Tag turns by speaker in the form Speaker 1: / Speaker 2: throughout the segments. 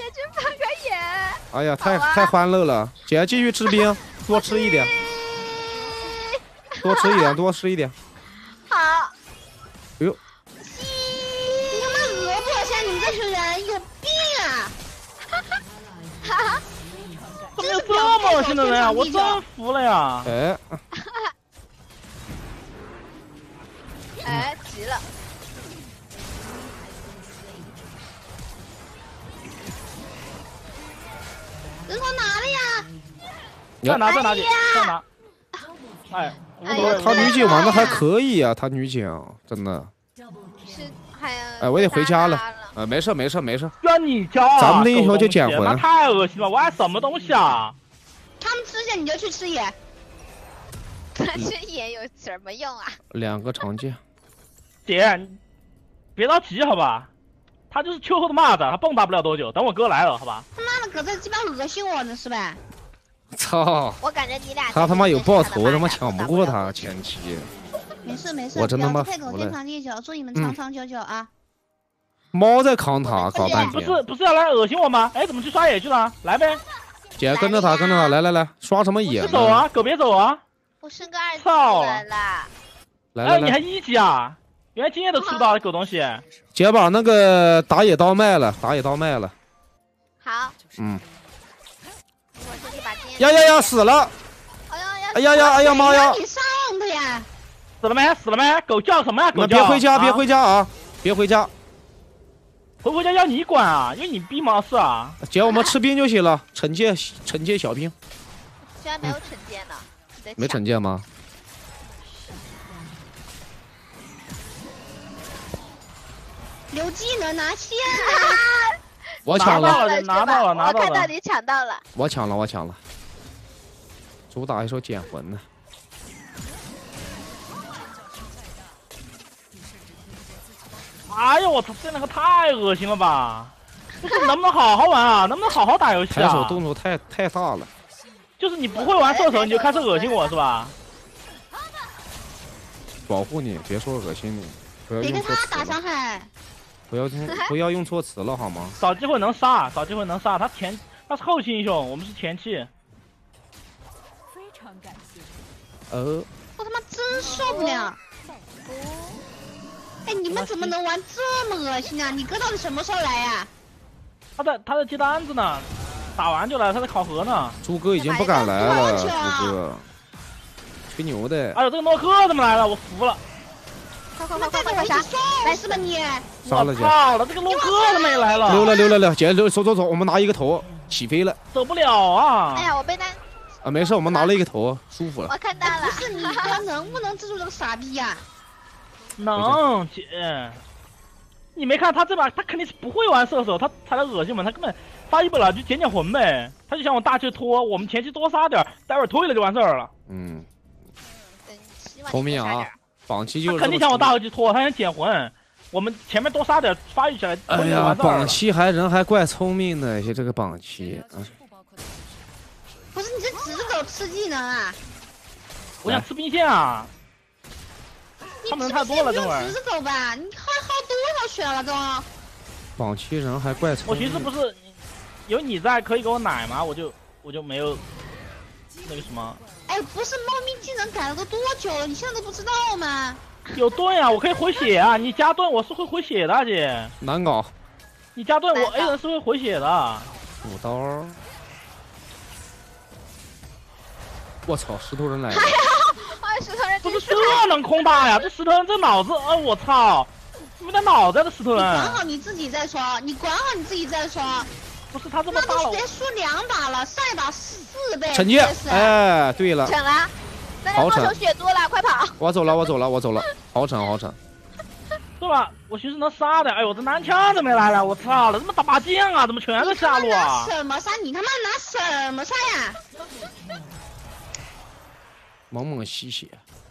Speaker 1: 去放个眼。
Speaker 2: 哎呀，太欢乐了！姐继续吃兵，多吃一点，多吃一点，多吃一点。
Speaker 1: 好。
Speaker 2: 哎呦，
Speaker 3: 你他妈恶不恶心？你们这群人有病啊！
Speaker 1: 哈，
Speaker 4: 怎么有这么恶心的人啊？我真服了呀！
Speaker 2: 哎，
Speaker 1: 哎，急了。
Speaker 3: 人头拿了呀！
Speaker 4: 再拿，再拿，再拿！哎，无所谓。
Speaker 2: 他女警玩的还可以呀，他女警真的。
Speaker 1: 是，还有。
Speaker 2: 哎，我得回家了。没事没事没事。
Speaker 4: 怨你家啊！
Speaker 2: 咱们的英雄就捡魂。
Speaker 4: 那太恶心了！玩什么东西啊？
Speaker 3: 他们吃血你就去吃野。
Speaker 1: 吃野有什么用啊
Speaker 2: ？2个长剑。
Speaker 4: 姐，你别着急好吧？他就是秋后的蚂蚱，他蹦跶不了多久。等我哥来了，好吧？
Speaker 3: 他妈的，搁这鸡巴恶心我呢是吧？
Speaker 2: 操！
Speaker 1: 我感觉你俩
Speaker 2: 他他妈有爆头，他妈抢不过他前期。
Speaker 3: 没事没事，
Speaker 2: 我真他妈服
Speaker 3: 配狗天长地久，祝你们长长久久啊！
Speaker 2: 猫在扛塔搞半天，
Speaker 4: 不是要来恶心我吗？哎，怎么去刷野去了？来呗！
Speaker 2: 姐跟着他，跟着他，来，刷什么野？
Speaker 4: 别走啊，狗别走啊！
Speaker 1: 我升个2级了啦！
Speaker 2: 来，
Speaker 4: 你还1级啊？原来经验都吃不到狗东西。
Speaker 2: 姐把那个打野刀卖了，打野刀卖了。
Speaker 1: 好。
Speaker 2: 嗯。
Speaker 1: 我这里把经验。
Speaker 2: 呀，死了！哎呀妈呀！
Speaker 3: 你上的呀！
Speaker 4: 死了没？死了没？狗叫什么呀？狗叫！
Speaker 2: 别回家，别回家啊！别回家。
Speaker 4: 回家要你管啊，因为你逼毛事啊。
Speaker 2: 姐，我们吃兵就行了，惩戒小兵。
Speaker 1: 居然没有惩戒呢？
Speaker 2: 没惩戒吗？
Speaker 3: 留技能拿线啊！
Speaker 2: 我抢了，
Speaker 4: 拿到了！
Speaker 1: 我看到你抢到了。
Speaker 2: 我抢了。主打一手捡魂呢。
Speaker 4: 哎呀，我操！这两个太恶心了吧！能不能好好玩啊？能不能好好打游戏啊？
Speaker 2: 抬手动作太大了。
Speaker 4: 就是你不会玩射手，你就开始恶心我是吧？
Speaker 2: 保护你，别说恶心你，不要用错词
Speaker 3: 别跟他打伤害。
Speaker 2: 不要用错词了好吗？
Speaker 4: 找机会能杀，他是后期英雄，我们是前期。
Speaker 5: 非常感谢。
Speaker 3: 我他妈真受不了！哎，你们怎么能玩这么恶心啊？你哥到底什么时候来呀？
Speaker 4: 他在接单子呢，打完就来，他在考核呢。
Speaker 2: 猪哥已经不敢来了，猪哥，吹牛的。
Speaker 4: 哎呦，这个诺克怎么来了？我服了。
Speaker 3: 快杀！来是吧你？
Speaker 2: 杀了姐！
Speaker 4: 操了，这个诺克怎么也来了？
Speaker 2: 溜了，姐走，我们拿一个头，起飞了。
Speaker 4: 走不了啊！
Speaker 1: 哎呀，我被单。
Speaker 2: 啊，没事，我们拿了一个头，舒服了。
Speaker 1: 我看到了。
Speaker 3: 不是你哥能不能制住这个傻逼呀？
Speaker 4: 能，姐。你没看他这把，他肯定是不会玩射手，他才来恶心我们，他根本发一本了就捡魂呗，他就想往大区拖，我们前期多杀点，待会儿退了就完事儿了。
Speaker 2: 聪明啊，榜七就是
Speaker 4: 肯定想往大区拖，他想捡魂，我们前面多杀点，发育起来。
Speaker 2: 哎呀，榜七人还怪聪明的，这个榜七。
Speaker 3: 不是你这只走吃技能啊？
Speaker 4: 我想吃兵线啊。他们太多了，这会儿。
Speaker 3: 直着走吧，你耗多少血了都？
Speaker 2: 榜七人还怪聪明。
Speaker 4: 我寻思不是有你在可以给我奶吗？我就没有那个什么。
Speaker 3: 哎，不是猫咪技能改了都多久了？你现在都不知道吗？
Speaker 4: 有盾啊，我可以回血啊！你加盾我是会回血的，姐。
Speaker 2: 难搞。
Speaker 4: 你加盾我 A 人是会回血的。
Speaker 2: 补刀。我操，石头人来了。
Speaker 1: 石头人
Speaker 4: 不是这能空打呀？这石头人这脑子，我操！没点脑子的石头人。
Speaker 3: 你管好你自己再说，
Speaker 4: 不是他这么大了，
Speaker 3: 直接输2把了，上一把4倍。
Speaker 2: 惩戒，哎，对了。
Speaker 1: 惩了，
Speaker 2: 好惩。
Speaker 1: 血多了，快跑！
Speaker 2: 我走了，好惩。
Speaker 4: 是吧？我寻思能杀的，哎呦，这男枪怎么没来了？我操了，这么大把剑啊，怎么全是下路啊？
Speaker 3: 什么杀？你他妈拿什么杀呀？
Speaker 2: 猛吸血。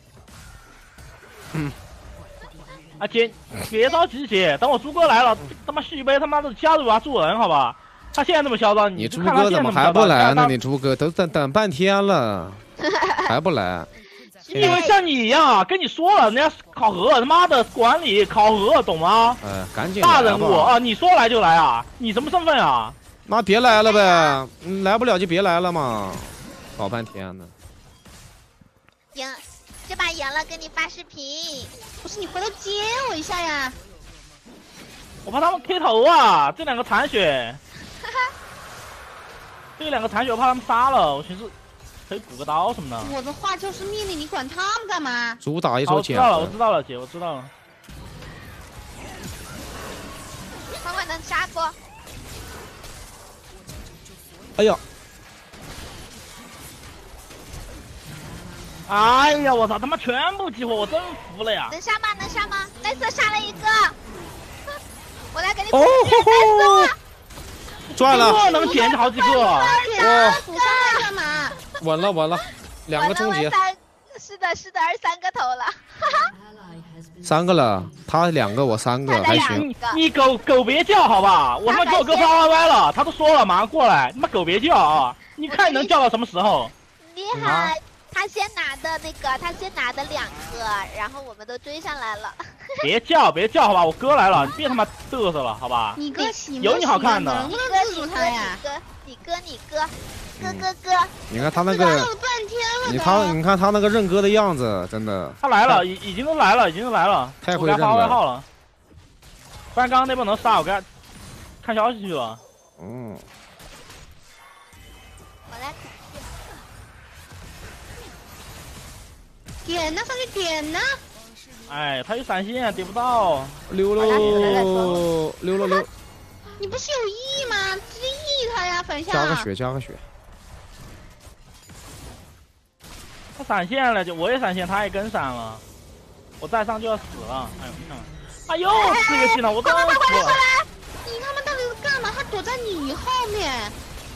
Speaker 4: 啊姐，别着急姐，等我猪哥来了，他妈续杯他妈的加入啊助人好吧？他现在这么嚣张，
Speaker 2: 你猪哥怎么还不来呢？你猪哥都等半天了，还不来？
Speaker 4: 因为像你一样啊，跟你说了，人家考核，他妈的管理考核，懂吗？
Speaker 2: 赶紧
Speaker 4: 大人物啊！你说来就来啊！你什么身份啊？
Speaker 2: 那别来了呗，来不了就别来了嘛，搞半天呢。
Speaker 1: 赢，这把赢了，给你发视频。
Speaker 3: 不是你回头接我一下呀！
Speaker 4: 我怕他们 K 头啊，这两个残血，这两个残血我怕他们杀了，我寻思可以补个刀什么的。
Speaker 3: 我的话就是命令，你管他们干嘛？
Speaker 2: 主打一手锏。
Speaker 4: 我知道了，我知道了，姐，我知道了。
Speaker 1: 快快能杀不？
Speaker 2: 哎呀！
Speaker 4: 哎呀，我操，他妈全部激活，我真服了呀！
Speaker 1: 能杀吗？能杀吗？莱斯杀了一个，我来给你
Speaker 2: 哦吼吼！赚了！
Speaker 4: 这能捡好几个！
Speaker 2: 哇！
Speaker 3: 补上来干嘛？
Speaker 2: 稳了稳了，两个终结。
Speaker 1: 是的，是的，3个头了。
Speaker 2: 3个了，他2个，我3个，还行。
Speaker 4: 你狗别叫好吧，我他妈给我哥发 YY 了，他都说了马上过来，你妈狗别叫啊！你看你能叫到什么时候？
Speaker 1: 厉害，他先拿的那个，他先拿的2个，然后我们都追上来了。
Speaker 4: 别叫好吧，我哥来了，你别他妈嘚瑟了好吧？
Speaker 3: 你哥行
Speaker 4: 有你好看的，
Speaker 3: 能不能制住他呀？
Speaker 1: 你哥。
Speaker 2: 你看他那个，你看他那个认哥的样子，真的。
Speaker 4: 他来了，已经都来了，
Speaker 2: 太会认了。
Speaker 4: 我给他发外号了，不然刚刚那波能杀我，给他看消息去了。
Speaker 2: 嗯。
Speaker 1: 我来。
Speaker 3: 点呢，上去点呢。
Speaker 4: 哎，他有闪现，点不到。
Speaker 2: 溜。
Speaker 3: 你不是有 E 吗？直接 E 他呀，粉下。
Speaker 2: 加个血。
Speaker 4: 他闪现了，我也闪现，他也跟闪了，我再上就要死了。哎呦，你看，啊又吃个技能，我真服了。
Speaker 3: 你他妈到底是干嘛？他躲在你后面。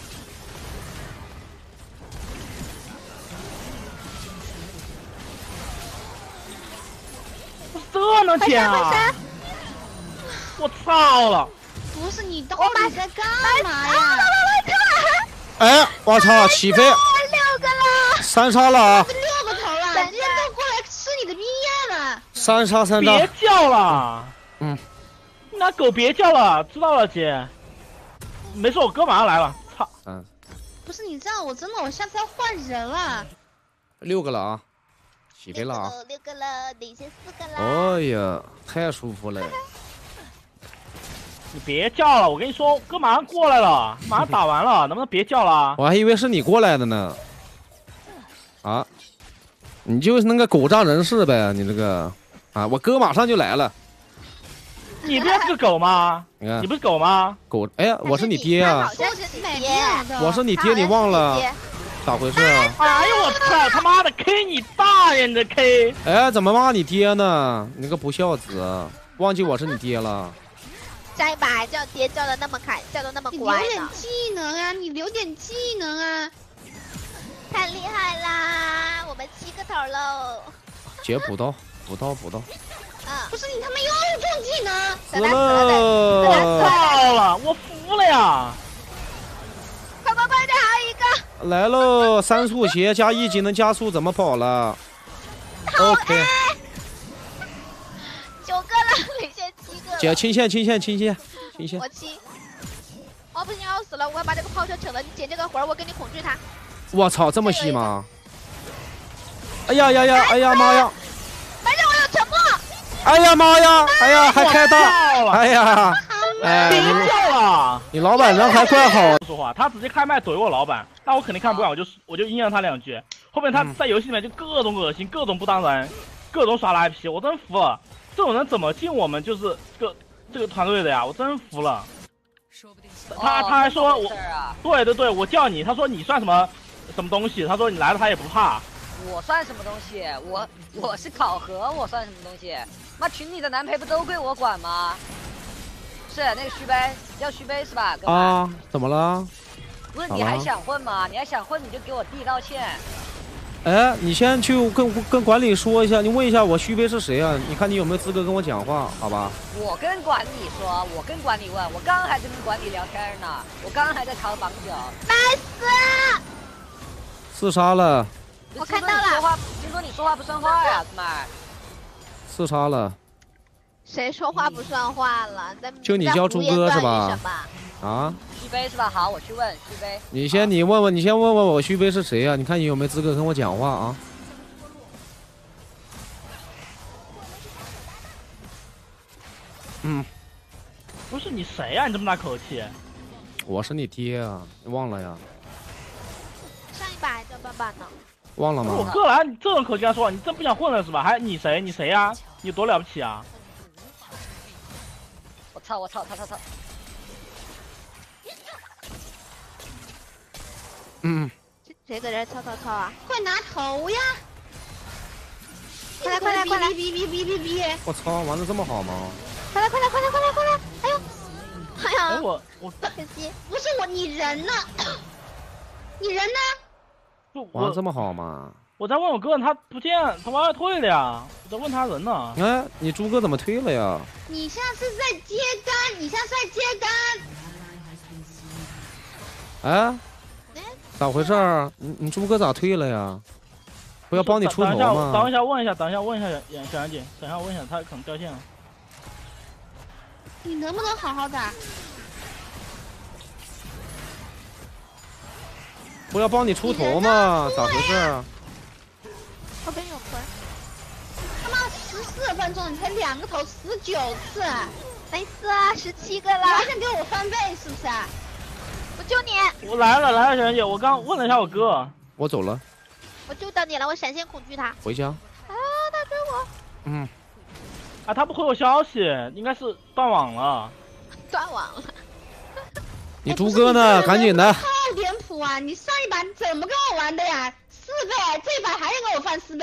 Speaker 4: 这能捡啊！我操了！
Speaker 3: 不是你到底在干嘛呀？
Speaker 2: 哎，我操，起飞！
Speaker 1: 6个了
Speaker 2: ，3杀了啊！
Speaker 3: 6个头了，人家都过来吃你的冰焰了。
Speaker 2: 3杀3
Speaker 4: 别叫了！那狗别叫了，知道了姐。没事，我哥马上来了。操！
Speaker 3: 不是你这样，我真的，我下次要换人了。
Speaker 2: 6个了啊！起飞了啊
Speaker 1: ！6个了，领先4个了。
Speaker 2: 哎呀，太舒服了！
Speaker 4: 你别叫了，我跟你说，哥马上过来了，马上打完了，能不能别叫了？
Speaker 2: 我还以为是你过来的呢。啊，你就是那个狗仗人势呗，你这个啊，我哥马上就来了。
Speaker 4: 你不是个狗吗？
Speaker 2: 你看，
Speaker 4: 你不是狗吗？
Speaker 2: 狗，哎呀，我是你爹啊！我是你爹，你忘了？咋回事啊？
Speaker 4: 哎呦我操！他妈的 K 你大爷的 K！
Speaker 2: 哎，怎么骂你爹呢？你个不孝子，忘记我是你爹了。
Speaker 1: 上一把还叫爹叫的那么开，叫的那么乖呢。
Speaker 3: 你留点技能啊！你留点技能啊！
Speaker 1: 太厉害啦！我们7个头喽。
Speaker 2: 姐补刀。
Speaker 3: 不是你他妈又中技能！
Speaker 2: 死了！
Speaker 4: 到了，我服了呀！
Speaker 1: 快，这还有一个。
Speaker 2: 来喽！3速鞋加1技能加速，怎么跑了 ？OK。
Speaker 1: 9个了，领先7个。
Speaker 2: 姐，清线。
Speaker 1: 我7。哦，不行，要死了！我要把这个炮车扯了。你捡这个魂，我给你恐惧他。
Speaker 2: 我操，这么细吗？哎呀妈呀！
Speaker 1: 反正我有沉默。
Speaker 2: 哎呀妈呀！哎呀，还开大！哎呀，
Speaker 4: 别叫了！
Speaker 2: 你老板人还怪好。
Speaker 4: 说话，他直接开麦怼我老板，那我肯定看不惯，我就阴阳他2句。后面他在游戏里面就各种恶心，各种不当人，各种耍赖皮，我真服了。 这种人怎么进我们就是这个团队的呀？我真服了。他还说我，对，我叫你，他说你算什么东西？他说你来了他也不怕。
Speaker 6: 我算什么东西？我是考核，我算什么东西？妈群里的男陪不都归我管吗？是那个续杯，要续杯是吧？
Speaker 2: 啊，怎么了？
Speaker 6: 不是你还想混吗？你还想混你就给我弟道歉。
Speaker 2: 哎，你先去跟管理说一下，你问一下我续杯是谁啊？你看你有没有资格跟我讲话，好吧？
Speaker 6: 我跟管理说，我跟管理问，我刚还在跟管理聊天呢，我刚还在扛榜9。
Speaker 1: nice。
Speaker 2: 4杀了。
Speaker 1: 我看到了。
Speaker 6: 听说你说话不算话呀，哥们儿。
Speaker 2: 4杀了。
Speaker 1: 谁说话不算话了？
Speaker 2: 就你教猪哥是吧？ 啊？
Speaker 6: 续杯是吧？好，我去问续杯。
Speaker 2: 你先问问我续杯是谁啊？你看你有没有资格跟我讲话啊？嗯，
Speaker 4: 不是你谁呀、你这么大口气？
Speaker 2: 我是你爹啊，你忘了呀？
Speaker 1: 上一把还叫爸爸呢。
Speaker 2: 忘了吗？
Speaker 4: 我哥来，你这种口气跟他说，你真不想混了是吧？还你谁？你谁呀、你多了不起啊？
Speaker 6: 我操！
Speaker 2: 嗯，
Speaker 1: 谁搁这操啊？
Speaker 3: 快拿头呀！
Speaker 1: 快来！
Speaker 3: 哔！
Speaker 2: 我操，玩的这么好吗？
Speaker 1: 快来！哎呦！
Speaker 4: 哎我
Speaker 1: 可惜。
Speaker 3: 不是我，你人呢？你人呢？
Speaker 4: 不
Speaker 2: 玩这么好吗？
Speaker 4: 我在问我哥，他不见，他往外退了呀。我在问他人呢。
Speaker 2: 哎，你猪哥怎么退了呀？
Speaker 3: 你现在是在接杆，你现在是在接杆。
Speaker 2: 哎，咋回事儿？你猪哥咋退了呀？不要帮你出头吗？
Speaker 4: 等一下问一下小杨姐，等一下问一下，他可能掉线了。
Speaker 3: 你能不能好好打？
Speaker 2: 不要帮你出头吗？咋回事儿？
Speaker 1: 我跟你有分。
Speaker 3: 他妈14分钟，你才2个头19次，
Speaker 1: 没事啊，17个
Speaker 3: 你还
Speaker 1: 了。
Speaker 3: 想给我翻倍是不是？
Speaker 1: 我救你，
Speaker 4: 我来了，小杨姐，我刚问了一下我哥。
Speaker 2: 我走了，
Speaker 1: 我救到你了，我闪现恐惧他。
Speaker 2: 回家。
Speaker 1: 啊，他追我，
Speaker 2: 嗯，
Speaker 4: 啊，他不回我消息，应该是断网了。
Speaker 1: 断网了。
Speaker 2: 你猪哥呢？赶紧的。
Speaker 3: 好脸谱啊！你上一把你怎么跟我玩的呀？4倍，这一把还得给我翻4倍。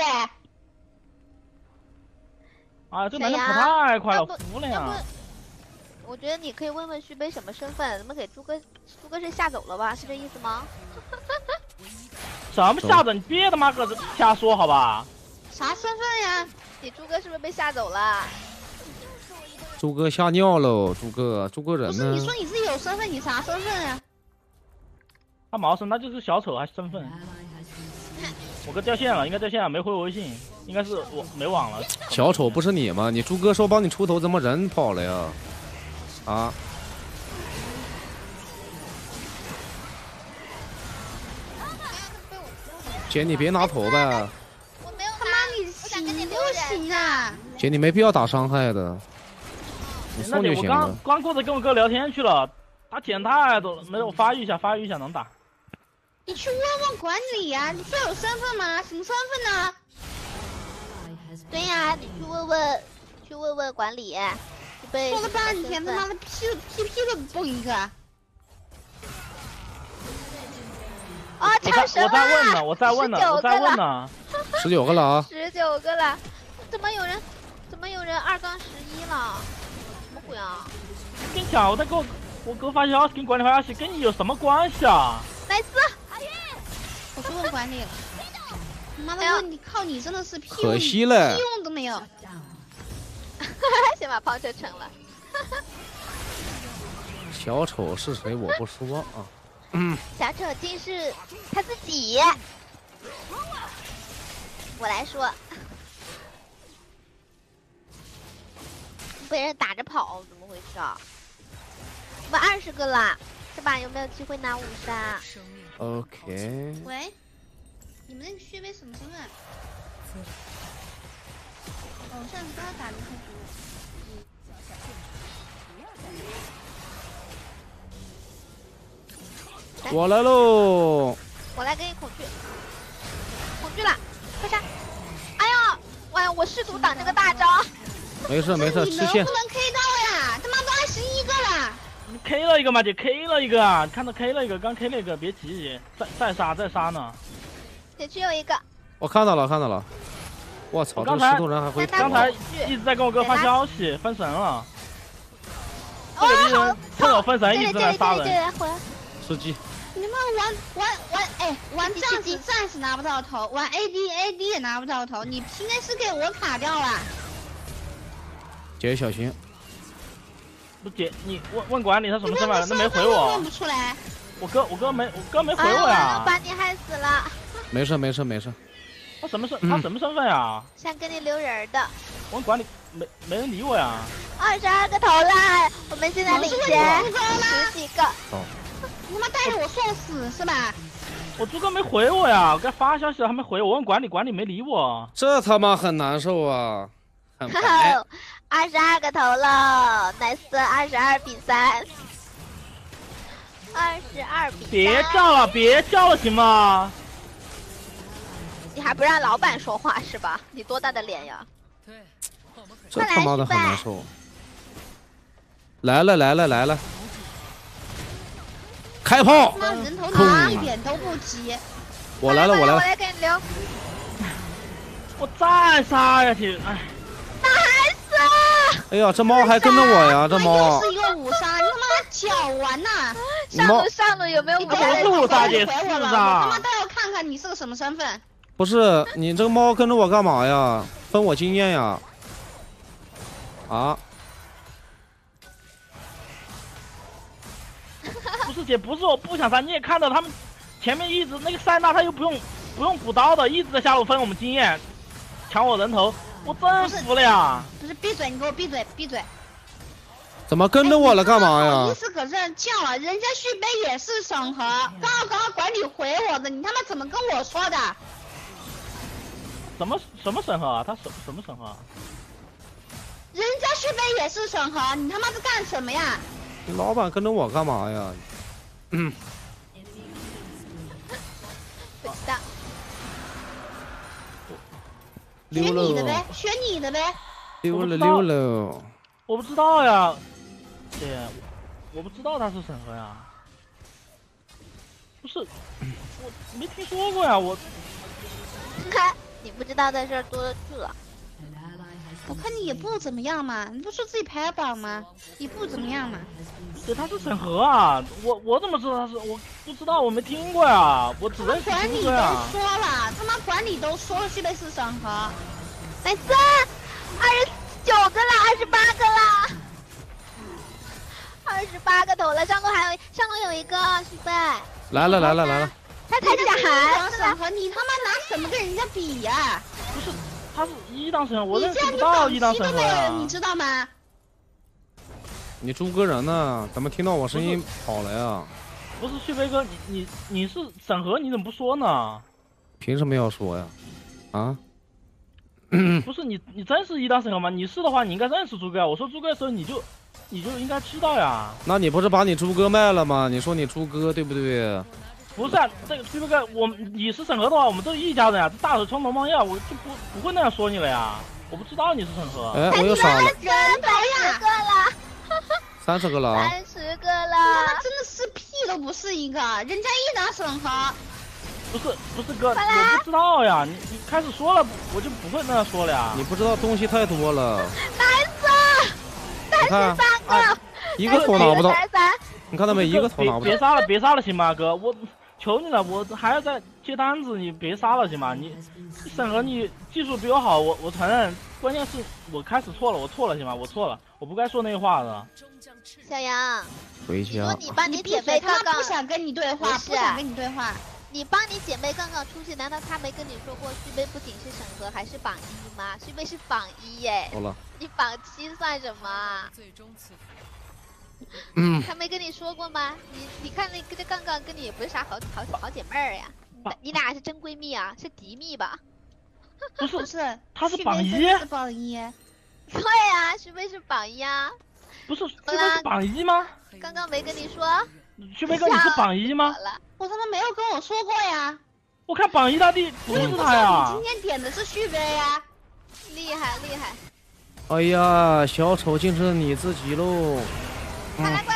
Speaker 4: 啊，这男的跑太快了，
Speaker 1: 要不
Speaker 4: 服了呀！
Speaker 1: 我觉得你可以问问续杯什么身份，怎么给猪哥是吓走了吧？是这意思吗？
Speaker 4: 什么吓着？你别他妈搁这瞎说好吧？
Speaker 3: 啥身份呀？
Speaker 1: 你猪哥是不是被吓走了？
Speaker 2: 猪哥吓尿喽！猪哥人
Speaker 3: 不是，
Speaker 2: 呢
Speaker 3: 你？说你自己有身份，你啥身份呀？
Speaker 4: 他毛生，他就是小丑，还身份。我哥掉线了，应该掉线了，没回我微信，应该是我没网了。
Speaker 2: 小丑不是你吗？你猪哥说帮你出头，怎么人跑了呀？啊！姐，你别拿头呗。
Speaker 1: 我没有
Speaker 3: 他妈你行不行啊？
Speaker 2: 姐，你没必要打伤害的，你送就
Speaker 4: 我
Speaker 2: 行了。
Speaker 4: 刚过来跟我哥聊天去了，他捡太多了，没有我发育一下能打。
Speaker 3: 你去问问管理呀，你这有身份吗？什么身份呢？
Speaker 1: 对呀，你去问问管理。
Speaker 3: 说了半天，他妈的屁都不蹦一个。
Speaker 1: 啊，唱神了！
Speaker 4: 我在问呢
Speaker 2: 19个了啊
Speaker 1: ！19个了，怎么有人2杠11了？什么鬼啊？
Speaker 4: 跟你讲，我在给我哥发消息，跟管理发消息，跟你有什么关系啊？
Speaker 1: 莱斯，
Speaker 3: 我去问管理了。妈的，问你靠你真的是屁用，
Speaker 2: 可惜了，
Speaker 3: 屁用都没有。
Speaker 1: 先把炮车成了。
Speaker 2: 小丑是谁？我不说啊。
Speaker 1: 小丑竟是他自己。我来说，被人打着跑，怎么回事啊？我们20个了，这把有没有机会拿53？
Speaker 2: OK。
Speaker 3: 喂，你们那个续杯什么身份？哦，上次刚刚打的太多。
Speaker 2: 我来喽！
Speaker 1: 我来给你恐惧了，快杀！哎呀，我试图挡这个大招。
Speaker 2: 没事，
Speaker 3: 你能
Speaker 2: 吃线。
Speaker 3: 不能 K 到呀？他妈都21个了。
Speaker 4: 你 K 了一个嘛，姐 K 了一个啊！你看到 K 了一个，刚 K 了一个，别急，再杀呢。
Speaker 1: 野区有一个。
Speaker 2: 我看到了。我操，这石头人还会
Speaker 4: 刚才一直在跟我哥发消息，分神了。这个敌人趁我分神一直在杀人。
Speaker 2: 吃鸡。
Speaker 3: 你们玩战士拿不到头，玩 AD 也拿不到头，你应该是给我卡掉了。
Speaker 2: 姐小心。
Speaker 4: 不姐，你问管理他什么身份？那没回我。
Speaker 3: 问不出来。
Speaker 4: 我哥没回我呀。
Speaker 1: 把你害死了。
Speaker 2: 没事。
Speaker 4: 他什么身份呀？
Speaker 1: 想跟你留人的。
Speaker 4: 我管理没人理我呀。
Speaker 1: 22个头了，我们现在领先10几个。
Speaker 3: 你他妈带着我送死是吧？
Speaker 4: 我猪哥没回我呀，我给他发消息了，他没回我，问管理，管理没理我。
Speaker 2: 这他妈很难受啊，很白。
Speaker 1: 22个头了 ，nice 22比3，22比3。
Speaker 4: 别叫了，别叫了，行吗？
Speaker 1: 你还不让老板说话是吧？你多大的脸呀？
Speaker 2: 这他妈的很难受。来了，开炮！
Speaker 3: 他妈人头打一点都不急。
Speaker 2: 我来了，
Speaker 1: 我来给你留。
Speaker 4: 我再杀下去，哎。
Speaker 1: nice！
Speaker 2: 哎呀，这猫还跟着我呀，这猫。
Speaker 3: 又是一个5杀，你他妈搅完呐！
Speaker 1: 上路有没有
Speaker 3: 你
Speaker 1: 5杀？
Speaker 4: 不是5杀姐
Speaker 3: 回我了，
Speaker 4: 4杀
Speaker 3: 我他妈都要看看你是个什么身份。
Speaker 2: 不是你这个猫跟着我干嘛呀？分我经验呀？啊？
Speaker 4: 不是姐，不是我不想杀，你也看到他们前面一直那个塞纳他又不用补刀的，一直在下路分我们经验，抢我人头，我真服了呀！
Speaker 3: 不是闭嘴，你给我闭嘴，闭嘴！
Speaker 2: 怎么跟着我了干嘛呀？
Speaker 3: 好意思搁这儿叫啊？人家续杯也是审核，刚刚管理回我的，你他妈怎么跟我说的？
Speaker 4: 什么审核啊？他什么审核啊？
Speaker 3: 人家续杯也是审核，你他妈是干什么呀？
Speaker 2: 你老板跟着我干嘛呀？
Speaker 1: 不知道。
Speaker 3: 学你的呗，学你的呗。
Speaker 2: 溜了。
Speaker 4: 我不知道呀，姐，我不知道他是审核呀。不是，我没听说过呀，我。
Speaker 1: 看，你不知道的事儿多了去了。
Speaker 3: 我看你也不怎么样嘛，你不说自己排榜吗？也不怎么样嘛。
Speaker 4: 对，他是审核啊，我怎么知道他是？我不知道，我没听过呀，我只认识
Speaker 3: 管理都
Speaker 4: 猪哥呀。
Speaker 3: 说了，他妈管理都说了，续杯是审核。
Speaker 1: 来29个了，28个了，28个头了，上路有一个续杯。
Speaker 2: 来了。
Speaker 1: 他才
Speaker 3: 当审核，你他妈拿什么跟人家比呀？
Speaker 4: 不是，他是1档审核，我
Speaker 3: 你这样
Speaker 4: 认识不到1档
Speaker 3: 都没
Speaker 4: 审核呀。
Speaker 3: 有，你知道吗？
Speaker 2: 你猪哥人呢？怎么听到我声音跑了呀？
Speaker 4: 不是旭飞哥，你是审核，你怎么不说呢？
Speaker 2: 凭什么要说呀？啊？
Speaker 4: 不是你真是1档审核吗？你是的话，你应该认识猪哥。我说猪哥的时候，你就应该知道呀。
Speaker 2: 那你不是把你猪哥卖了吗？你说你猪哥对不对？
Speaker 4: 不是啊，这个旭飞哥，你是审核的话，我们都是一家人呀。这大水冲头冒药，我就不会那样说你了呀。我不知道你是审核。
Speaker 2: 哎，我又傻了。
Speaker 1: 30个了。
Speaker 2: 30个了啊
Speaker 1: ！30个
Speaker 3: 他
Speaker 1: 了！
Speaker 3: 妈真的是屁都不是一个，人家1档审核。
Speaker 4: 不是哥，我不知道呀。你开始说了，我就不会那样说了呀。
Speaker 2: 你不知道东西太多了。
Speaker 1: nice，33个，
Speaker 2: 一个头拿不到。你看到没？一个头拿不到。
Speaker 4: 别杀了，行吗，哥？我求你了，我还要再接单子，你别杀了，行吗？你审核你技术比我好，我承认。关键是我开始错了，我错了，行吗？我错了，我不该说那些话的。
Speaker 1: 小杨，
Speaker 2: 回家。
Speaker 1: 你帮你姐妹刚刚
Speaker 3: 不想跟你对话，不想跟你对话。
Speaker 1: 你帮你姐妹刚刚出去，难道她没跟你说过续杯不仅是审核，还是榜1吗？续杯是榜1耶。
Speaker 2: 好了。
Speaker 1: 你榜7算什么？她没跟你说过吗？你看那个杠杠跟你也不是啥好姐妹儿呀，你俩是真闺蜜啊？是敌蜜吧？
Speaker 3: 不是，
Speaker 4: 他是榜1，
Speaker 3: 是榜1。
Speaker 1: 对呀，续杯是榜1啊。
Speaker 4: 不是，续杯是榜1吗？
Speaker 1: 刚刚没跟你说。
Speaker 4: 续杯哥，你是榜1吗？
Speaker 3: 我他妈没有跟我说过呀。
Speaker 4: 我看榜1大帝不是他呀。
Speaker 3: 你今天点的是续杯呀。
Speaker 1: 厉害。
Speaker 2: 哎呀，小丑竟是你自己喽！
Speaker 1: 快来！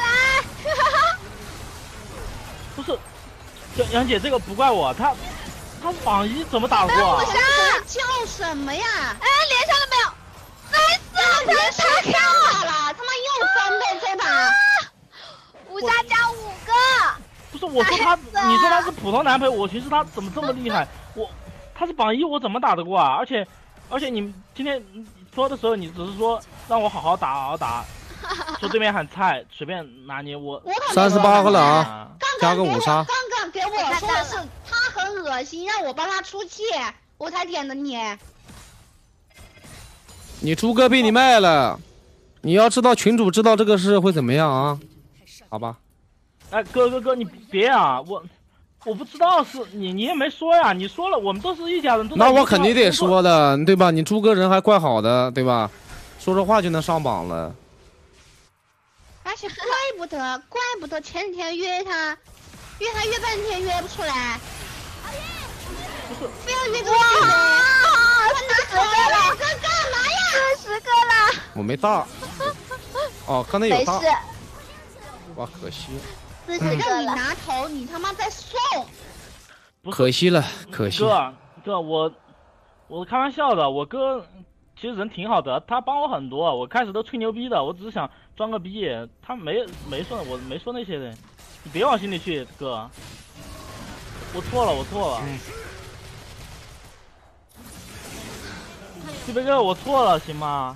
Speaker 4: 不是，杨姐，这个不怪我，他是榜1，怎么打过啊？
Speaker 3: 叫什么呀？
Speaker 1: 哎，连上了没有？nice，
Speaker 3: 连上了，他妈又3倍这把
Speaker 1: ，5杀加5个。
Speaker 4: 不是，我说他，你说他是普通男配，我寻思他怎么这么厉害？他是榜1，我怎么打得过啊？而且你今天说的时候，你只是说让我好好打，说对面很菜，随便拿捏我。
Speaker 2: 38个了啊，加个5杀。
Speaker 3: 刚刚给我说的是他很恶心，让我帮他出气，我才点的你。
Speaker 2: 你猪哥被你卖了，你要知道群主知道这个事会怎么样啊？好吧。
Speaker 4: 哎，哥，你别啊，我不知道是你也没说呀，你说了，我们都是一家人。
Speaker 2: 那我肯定得说的，对吧？你猪哥人还怪好的，对吧？说说话就能上榜了。
Speaker 3: 而且怪不得前几天约他约半天约不出来。
Speaker 4: 不是，
Speaker 3: 不要约这个妹妹。我拿头了，哥干嘛呀
Speaker 1: 40个了。
Speaker 2: 我没大。哦，刚才有大。
Speaker 1: 没事。
Speaker 2: 哇，可惜。
Speaker 1: 40
Speaker 3: 让
Speaker 1: 个了。
Speaker 3: 你拿头，你他妈在送。
Speaker 2: 可惜了，可惜。
Speaker 4: 哥，我开玩笑的，我哥其实人挺好的，他帮我很多。我开始都吹牛逼的，我只是想装个逼，他没说，我没说那些的，你别往心里去，哥。我错了。西北哥，我错了，行吗？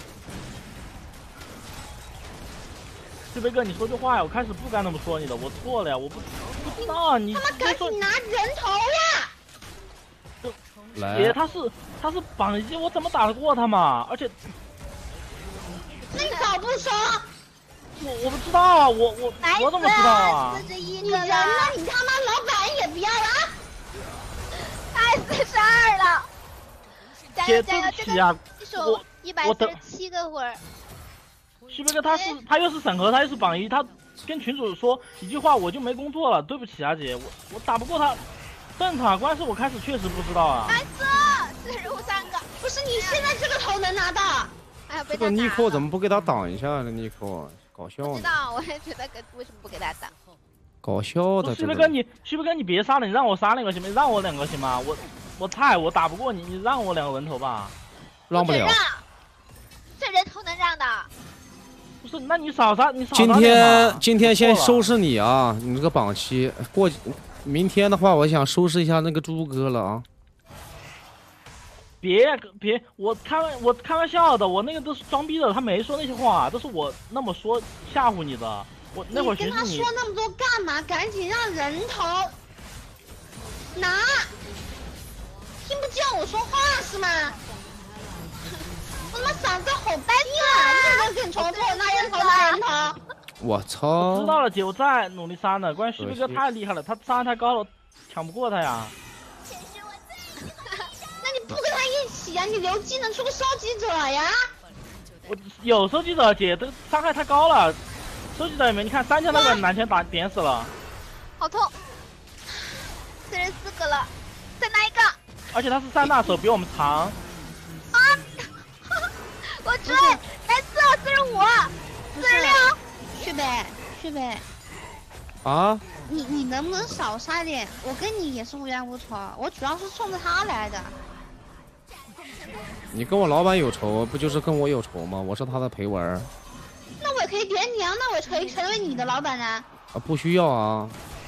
Speaker 4: 西北哥，你说句话呀！我开始不该那么说你的，我错了呀！我不知道你。
Speaker 3: 他妈赶紧拿人头呀！
Speaker 4: 姐，他是榜1，我怎么打得过他嘛？而且，
Speaker 3: 那你早不说。
Speaker 4: 我不知道啊，我怎么知道啊
Speaker 1: ？41
Speaker 3: 你人呢？
Speaker 1: 个了。
Speaker 3: 你他妈老板也不要了啊！
Speaker 1: 太42了。
Speaker 4: 姐，对不起啊，
Speaker 1: 我147个会儿。
Speaker 4: 西北哥他又是审核，他又是榜1，他跟群主说一句话我就没工作了，对不起啊姐，我打不过他，正常。关键是我开始确实不知道啊。
Speaker 1: 蓝色45三个，
Speaker 3: 不是你现在这个头能拿到？
Speaker 1: 哎呀，被
Speaker 2: 这个
Speaker 1: 他打
Speaker 2: Nico
Speaker 1: 了
Speaker 2: 怎么不给他挡一下呢？Nico 搞笑呢。
Speaker 1: 不知道，我也觉得为什么不给他挡？
Speaker 2: 搞笑的。
Speaker 4: 西北哥你别杀了，你让我杀2个行吗？让我2个行吗？我菜，我打不过你，你让我2个人头吧。
Speaker 2: 让不了。
Speaker 1: 这人头能让的。
Speaker 4: 不是，那你少杀，
Speaker 2: 今天先收拾你啊！你这个榜7，明天的话，我想收拾一下那个猪哥了啊！
Speaker 4: 别，我开玩笑的，我那个都是装逼的，他没说那些话，都是我那么说吓唬你的。我那会儿
Speaker 3: 跟他说那么多干嘛？赶紧让人头拿！听不见我说话是吗？ 我他妈嗓子好大呀！你怎么跟重复拿人头拿人头？
Speaker 2: 我操！
Speaker 4: 知道了姐，我在努力杀呢。关键西北哥太厉害了，他伤害太高了，抢不过他呀。
Speaker 3: 那你不跟他一起呀？你留技能出个收集者呀？
Speaker 4: 我有收集者姐，这个伤害太高了。收集者里面，你看3枪那个男拳点死了。
Speaker 1: 好痛！44个了，再拿一个。
Speaker 4: 而且他是3大手，比我们长。
Speaker 1: 我追，蓝色45、46，
Speaker 3: 旭北，
Speaker 2: 啊！
Speaker 3: 你能不能少杀点？我跟你也是无冤无仇，我主要是冲着他来的。
Speaker 2: 你跟我老板有仇，不就是跟我有仇吗？我是他的陪玩。
Speaker 3: 那我也可以点你啊，那我也可以成为你的老板啊。
Speaker 2: 啊，不需要啊。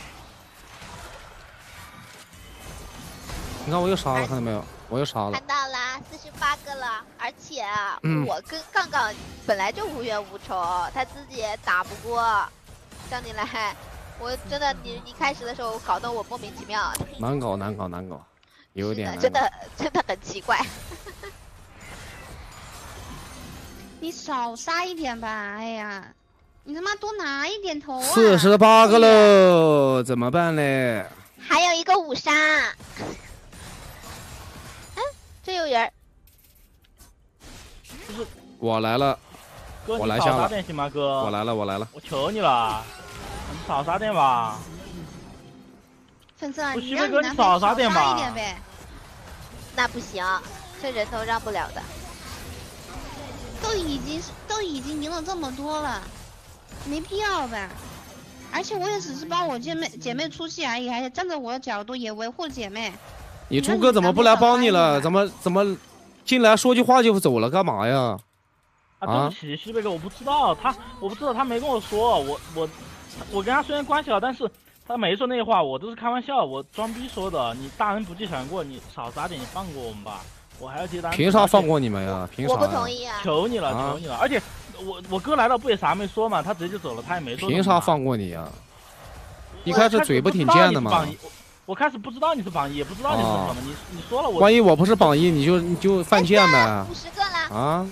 Speaker 2: 你看我又杀了，看到没有？我又杀了。
Speaker 1: 看到啦，48个了，而且我跟杠杠本来就无冤无仇，他自己也打不过，让你来，我真的你一开始的时候搞得我莫名其妙。
Speaker 2: 难搞，有点难搞。
Speaker 1: 真的很奇怪。
Speaker 3: 你少杀一点吧，哎呀，你他妈多拿一点头啊
Speaker 2: ！48个喽，怎么办嘞？
Speaker 1: 还有一个5杀。这有人。
Speaker 4: 就是
Speaker 2: 我来了，
Speaker 4: 哥，
Speaker 2: 我来下了。
Speaker 4: 你少杀点行吗，哥？
Speaker 2: 我来了。
Speaker 4: 我求你了，你少杀点吧。
Speaker 3: 粉色，
Speaker 4: 你让你少杀点吧。
Speaker 1: 那不行，这人头让不了的。
Speaker 3: 都已经赢了这么多了，没必要吧？而且我也只是帮我姐妹出气而已，还站在我的角度也维护姐妹。
Speaker 2: 你猪哥怎么不来帮你了？怎么进来说句话就走了？干嘛呀？
Speaker 4: 对不起，西北哥，我不知道他没跟我说，我跟他虽然关系好，但是他没说那些话，我都是开玩笑，我装逼说的。你大人不计小人过，你少杀点，你放过我们吧。我还要接单。
Speaker 2: 凭啥放过你们呀？凭啥？
Speaker 1: 我不同意啊！
Speaker 4: 求你了。而且我哥来了不也啥没说嘛，他直接就走了，他也没说。
Speaker 2: 凭啥放过你呀？一开始嘴不挺贱的吗？
Speaker 4: 我开始不知道你是榜1，也不知道你是什么。你说了我。
Speaker 2: 万一我不是榜1，你就犯贱呗。
Speaker 1: 50个了。
Speaker 2: 啊？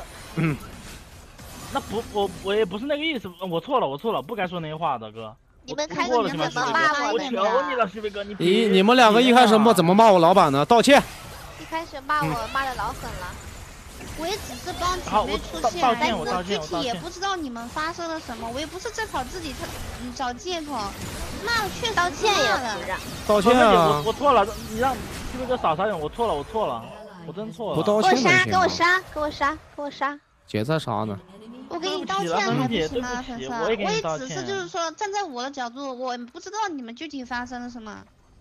Speaker 4: 那不，我也不是那个意思，我错了，不该说那些话的哥。
Speaker 1: 你们开始
Speaker 4: 错了，
Speaker 1: 怎
Speaker 4: 行吧，
Speaker 1: 么骂
Speaker 4: 我
Speaker 1: 我的
Speaker 4: 求你了，徐飞哥，
Speaker 2: 你们两个一开始怎么骂我老板呢？道歉。
Speaker 1: 一开始骂我骂的老狠了。
Speaker 3: 我也只是帮姐妹出气
Speaker 4: 道
Speaker 3: 而已，
Speaker 4: 歉我道歉
Speaker 3: 具体也不知道你们发生了什么，我也不是在考自己找借口，骂了确实
Speaker 1: 道歉也
Speaker 3: 了
Speaker 1: 不。让。
Speaker 2: 道歉啊！
Speaker 4: 我错了，你让徐飞哥少杀点，我错了，我真错了。
Speaker 2: 不道
Speaker 1: 给我杀！
Speaker 2: 歉能行吗？
Speaker 1: 给我杀！给我杀！给我杀！
Speaker 2: 姐在杀呢。
Speaker 3: 我给你道歉还不行吗，粉丝？
Speaker 4: 我也
Speaker 3: 只是就是说，站在我的角度，我不知道你们具体发生了什么。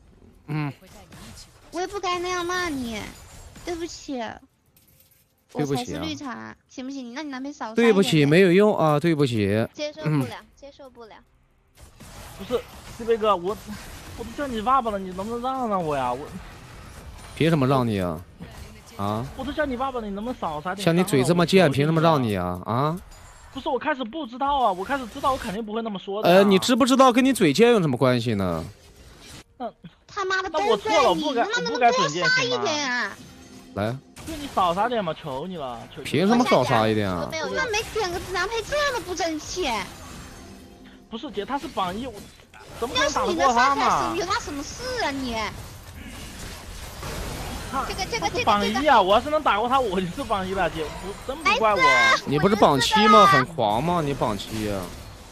Speaker 3: 我也不该那样骂你，对不起。
Speaker 2: 对不起啊
Speaker 3: 我才是绿茶，行不行？你让你男朋友少杀
Speaker 2: 对不起，
Speaker 3: 一点呗
Speaker 2: 没有用啊，对不起。
Speaker 1: 接受不了，接受不了。
Speaker 4: 不是，徐飞哥，我都叫你爸爸了，你能不能让我呀？
Speaker 2: 凭什么让你啊？啊？
Speaker 4: 我都叫你爸爸了，你能不能少杀点？
Speaker 2: 像你嘴这么贱，凭什么让你啊？啊？
Speaker 4: 不是，我开始不知道啊，我开始知道，我肯定不会那么说的。
Speaker 2: 你知不知道跟你嘴贱有什么关系呢？
Speaker 3: 他妈的都
Speaker 4: 那我错了，我
Speaker 3: 你
Speaker 4: 不该
Speaker 3: 他妈能
Speaker 4: 不该
Speaker 3: 多
Speaker 4: 嘴贱
Speaker 3: 杀一
Speaker 4: 行吗？
Speaker 3: 点啊！
Speaker 2: 来，
Speaker 4: 就你少杀点嘛，求你了，求。
Speaker 2: 凭什么少杀一点啊？
Speaker 1: 没有用
Speaker 3: 那。没点个男配这么不争气，
Speaker 4: 不是姐，他是榜一，我怎么可
Speaker 3: 要
Speaker 4: 能打得
Speaker 3: 是你的
Speaker 4: 过他
Speaker 3: 上台
Speaker 4: 嘛
Speaker 3: 是？有他什么事啊你？
Speaker 4: 他是
Speaker 1: 这个
Speaker 4: 榜一啊！我要是能打过他，我就是榜一了，姐，真不怪我。
Speaker 2: 你不是榜7吗？很狂吗？你榜7啊？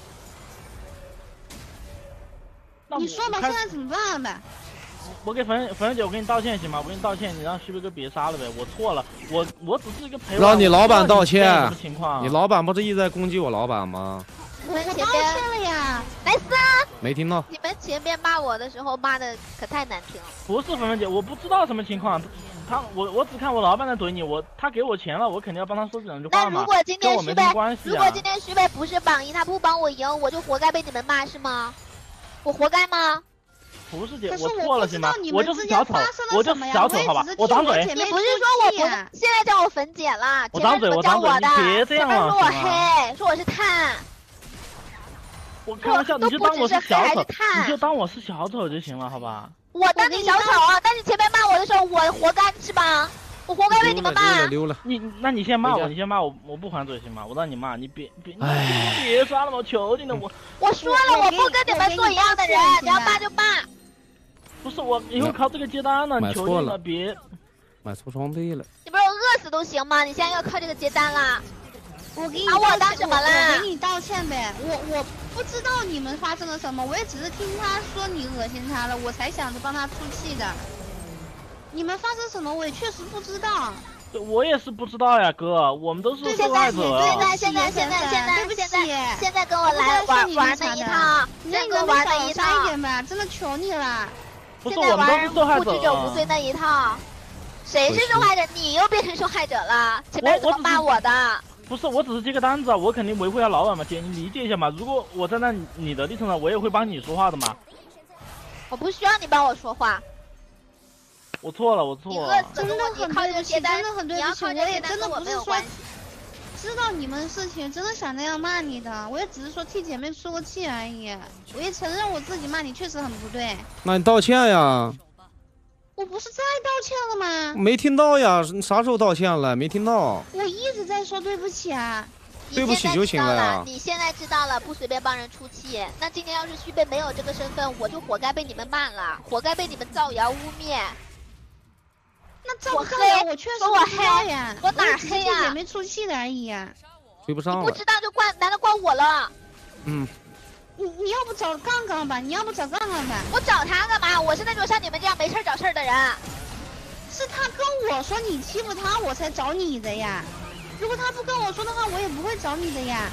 Speaker 4: 那
Speaker 3: 你说吧，现在怎么办呗？
Speaker 4: 我给粉姐，我给你道歉行吗？我给你道歉，你让徐飞哥别杀了呗，我错了，我只是一个陪玩。
Speaker 2: 让你老板道歉
Speaker 4: 什么情况？
Speaker 2: 你老板不是一直在攻击我老板吗？
Speaker 1: 你们前
Speaker 3: 道
Speaker 1: 边
Speaker 3: 歉了呀！
Speaker 1: 来死啊！
Speaker 2: 没听到？
Speaker 1: 你们前边骂我的时候骂的可太难听了。
Speaker 4: 不是粉姐，我不知道什么情况。我只看我老板在怼你，他给我钱了，我肯定要帮他说这两句话嘛。
Speaker 1: 那如果今天徐北，
Speaker 4: 关系
Speaker 1: 如果今天徐北不是榜一，他不帮我赢，我就活该被你们骂是吗？我活该吗？
Speaker 4: 不是姐，
Speaker 3: 可是
Speaker 4: 我错了行吗？我就是小丑，我就是小丑，好吧？我张嘴。
Speaker 1: 你不是说我不现在叫我粉姐了？
Speaker 4: 我张嘴，我张嘴，你别这样了，
Speaker 1: 说我黑，说我是炭。
Speaker 4: 我开玩笑，你就当我是小丑，你就当我是小丑就行了，好吧？
Speaker 1: 我当你小丑啊！但是前面骂我的时候，我活该是吧？我活该被你们骂。
Speaker 2: 溜了。
Speaker 4: 那你先骂我，你先骂我，我不还嘴行吗？我让你骂，你别杀了我，求你了，
Speaker 1: 我说了，我不跟你们做一样的人，你要骂就骂。
Speaker 4: 不是我以后靠这个接单了，求你了，别
Speaker 2: 买错装备了。
Speaker 1: 你不是饿死都行吗？你现在要靠这个接单啦？
Speaker 3: 我给你
Speaker 1: 把我当什么了？
Speaker 3: 我给你道歉呗，我不知道你们发生了什么，我也只是听他说你恶心他了，我才想着帮他出气的。你们发生什么我也确实不知道。
Speaker 4: 我也是不知道呀，哥，我们都是受害者。
Speaker 1: 现在跟我来玩那一套，
Speaker 3: 那你能玩那一套一点吧，真的求你了。
Speaker 4: 不是我们都是受害者。
Speaker 1: 不知者无罪那一套，谁是受害者？你又变成受害者了，前面怎么骂我的？
Speaker 4: 不是，我只是接个单子啊，我肯定维护一下老板嘛，姐，你理解一下嘛。如果我站在你的立场上，我也会帮你说话的嘛。
Speaker 1: 我不需要你帮我说话。
Speaker 4: 我错了，我错了。
Speaker 3: 真的很对不起，真的很对不起，我也真的不是说知道你们事情，真的想那样骂你的，我也只是说替姐妹出个气而已。我也承认我自己骂你确实很不对。
Speaker 2: 那你道歉呀？
Speaker 3: 我不是在道歉了吗？
Speaker 2: 没听到呀，啥时候道歉了？没听到。
Speaker 3: 我一直在说对不起啊。
Speaker 2: 对不起就行了呀。
Speaker 1: 你现在知道了，不随便帮人出气。那今天要是旭贝没有这个身份，我就活该被你们骂了，活该被你们造谣污蔑。
Speaker 3: 那造不造谣我确实不知道呀，
Speaker 1: 我哪黑呀？
Speaker 3: 姐妹出气的而已呀。
Speaker 2: 追不上了。
Speaker 1: 不知道就怪，难道怪我了？
Speaker 3: 你要不找杠杠吧？你要不找杠杠吧？
Speaker 1: 我找他干嘛？我是那种像你们这样没事找事的人。
Speaker 3: 是他跟我说你欺负他，我才找你的呀。如果他不跟我说的话，我也不会找你的呀。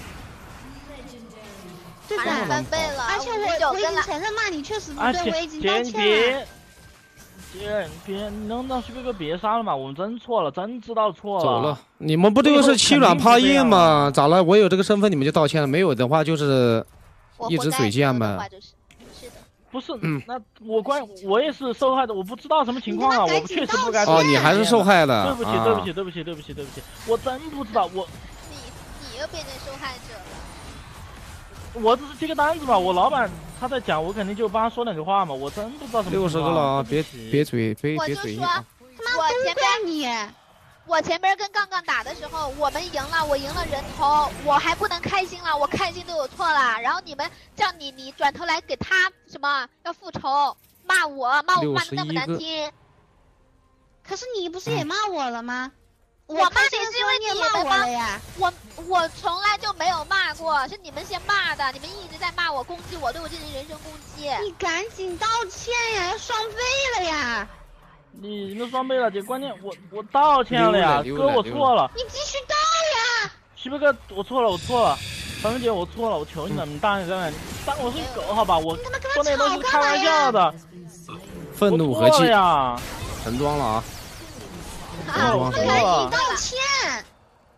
Speaker 3: 对吧？
Speaker 1: 翻倍了，
Speaker 3: 而且我已经承认骂你确实不对，我已经道歉了。
Speaker 4: 别，你能让徐哥哥别杀了吗？我们真错了，真知道错了。
Speaker 2: 走了，你们不就是欺软怕硬吗？咋了？我有这个身份，你们就道歉了；没有的话，就是一直嘴贱呗。
Speaker 4: 不是，那我也是受害的，我不知道什么情况啊，我确实不该。
Speaker 2: 哦，你还是受害的。
Speaker 4: 对不起，我真不知道，
Speaker 1: 你又变成受害者了。
Speaker 4: 我只是接个单子嘛，我老板他在讲，我肯定就帮他说两句话嘛，我真不知道什么情况。
Speaker 2: 60个了啊，别嘴硬啊！
Speaker 3: 他妈都怪你！
Speaker 1: 我前边跟杠杠打的时候，我们赢了，我赢了人头，我还不能开心了，我开心都有错了。然后你们叫你转头来给他什么要复仇，骂我骂的那么难听。
Speaker 3: 可是你不是也骂我了吗？
Speaker 1: 我骂你是因为
Speaker 3: 你也骂我了呀。
Speaker 1: 我从来就没有骂过，是你们先骂的，你们一直在骂我，攻击我，对我进行人身攻击。
Speaker 3: 你赶紧道歉呀，要双倍了呀！
Speaker 4: 你们双倍了，姐，关键我道歉了呀，哥我错了。
Speaker 3: 你继续道呀！
Speaker 4: 西北哥，我错了。小文姐，我错了，我求你了，你大人在那里，当我是狗好吧？我说那东西开玩笑的。
Speaker 2: 愤怒和气
Speaker 4: 呀！
Speaker 2: 神装了啊！
Speaker 3: 我赶紧道歉。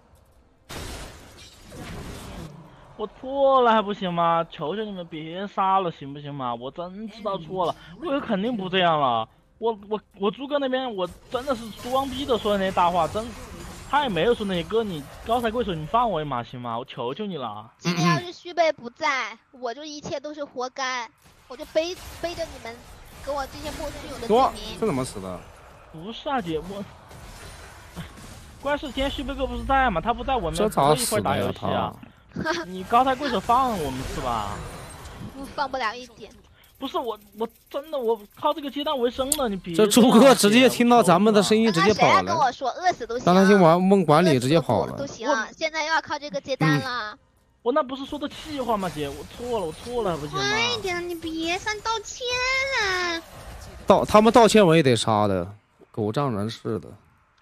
Speaker 4: 我错了还不行吗？求求你们别杀了，行不行吗？我真知道错了，我肯定不这样了。我朱哥那边我真的是装逼的说的那些大话，他也没有说那些哥，你高抬贵手，你放我一马行吗？我求求你了。
Speaker 1: 今天要是旭贝不在，我就一切都是活该，我就背着你们给我这些莫须有的罪名。
Speaker 2: 这怎么死的？
Speaker 4: 不是啊姐，关键是今天旭贝哥不是在吗？他不在，我们不会一块打游戏啊。你高抬贵手放我们是吧？
Speaker 1: 放不了一点。
Speaker 4: 不是我真的我靠这个接单为生的，你别。
Speaker 2: 这朱哥直接听到咱们的声音，直接跑了。
Speaker 1: 跟我说饿死都行。
Speaker 2: 让他先问管理，直接跑了。
Speaker 1: 都行，现在又要靠这个接单了。
Speaker 4: 我那不是说的气话吗，姐？我错了，不行吗？
Speaker 3: 快一点，你别上道歉啊！
Speaker 2: 他们道歉我也得杀的，狗仗人势的。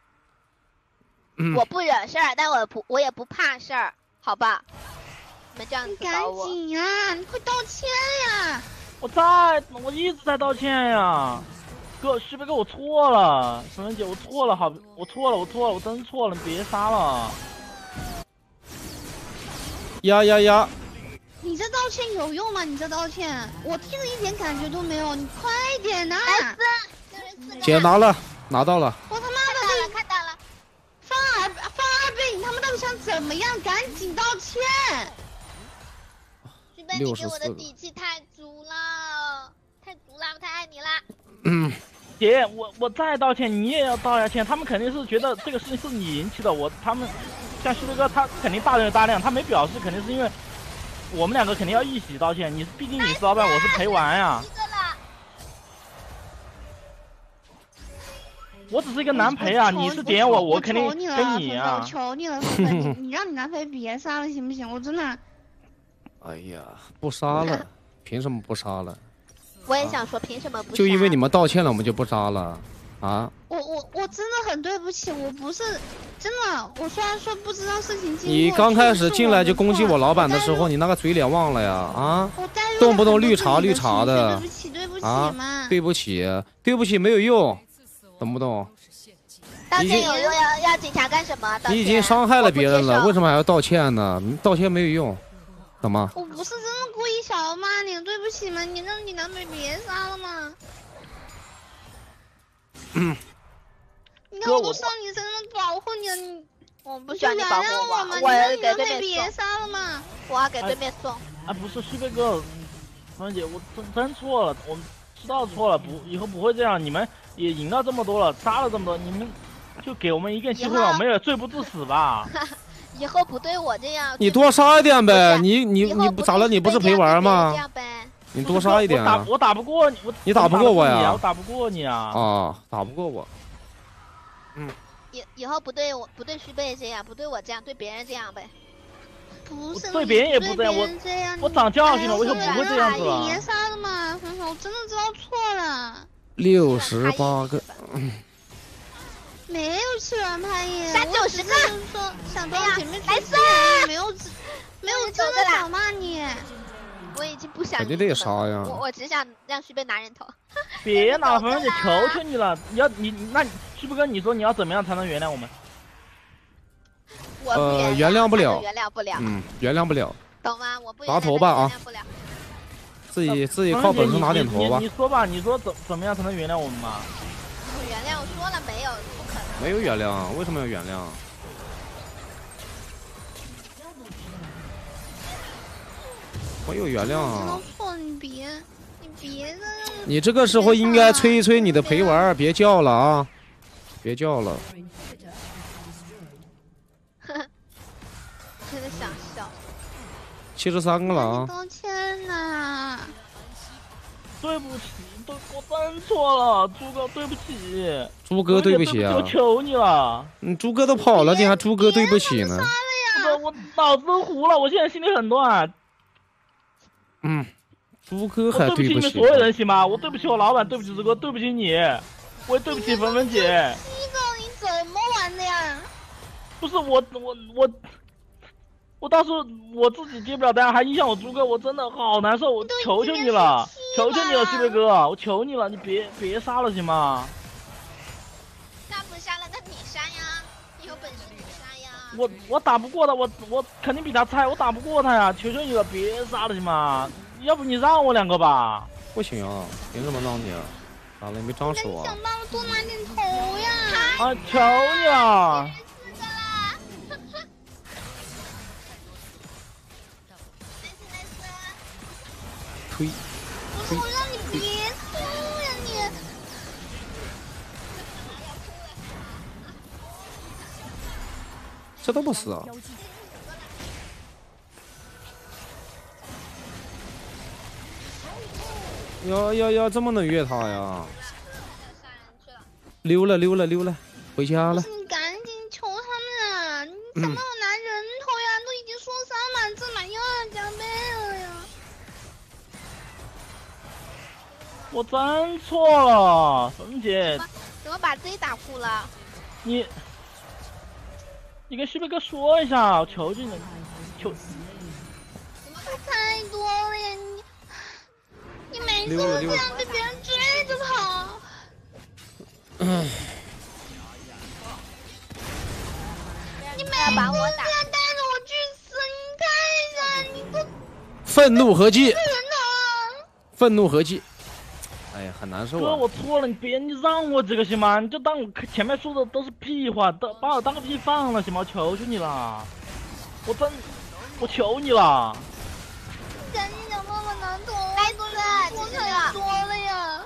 Speaker 1: 我不惹事儿，但我也不怕事儿，好吧？你们这样子搞我。
Speaker 3: 赶紧啊！你快道歉呀！
Speaker 4: 我一直在道歉呀，哥，旭贝哥，我错了，小文姐，我错了，我错了，我真错了，你别杀了。
Speaker 2: 呀！
Speaker 3: 你这道歉有用吗？你这道歉，我听着一点感觉都没有，你快点呐！
Speaker 2: 姐拿到了。
Speaker 3: 我他妈的
Speaker 1: 看到了，
Speaker 3: 放二倍，你他们到底想怎么样？赶紧道歉！
Speaker 1: 旭贝，你给我的底气太足了，我太爱你啦。
Speaker 4: 姐，我再道歉，你也要道下歉。他们肯定是觉得这个事情是你引起的，他们像旭贝哥，他肯定大人有大量，他没表示，肯定是因为我们两个肯定要一起道歉。毕竟你是老板，我是陪玩呀。我只是一个男陪啊，你是点我肯定跟你啊。
Speaker 3: 我求你了，你让你男陪别杀了行不行？我真的。
Speaker 2: 哎呀，不杀了，凭什么不杀了？
Speaker 1: 我也想说，凭什么不杀？
Speaker 2: 就因为你们道歉了，我们就不杀了啊？
Speaker 3: 我真的很对不起，我不是真的。我虽然说不知道事情经过，
Speaker 2: 你刚开始进来就攻击我老板的时候，你那个嘴脸忘了呀？啊？动不动绿茶的。
Speaker 3: 对不起
Speaker 2: 啊！对不起没有用，懂不懂？
Speaker 1: 道歉有用，要警察干什么？
Speaker 2: 你已经伤害了别人了，为什么还要道歉呢？道歉没有用。怎么？
Speaker 3: 我不是真的故意想要骂你，对不起嘛，你让你男朋友别杀了嘛。你看我都上你身上保护你了，
Speaker 1: 我不需要你保护
Speaker 3: 我，
Speaker 1: 我要给对面
Speaker 3: 别杀了嘛。
Speaker 1: 我要给对面送。
Speaker 4: 不是旭贝哥，芳姐，我真错了，我知道错了，以后不会这样。你们也赢了这么多了，杀了这么多，你们就给我们一个机会吧，我们也罪不至死吧。
Speaker 1: 以后不对我这样，
Speaker 2: 你多杀一点呗！你不咋了？你不是陪玩吗？你多杀一点啊！
Speaker 4: 我打不过你，
Speaker 2: 你打不过我呀！
Speaker 4: 我打不过你啊！
Speaker 2: 啊，打不过我。
Speaker 1: 以后不对旭贝这样，不对我这样，对别人这样呗。
Speaker 3: 不是
Speaker 4: 对别人也不这样，我长教训了，我以后不会这样子了。
Speaker 3: 别杀了嘛，分手，我真的知道错了。
Speaker 2: 68个。
Speaker 3: 没有吃完拍耶，
Speaker 1: 杀90个，
Speaker 3: 就是说想到前面
Speaker 1: 来死，
Speaker 3: 没有真的想骂你，
Speaker 1: 我已经不想。
Speaker 2: 肯定得杀呀！
Speaker 1: 我只想让旭贝拿人头。
Speaker 4: 别拿分姐，求求你了！那旭贝哥，你说你要怎么样才能原谅我们？
Speaker 1: 我
Speaker 2: 原谅不了，
Speaker 1: 原谅不了。
Speaker 2: 原谅不了。
Speaker 1: 懂吗？我不
Speaker 2: 拿头吧啊！自己靠本事拿点头吧。
Speaker 4: 你说吧，你说怎么样才能原谅我们嘛？
Speaker 1: 原谅，我说了没有，不可能。
Speaker 2: 没有原谅，为什么要原谅？我有原谅啊！
Speaker 3: 知道错了，你别这样。
Speaker 2: 你这个时候应该催一催你的陪玩，别叫了啊！别叫了。 73个了啊！
Speaker 3: 道歉呐！
Speaker 4: 对不起，我真错了，猪哥，对不起。
Speaker 2: 猪哥对不起啊！
Speaker 4: 我求你了。
Speaker 2: 猪哥都跑了，你还猪哥对不起呢？
Speaker 4: 我脑子都糊了，我现在心里很乱。
Speaker 2: 猪哥还对不起
Speaker 4: 我对不起你们所有人行吗？我对不起我老板，对不起猪哥，对不起你，我也对不起芬芬姐。
Speaker 3: 这个你怎么玩的呀？
Speaker 4: 不是我当时我自己接不了单，还影响我猪哥，我真的好难受，我求求你了，求求你了，西北哥，我求你了，你别杀了行吗？
Speaker 1: 那不杀了，那你杀呀，你有本事你杀呀。
Speaker 4: 我打不过他，我肯定比他菜，我打不过他呀，求求你了，别杀了行吗？要不你让我2个吧？
Speaker 2: 不行啊，凭什么让你啊？咋了？你没长手啊？
Speaker 3: 想办法多拿点头呀！
Speaker 4: 啊，求你了！
Speaker 2: 推，
Speaker 3: 不是我让你别吐呀你！
Speaker 2: 这都不死啊！要这么能越他呀？溜了，回家了。
Speaker 3: 你赶紧求他们啊！你想办法拿人头呀！都已经说3满字满又要加倍了呀！
Speaker 4: 我真错了，芬姐，
Speaker 1: 怎么把自己打哭了？
Speaker 4: 你跟西北哥说一下，我求求你了，求。
Speaker 3: 太多了呀！你每次都这样被别人追着跑。你每次
Speaker 1: 把我打
Speaker 3: 都这样带着我去死，你看一下，你都
Speaker 2: 愤怒合计，
Speaker 3: 人头。
Speaker 2: 愤怒合计。哎呀，很难受
Speaker 4: 哥，
Speaker 2: 啊！
Speaker 4: 我错了，你让我这个行吗？你就当我前面说的都是屁话，把我当个屁放了行吗？求求你了，我求你了。
Speaker 3: 赶紧想办法拿头，
Speaker 1: 来子，
Speaker 3: 我太多了呀！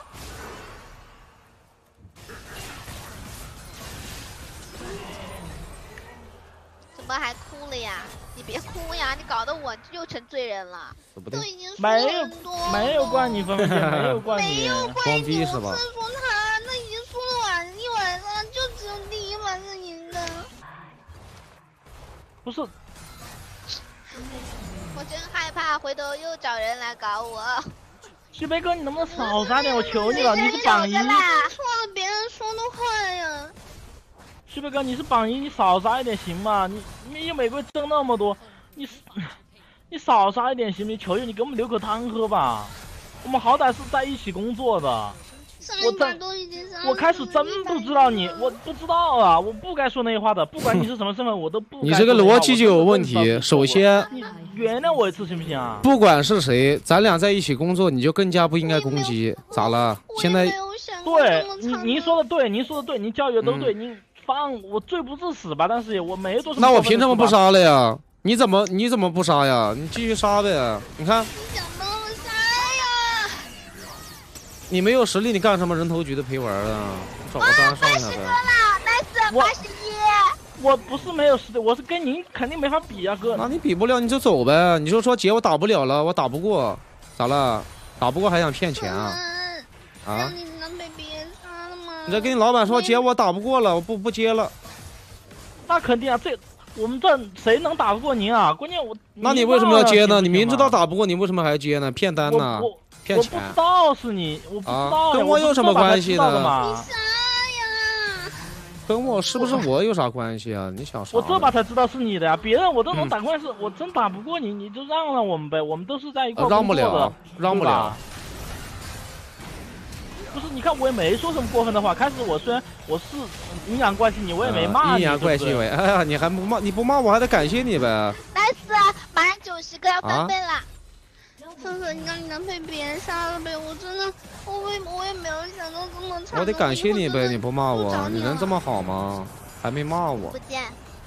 Speaker 1: 怎么还哭了呀？你别哭呀，你搞得我又成罪人了。
Speaker 3: 都已经说
Speaker 4: 没有怪你芬芬姐，没有怪你。
Speaker 3: 没有怪
Speaker 2: 装
Speaker 3: 你，
Speaker 2: 逼是吧
Speaker 3: 我是说他，那已经说了一晚上，就只有第1晚是赢的。
Speaker 4: 不是，
Speaker 1: 我真害怕，回头又找人来搞我。
Speaker 4: 西北哥，你能不能少杀点？我求你了，你是榜一。
Speaker 3: 错了别人说的话呀。
Speaker 4: 西北哥，你是榜一，你少杀一点行吗？你一玫瑰挣那么多，你少杀一点行不行？求求你给我们留口汤喝吧，我们好歹是在一起工作的。我开始真不知道你，我不知道啊，我不该说那些话的，不管你是什么身份，我都不该。
Speaker 2: 你这个逻辑就有问题。首先，
Speaker 4: 你原谅我一次行不行啊？
Speaker 2: 不管是谁，咱俩在一起工作，你就更加不应该攻击。咋了？现在
Speaker 4: 对您说的对，您说的对，您教育的都对，您放我罪不至死吧，但是我没做什么。
Speaker 2: 那我凭什么不杀了呀？你怎么不杀呀？你继续杀呗。你看，你没有实力，你干什么人头局的陪玩啊？找个单上一下呗。
Speaker 4: 我不是没有实力，我是跟您肯定没法比啊，哥。
Speaker 2: 那你比不了你就走呗，你就说姐我打不了了，我打不过，咋了？打不过还想骗钱啊？啊？你再跟你老板说姐我打不过了，我不接了。
Speaker 4: 那肯定啊，我们这谁能打得过您啊？关键
Speaker 2: 那你为什么要接呢？你明知道打不过，你为什么还接呢？骗单呢？骗钱？
Speaker 4: 我不知道是你，我不知道。
Speaker 2: 跟我有什么关系呢？
Speaker 3: 你杀呀！
Speaker 2: 跟我是不是我有啥关系啊？你想啥？
Speaker 4: 我这把才知道是你的呀！别人我这种打官司，我真打不过你，你就让我们呗，我们都是在一块
Speaker 2: 让不了，让不了。
Speaker 4: 不是，你看我也没说什么过分的话。开始虽然我是阴阳怪气你，我也没骂你。
Speaker 2: 阴阳怪气喂，哎呀，你还不骂？你不骂我还得感谢你呗。
Speaker 1: nice，马上90个要翻倍了。
Speaker 3: 芬芬，你让你男朋友别杀了呗！我真的，我也没有想到这么惨。
Speaker 2: 我得感谢你呗，你不骂我，你人这么好吗？还没骂我。
Speaker 1: 不见。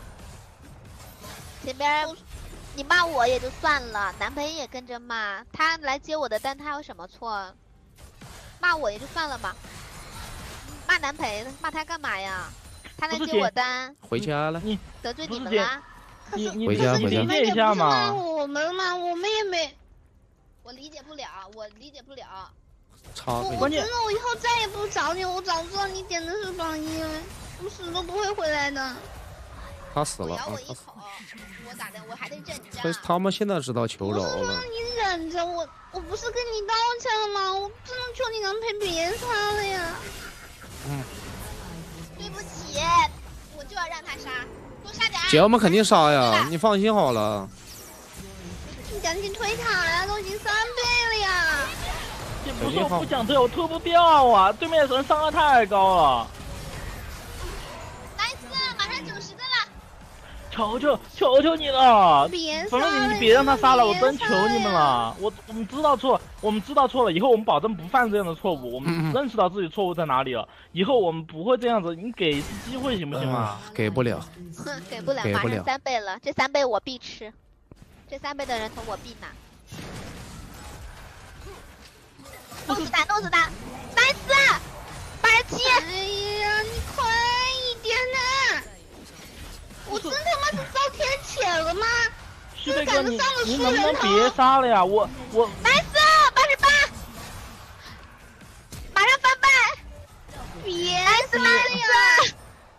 Speaker 1: 前边你骂我也就算了，男朋友也跟着骂，他来接我的单，他有什么错？骂我也就算了吧，骂男朋友骂他干嘛呀？他来接我单，
Speaker 2: 回家了。
Speaker 1: 得罪你们啦？
Speaker 4: 你
Speaker 2: 回家
Speaker 4: 理解一下嘛。
Speaker 3: 我们嘛，我们也没。
Speaker 1: 我理解不了，我理解不了。
Speaker 3: 我真的，我以后再也不找你。我早知道你点的是榜一，我死都不会回来的。
Speaker 2: 他死了。
Speaker 1: 咬我一口，我咋的？我还得忍着。
Speaker 2: 可是他们现在知道求饶了。
Speaker 3: 我说你忍着，我不是跟你道歉了吗？我真的求你能陪别杀了呀。
Speaker 1: 对不起，我就要让他杀，多杀点。
Speaker 2: 姐，我们肯定杀呀，你放心好了。
Speaker 3: 你赶紧推塔呀，都已经3倍了呀。
Speaker 4: 这不是我不想推，我推不掉啊！对面人伤害太高了。
Speaker 1: nice， 马上90个了。
Speaker 4: 求求你了！反正你别让他杀了，我真求你们了。我们知道错，我们知道错了，以后我们保证不犯这样的错误。我们认识到自己错误在哪里了，以后我们不会这样子。你给一次机会行不行嘛？
Speaker 2: 给不了。
Speaker 1: 给不了，马上3倍了，这3倍我必吃，这3倍的人头我必拿。弄死他，nice，87。
Speaker 3: 哎呀，你快一点呐！我真他妈是遭天谴了吗？
Speaker 4: 旭飞哥，你能不能别杀了呀？我
Speaker 1: nice，88，马上翻倍，
Speaker 3: 别杀了呀！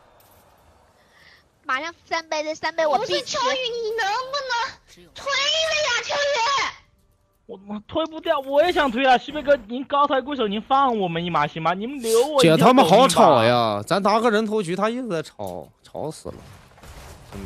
Speaker 1: 马上3倍，这3倍我必吃。
Speaker 3: 秋雨，你能不能推了呀，秋雨？
Speaker 4: 我推不掉，我也想推啊！旭飞哥，您高抬贵手，您放我们一马行吗？你们留我一条。
Speaker 2: 姐，他们好吵呀！咱打个人头局，他一直在吵，吵死了，真的。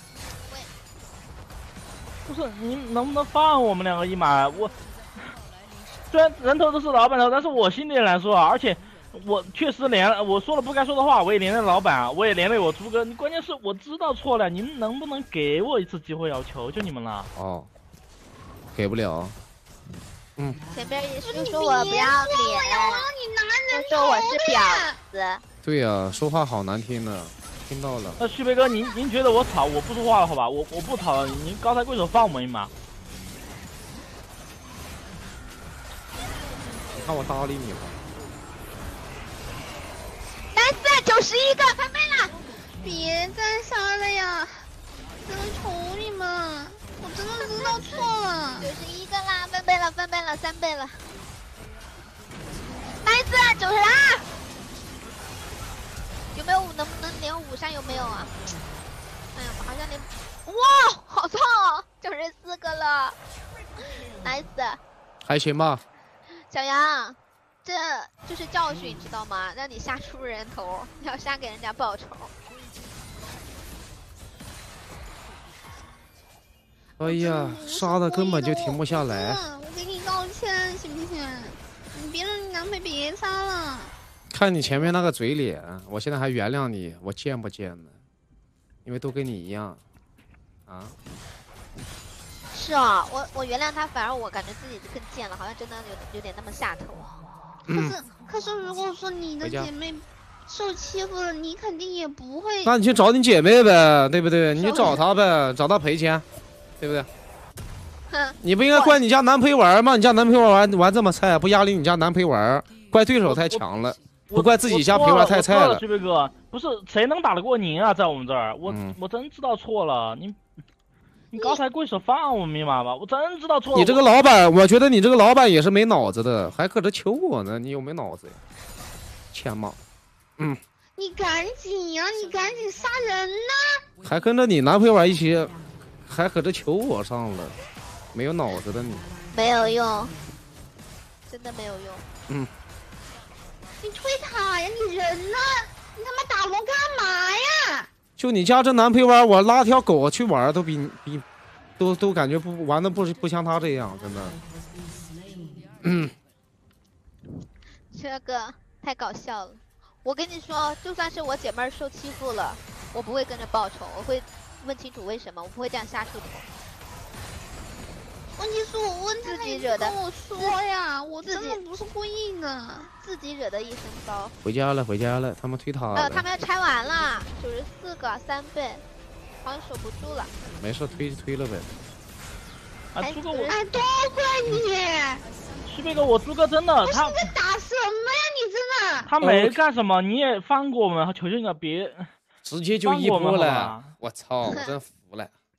Speaker 4: 不是，您能不能放我们2个一马？我虽然人头都是老板头，但是我心里难受啊！而且我确实我说了不该说的话，我也连累老板，我也连累我猪哥。关键是我知道错了，您能不能给我一次机会？要求求你们了。
Speaker 2: 哦，给不了。
Speaker 1: 前边也是说我不要脸，就说我是婊子。
Speaker 2: 对呀，说话好难听的，听到了。
Speaker 4: 那旭飞哥，您觉得我吵，我不说话了，好吧？我不吵了，您高抬贵手放我们一马。
Speaker 2: 你看我搭理你吗
Speaker 1: ？nice，91个，翻倍了。
Speaker 3: 别再杀了呀！真的求你们，我真的知道错了。
Speaker 1: 91个啦，翻倍了，3倍了。nice，92。有没有能不能连5上？有没有啊？哎呀，好像连，哇，好痛啊！94个了 ，nice。
Speaker 2: 还行吧。
Speaker 1: 小杨，这就是教训，知道吗？让你杀出人头，要杀给人家报仇。
Speaker 2: 哎呀，杀的根本就停不下来。
Speaker 3: 我给你道歉行不行？你别让你男朋友别杀了。
Speaker 2: 看你前面那个嘴脸，我现在还原谅你，我贱不贱呢？因为都跟你一样，啊？
Speaker 1: 是啊，我原谅他，反而我感觉自己更贱了，好像真的有点那么下头。
Speaker 3: 可是如果说你的姐妹受欺负了，你肯定也不会。
Speaker 2: 那你去找你姐妹呗，对不对？你去找她呗，找她赔钱，对不对？你不应该怪你家男陪玩吗？你家男陪玩这么菜，不压力你家男陪玩，怪对手太强了。不怪自己家陪玩太菜了。
Speaker 4: 旭飞哥，不是谁能打得过您啊？在我们这儿，我真知道错了。你高抬贵手放我们一马吧，我真知道错了。
Speaker 2: 你这个老板，我觉得你这个老板也是没脑子的，还搁这求我呢，你有没脑子呀？欠骂。
Speaker 3: 你赶紧呀，你赶紧杀人呐！
Speaker 2: 还跟着你男陪玩一起，还搁这求我上了，没有脑子的你。
Speaker 1: 没有用，真的没有用。
Speaker 3: 你推塔呀！你人呢？你他妈打龙干嘛呀？
Speaker 2: 就你家这男陪玩，我拉条狗去玩都都感觉玩的不像他这样，真的。
Speaker 1: 这个太搞笑了。我跟你说，就算是我姐妹儿受欺负了，我不会跟着报仇，我会问清楚为什么，我不会这样瞎出头。
Speaker 3: 问题是我问
Speaker 1: 自己惹的，
Speaker 3: 跟我说呀，我真的不是故意的，
Speaker 1: 自己惹的一身骚。
Speaker 2: 回家了，他们推塔了。
Speaker 1: 他们要拆完了，94个3倍，好像守不住了。
Speaker 2: 没事，推了呗。
Speaker 4: 猪哥，
Speaker 3: 都怪你！
Speaker 4: 旭飞哥，我猪哥真的，他
Speaker 3: 在打什么呀？你真的？
Speaker 4: 他没干什么，你也放过我们，求求你了，别
Speaker 2: 直接就1波了。我操，我真服了。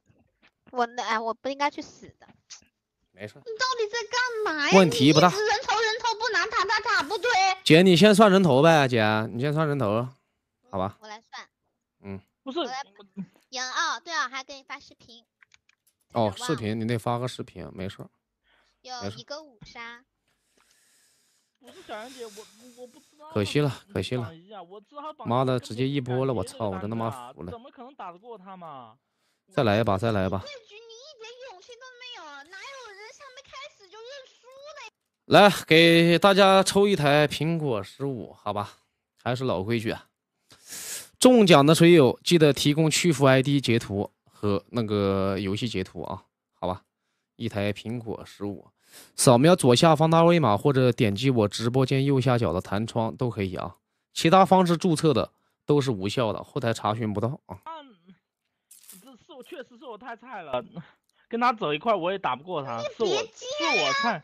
Speaker 1: 我不应该去死的。
Speaker 2: 没事。
Speaker 3: 你到底在干嘛呀？
Speaker 2: 问题不大。
Speaker 3: 人头不拿塔不对。
Speaker 2: 姐，你先算人头呗，姐，你先算人头，好吧？
Speaker 1: 我来算。
Speaker 4: 不是。
Speaker 1: 杨哦，对啊，还给你发视频。
Speaker 2: 哦，视频你得发个视频，没事。
Speaker 1: 有一个5杀。
Speaker 4: 不是小杨姐，我不知道。
Speaker 2: 可惜了。妈的，直接一波了，我操！我真他妈服了。
Speaker 4: 怎么可能打得过他嘛？
Speaker 2: 再来一把。
Speaker 3: 这局你一点勇气都没有，哪有人还没开始就认输的？
Speaker 2: 来，给大家抽一台苹果15，好吧？还是老规矩啊。中奖的水友记得提供去服 ID 截图和那个游戏截图啊，好吧？一台苹果15。扫描左下方的二维码，或者点击我直播间右下角的弹窗都可以啊。其他方式注册的都是无效的，后台查询不到啊。
Speaker 4: 确实是我太菜了，跟他走一块我也打不过他，是我菜。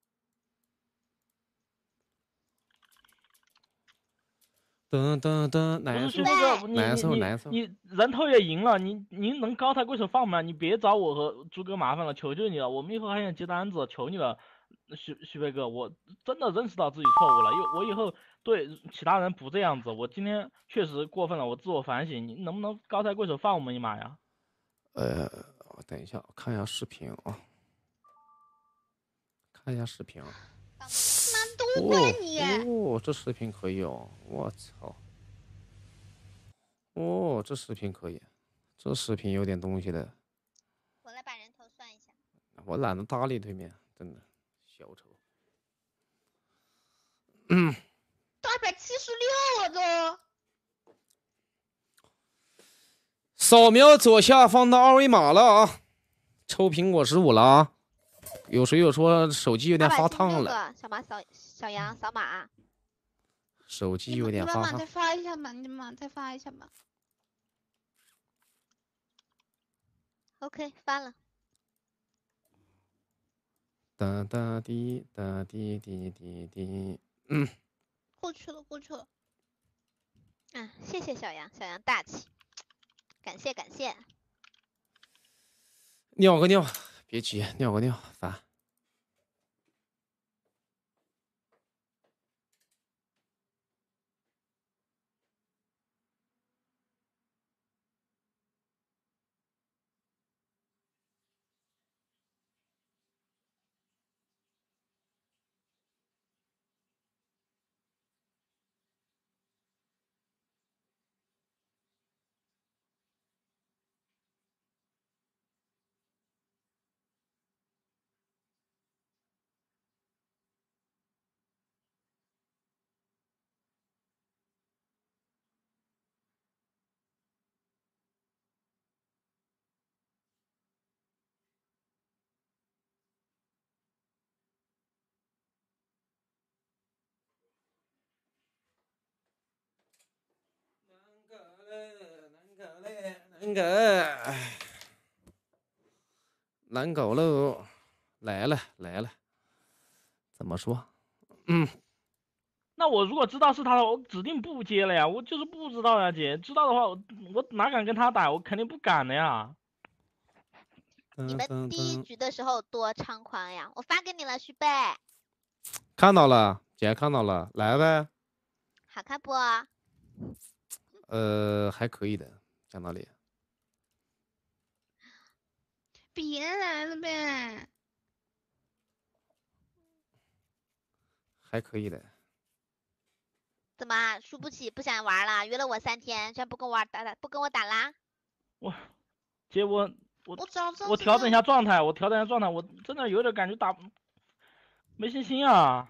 Speaker 2: 难受。
Speaker 4: 你人头也赢了，您能高抬贵手放吗？你别找我和朱哥麻烦了，求求你了，我们以后还想接单子，求你了，旭飞哥，我真的认识到自己错误了，我以后对其他人不这样子，我今天确实过分了，我自我反省，你能不能高抬贵手放我们一马呀？
Speaker 2: 等一下，我看一下视频啊，看一下视频啊。
Speaker 3: 妈都怪你！
Speaker 2: 哦，这视频可以哦，我操！哦，这视频可以，这视频有点东西的。
Speaker 1: 我来把人头算一下。
Speaker 2: 我懒得搭理对面，真的小丑。
Speaker 3: 276了都。
Speaker 2: 扫描左下方的二维码了啊，抽苹果15了啊。有谁有说手机有点发烫了？
Speaker 1: 小杨扫码。
Speaker 2: 手机有点发烫。
Speaker 3: 再发一下吧，你们再发一下吧。
Speaker 1: OK， 发了。
Speaker 2: 哒哒滴哒滴滴滴滴，
Speaker 3: 过去了。
Speaker 1: 谢谢小杨大气，感谢。
Speaker 2: 尿个尿，别急，尿个尿，烦。难搞喽，来了，怎么说？
Speaker 4: 那我如果知道是他的，我指定不接了呀，我就是不知道呀，姐，知道的话我哪敢跟他打，我肯定不敢的呀。
Speaker 1: 你们第一局的时候多猖狂呀！我发给你了，徐贝。
Speaker 2: 看到了，姐看到了，来呗。
Speaker 1: 好看不？
Speaker 2: 还可以的，讲道理。
Speaker 3: 别来了呗。
Speaker 2: 还可以的。
Speaker 1: 怎么输不起，不想玩了？约了我3天，居然不跟我打啦？
Speaker 4: 姐我调整一下状态，我真的有点感觉打没信心啊。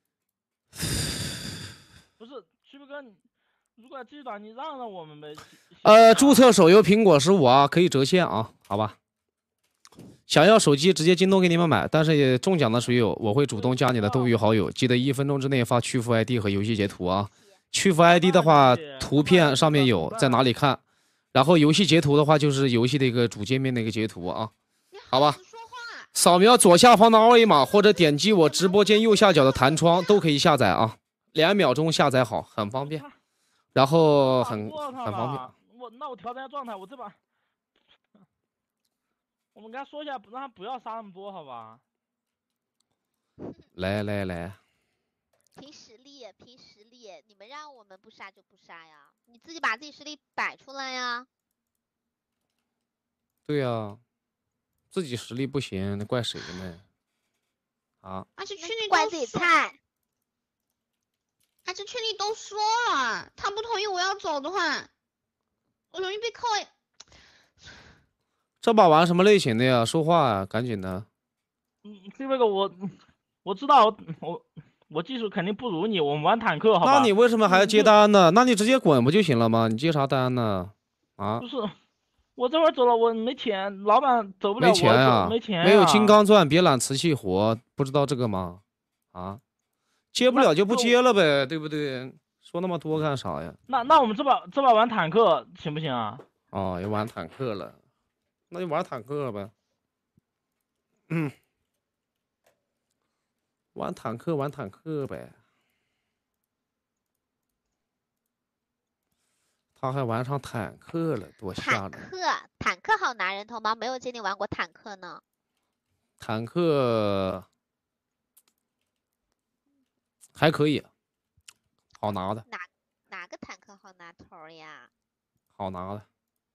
Speaker 4: 不是，旭哥，你如果要继续打，你让我们呗。
Speaker 2: 注册手游苹果15啊，可以折现啊，好吧。想要手机直接京东给你们买，但是也中奖的水友我会主动加你的斗鱼好友，记得1分钟之内发去服 ID 和游戏截图啊。去服 ID 的话，图片上面有，在哪里看？然后游戏截图的话，就是游戏的一个主界面的一个截图啊，好吧。扫描左下方的二维码，或者点击我直播间右下角的弹窗都可以下载啊，2秒钟下载好，很方便，然后很方便。
Speaker 4: 那我调整一下状态， 我们跟他说一下，让他不要杀那么多，好吧？
Speaker 2: 来，
Speaker 1: 凭实力，你们让我们不杀就不杀呀，你自己把自己实力摆出来呀。
Speaker 2: 对呀，自己实力不行，那怪谁呢？啊？
Speaker 3: 而且群里
Speaker 1: 怪自己菜。
Speaker 3: 而且群里都说了，他不同意我要走的话，我容易被扣。
Speaker 2: 这把玩什么类型的呀？说话呀，赶紧的。
Speaker 4: 这个我知道，我技术肯定不如你，我们玩坦克，好吧？
Speaker 2: 那你为什么还要接单呢？那你直接滚不就行了吗？你接啥单呢？啊？
Speaker 4: 不是，我这会儿走了，我没钱，老板走不了，
Speaker 2: 没钱呀？
Speaker 4: 没钱呀？
Speaker 2: 没有金刚钻，别揽瓷器活，不知道这个吗？啊？接不了就不接了呗，对不对？说那么多干啥呀？
Speaker 4: 那我们这把玩坦克行不行啊？
Speaker 2: 哦，要玩坦克了，那就玩坦克呗。嗯。玩坦克呗，他还玩上坦克了，多吓人！
Speaker 1: 坦克好拿人头吗？没有见你玩过坦克呢。
Speaker 2: 坦克还可以，好拿的。
Speaker 1: 哪个坦克好拿头呀？
Speaker 2: 好拿的。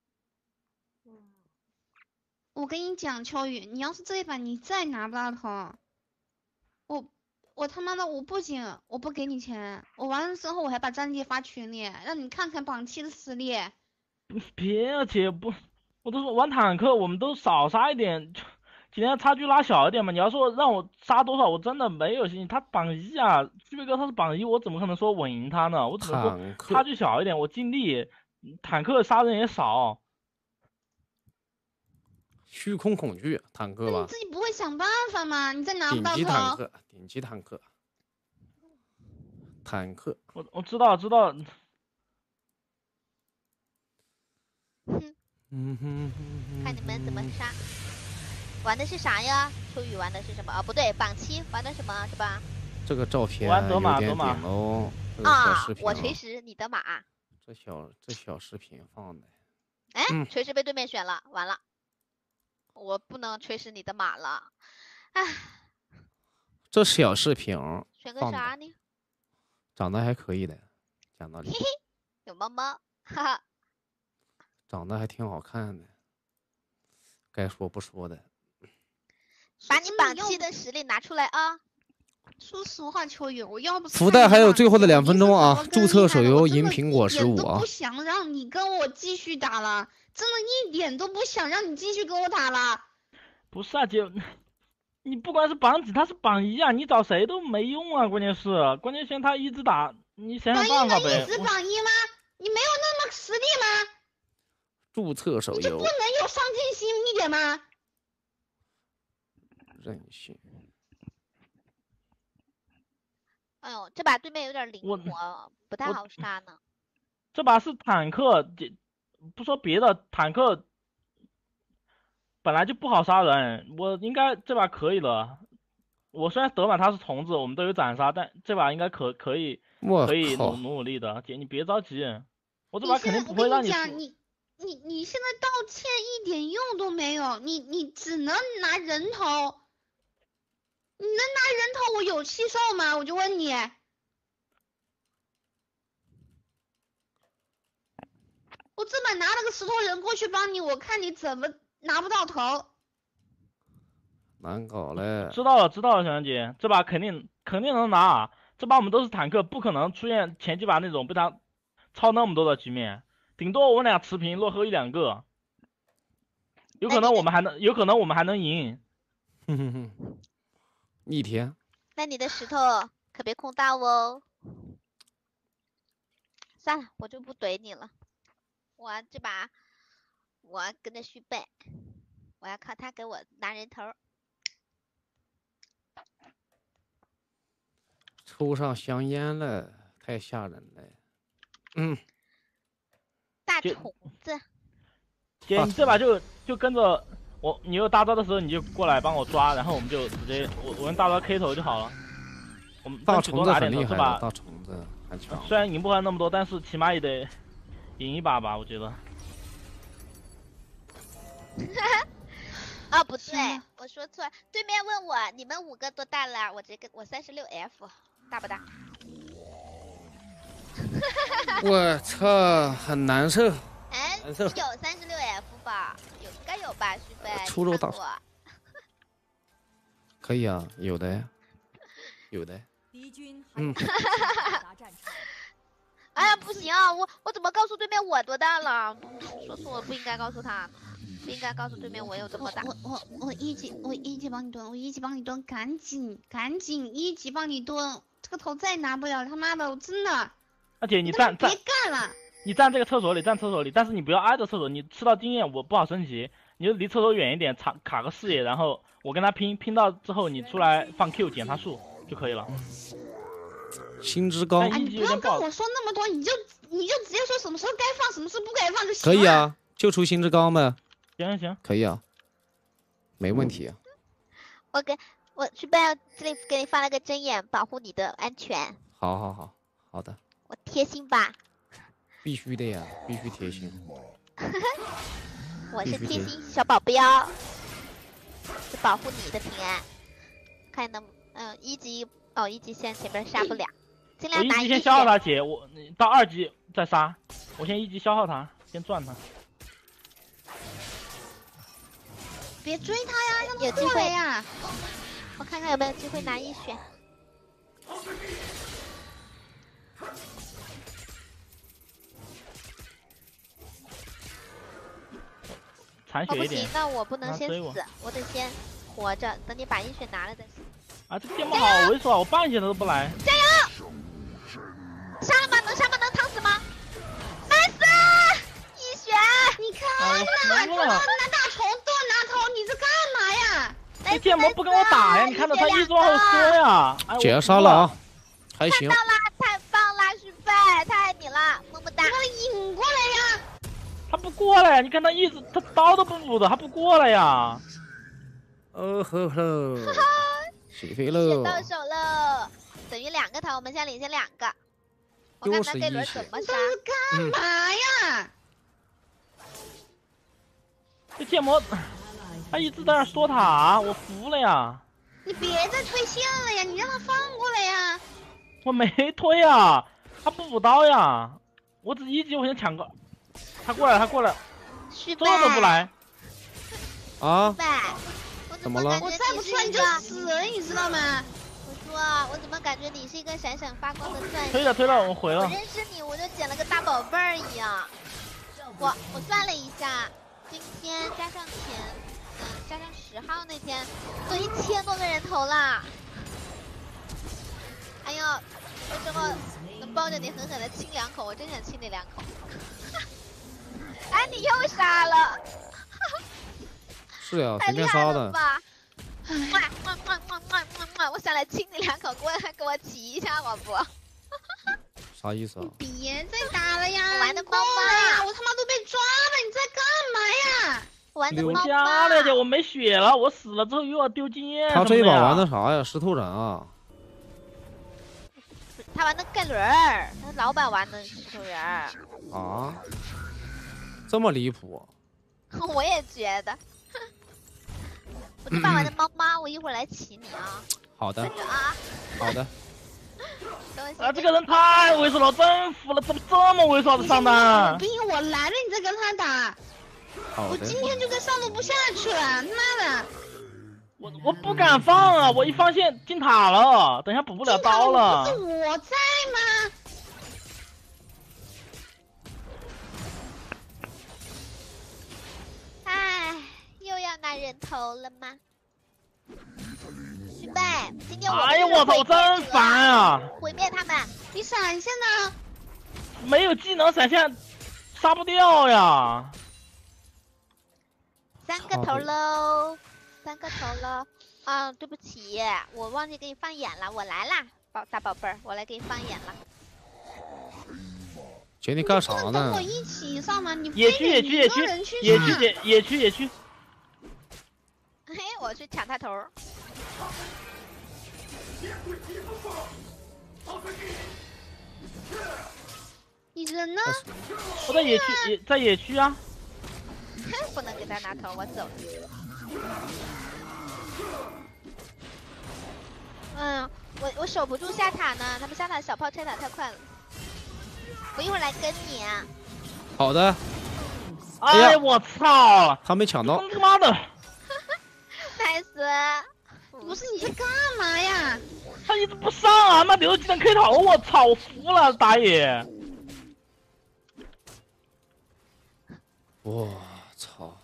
Speaker 3: 我跟你讲，秋雨，你要是这一把你再拿不到头。我他妈的我不仅我不给你钱，我完了之后我还把战绩发群里，让你看看榜7的实力。
Speaker 4: 别啊姐，不，我都说玩坦克，我们都少杀一点，尽量差距拉小一点嘛。你要说让我杀多少，我真的没有信心。他榜1啊，旭飞哥他是榜1，我怎么可能说稳赢他呢？我只能说差距小一点，我尽力。坦克杀人也少。
Speaker 2: 虚空恐惧，坦克吧。
Speaker 3: 你自己不会想办法吗？你再拿不到头。
Speaker 2: 顶级坦克。坦克。
Speaker 4: 我知道。
Speaker 1: 看你们怎么杀。玩的是啥呀？秋雨玩的是什么？啊，不对，榜7玩的什么是吧？
Speaker 2: 这个照片
Speaker 4: 玩德玛
Speaker 2: 哦。
Speaker 1: 啊，我锤石，你的马。
Speaker 2: 这小视频放的。
Speaker 1: 哎，锤石被对面选了，完了。我不能锤死你的马了，唉。
Speaker 2: 这小视频
Speaker 1: 选个啥呢？
Speaker 2: 长得还可以的，讲道理。
Speaker 1: 嘿嘿，有猫猫，哈哈。
Speaker 2: 长得还挺好看的，该说不说的。
Speaker 1: 把你榜7的实力拿出来啊！
Speaker 3: 说实话，秋雨，我要不
Speaker 2: 福袋还有最后的2分钟啊！注册手游银苹果15啊！
Speaker 3: 不想让你跟我继续打了。真的一点都不想让你继续跟我打了。不
Speaker 4: 是啊姐，你不管是榜几，他是榜1啊，你找谁都没用啊。关键现在他一直打，你想想办法呗。
Speaker 3: 榜1能一直榜1吗？你没有那么实力吗？
Speaker 2: 注册手游，
Speaker 3: 你就不能有上进心一点吗？
Speaker 2: 任性。
Speaker 1: 哎呦，这把对面有点灵活，不太好杀呢。
Speaker 4: 这把是坦克。不说别的，坦克本来就不好杀人，我应该这把可以了。我虽然德玛他是虫子，我们都有斩杀，但这把应该可以努力的。姐，你别着急，我这把肯定不会让你输。
Speaker 3: 你现在道歉一点用都没有，你只能拿人头，你能拿人头我有气受吗？我就问你。我这把拿了个石头人过去帮你，我看你怎么拿不到头。
Speaker 2: 难搞嘞。
Speaker 4: 知道了，小杨姐，这把肯定能拿。这把我们都是坦克，不可能出现前几把那种被他超那么多的局面，顶多我们俩持平，落后1-2个，有可能我们还能赢。
Speaker 2: 逆天。
Speaker 1: 那你的石头可别空大哦。算了，我就不怼你了。我这把我跟着续背，我要靠他给我拿人头。
Speaker 2: 抽上香烟了，太吓人了。
Speaker 1: 大虫子。
Speaker 4: 姐，你这把就跟着我，你有大招的时候你就过来帮我抓，然后我们就直接我用大招 K 头就好了。我们
Speaker 2: 大虫子很厉害，
Speaker 4: 大
Speaker 2: 虫子很强。
Speaker 4: 虽然赢不完那么多，但是起码也得赢一把吧，我觉得。
Speaker 1: 啊，不对，我说错了。对面问我你们5个多大了？我36F， 大不大？
Speaker 2: 我操，很难受。
Speaker 1: 哎，有 36F 吧？应该有吧，徐飞。
Speaker 2: 出肉打。可以啊，有的呀，有的。
Speaker 1: 哎呀，不行，我怎么告诉对面我多大了？说错了，不应该告诉他，不应该告诉对面我有这么大。
Speaker 3: 我一级帮你蹲，我一级帮你蹲，赶紧一级帮你蹲，这个头再拿不了，他妈的，我真的。
Speaker 4: 而且你站，
Speaker 3: 别干了。
Speaker 4: 你站这个厕所里，但是你不要挨着厕所，你吃到经验我不好升级，你就离厕所远一点，卡个视野，然后我跟他拼到之后，你出来放 Q 减他数就可以了。
Speaker 2: 心之高，
Speaker 3: 你不要跟我说那么多，你就直接说什么时候该放，什么时候不该放就行了。
Speaker 2: 可以啊，就出心之高呗。
Speaker 4: 行，
Speaker 2: 可以啊，没问题啊。
Speaker 1: 我去办这里给你发了个针眼，保护你的安全。
Speaker 2: 好的。
Speaker 1: 我贴心吧？
Speaker 2: 必须的呀，必须贴心。
Speaker 1: 我是贴心小保镖，是保护你的平安。看能1级1级现在前面杀不了，尽量拿
Speaker 4: 1级先消耗他姐，我到2级再杀，我先1级消耗他，先赚他。
Speaker 3: 别追他呀，让他过来呀！
Speaker 1: 我看看有没有机会拿1血。
Speaker 4: 残血一点。
Speaker 1: 不行，那我不能先死，我得先活着，等你把1血拿了再死。
Speaker 4: 啊，这剑魔好猥琐，我半血都不来。
Speaker 1: 加油！杀了吗？能杀吗？能烫死吗？ nice！ 1血！
Speaker 3: 你看呢？他拿大虫盾拿头，你这干嘛呀？
Speaker 4: 这剑魔不跟我打呀？你看到他一装后缩呀？
Speaker 2: 姐杀了啊！还行。
Speaker 1: 看到啦，太棒啦，许飞，太爱你了，么么哒！
Speaker 3: 把他引过来呀！
Speaker 4: 他不过来呀！你看他一直他刀都不补的，他不过来呀！
Speaker 2: 哦呵呵，起飞喽！
Speaker 1: 血到手了，等于2个头，我们现在领先2个。我看他这轮怎么杀？
Speaker 3: 干嘛呀？
Speaker 4: 这剑魔，他一直在那缩塔，我服了呀！
Speaker 3: 你别再推线了呀！你让他放过来呀！
Speaker 4: 我没推啊，他不补刀呀！我只1级，我想抢个。他过来，这都不来。
Speaker 2: 啊？
Speaker 1: 我
Speaker 2: 怎么了？
Speaker 3: 我再不出来你就死了，你知道吗？
Speaker 1: 我说，我怎么感觉你是一个闪闪发光的钻石？
Speaker 4: 推了，我回了。
Speaker 1: 我认识你，我就捡了个大宝贝儿一样。我算了一下，今天加上10号那天，都1000多个人头了。哎呦，为什么能抱着你狠狠的亲2口？我真想亲你2口。哎，你又杀了。
Speaker 2: 是呀，随便杀的。
Speaker 1: 我想来亲你2口，给我骑一下好不？
Speaker 2: 啥意思啊？
Speaker 3: 别再打了呀！
Speaker 1: 玩的猫
Speaker 3: 呀！我他妈都被抓了，你在干嘛呀？
Speaker 1: 玩的猫
Speaker 4: 妈！加了姐，我没血了，我死了之后又要丢经验。
Speaker 2: 他这一把玩的啥呀？石头人啊！
Speaker 1: 他玩的盖伦儿，他老板玩的石头人儿。
Speaker 2: 啊？这么离谱？
Speaker 1: 我也觉得。我这把玩的猫猫，我一会儿来骑你啊。
Speaker 2: 好的。
Speaker 1: 啊。
Speaker 2: 好的。
Speaker 4: 啊，这个人太猥琐了，真服了，怎么这么猥琐的上单？
Speaker 3: 我来了，你再跟他打。我今天就跟上路不下去了，妈的！
Speaker 4: 我不敢放啊，我一放线进塔了，等一下补不了刀了。
Speaker 3: 不是我在吗？
Speaker 1: 哎，又要拿人头了吗？失败！今天我
Speaker 4: 哎呀，我操，真烦啊！
Speaker 1: 毁灭他们！
Speaker 3: 你闪现呢？
Speaker 4: 没有技能闪现，杀不掉呀。
Speaker 1: 3个头喽，3个头喽。啊，对不起，我忘记给你放眼了，我来啦，大宝贝儿，我来给你放眼了。
Speaker 2: 姐，你干啥呢？
Speaker 3: 跟我一起上吗？你
Speaker 4: 野区。
Speaker 1: 嘿，我去抢他头。
Speaker 3: 你人呢？
Speaker 4: 我在野区，在野区啊。
Speaker 1: 不能给他拿头，我走了。 嗯，我守不住下塔呢，他们下塔小炮拆塔太快了。我一会儿来跟你啊。
Speaker 2: 好的。
Speaker 4: 哎，我操！
Speaker 2: 他没抢到。
Speaker 4: 他妈的
Speaker 1: ！nice。
Speaker 3: 不是你在干嘛呀？
Speaker 4: 他一直不上啊！妈留技能 K 头，我操，我服了，打野。
Speaker 2: 我操！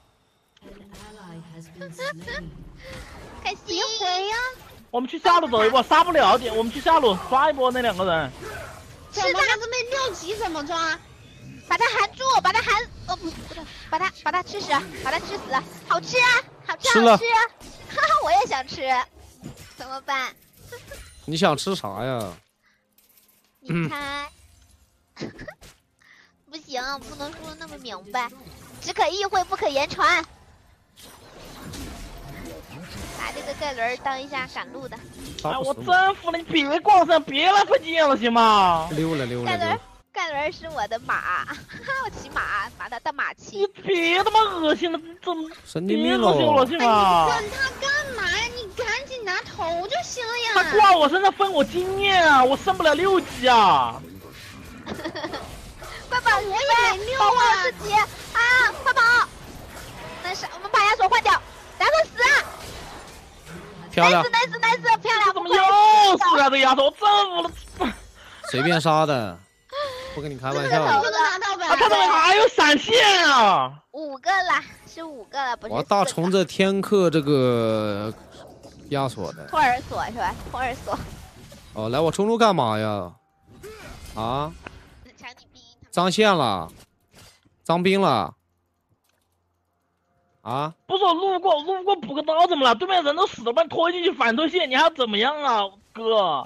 Speaker 1: 开心！
Speaker 3: 别回呀！
Speaker 4: 我们去下路走一波，杀不了的，我们去下路抓一波那2个人。
Speaker 3: 怎么他这边6级怎么抓？
Speaker 1: 把他含住，把他含，哦不对，把他吃死，把他吃死，好吃啊，好吃
Speaker 2: 吃了
Speaker 1: 好吃，哈哈，我也想吃，怎么办？
Speaker 2: 你想吃啥呀？
Speaker 1: 你猜？不行，不能说的那么明白，只可意会不可言传。拿这个盖伦当一下赶路的。
Speaker 4: 哎，我真服了，你别逛上，别来费劲了，行吗？
Speaker 2: 溜了。
Speaker 1: 盖伦是我的马，我骑马的马骑。
Speaker 4: 你别他妈恶心了，怎么
Speaker 2: 神经病了？
Speaker 4: 恶心吗？
Speaker 3: 管他干嘛呀？你赶紧拿头就行了呀！
Speaker 4: 他挂我身上分我经验啊，我升不了6级啊！
Speaker 1: 快跑！我也没溜啊！保护自己啊！快跑！但是我们把亚索换掉，亚索死啊！
Speaker 2: 漂亮
Speaker 1: nice， 漂亮！
Speaker 4: 怎么又死了？这亚索，我真服了！
Speaker 2: 随便杀的。不跟你开玩笑的，
Speaker 3: 不能拿到呗！
Speaker 4: 他怎么还有闪现啊
Speaker 1: ？5个了，是5个了，不是。
Speaker 2: 我大虫子天克这个亚索的。
Speaker 1: 托儿所是吧？托儿所。
Speaker 2: 哦，来我中路干嘛呀？啊？
Speaker 1: 抢你兵。
Speaker 2: 脏线了，脏兵了。啊？
Speaker 4: 不是我路过补个刀怎么了？对面人都死了，把你拖进去反推线，你还要怎么样啊，哥？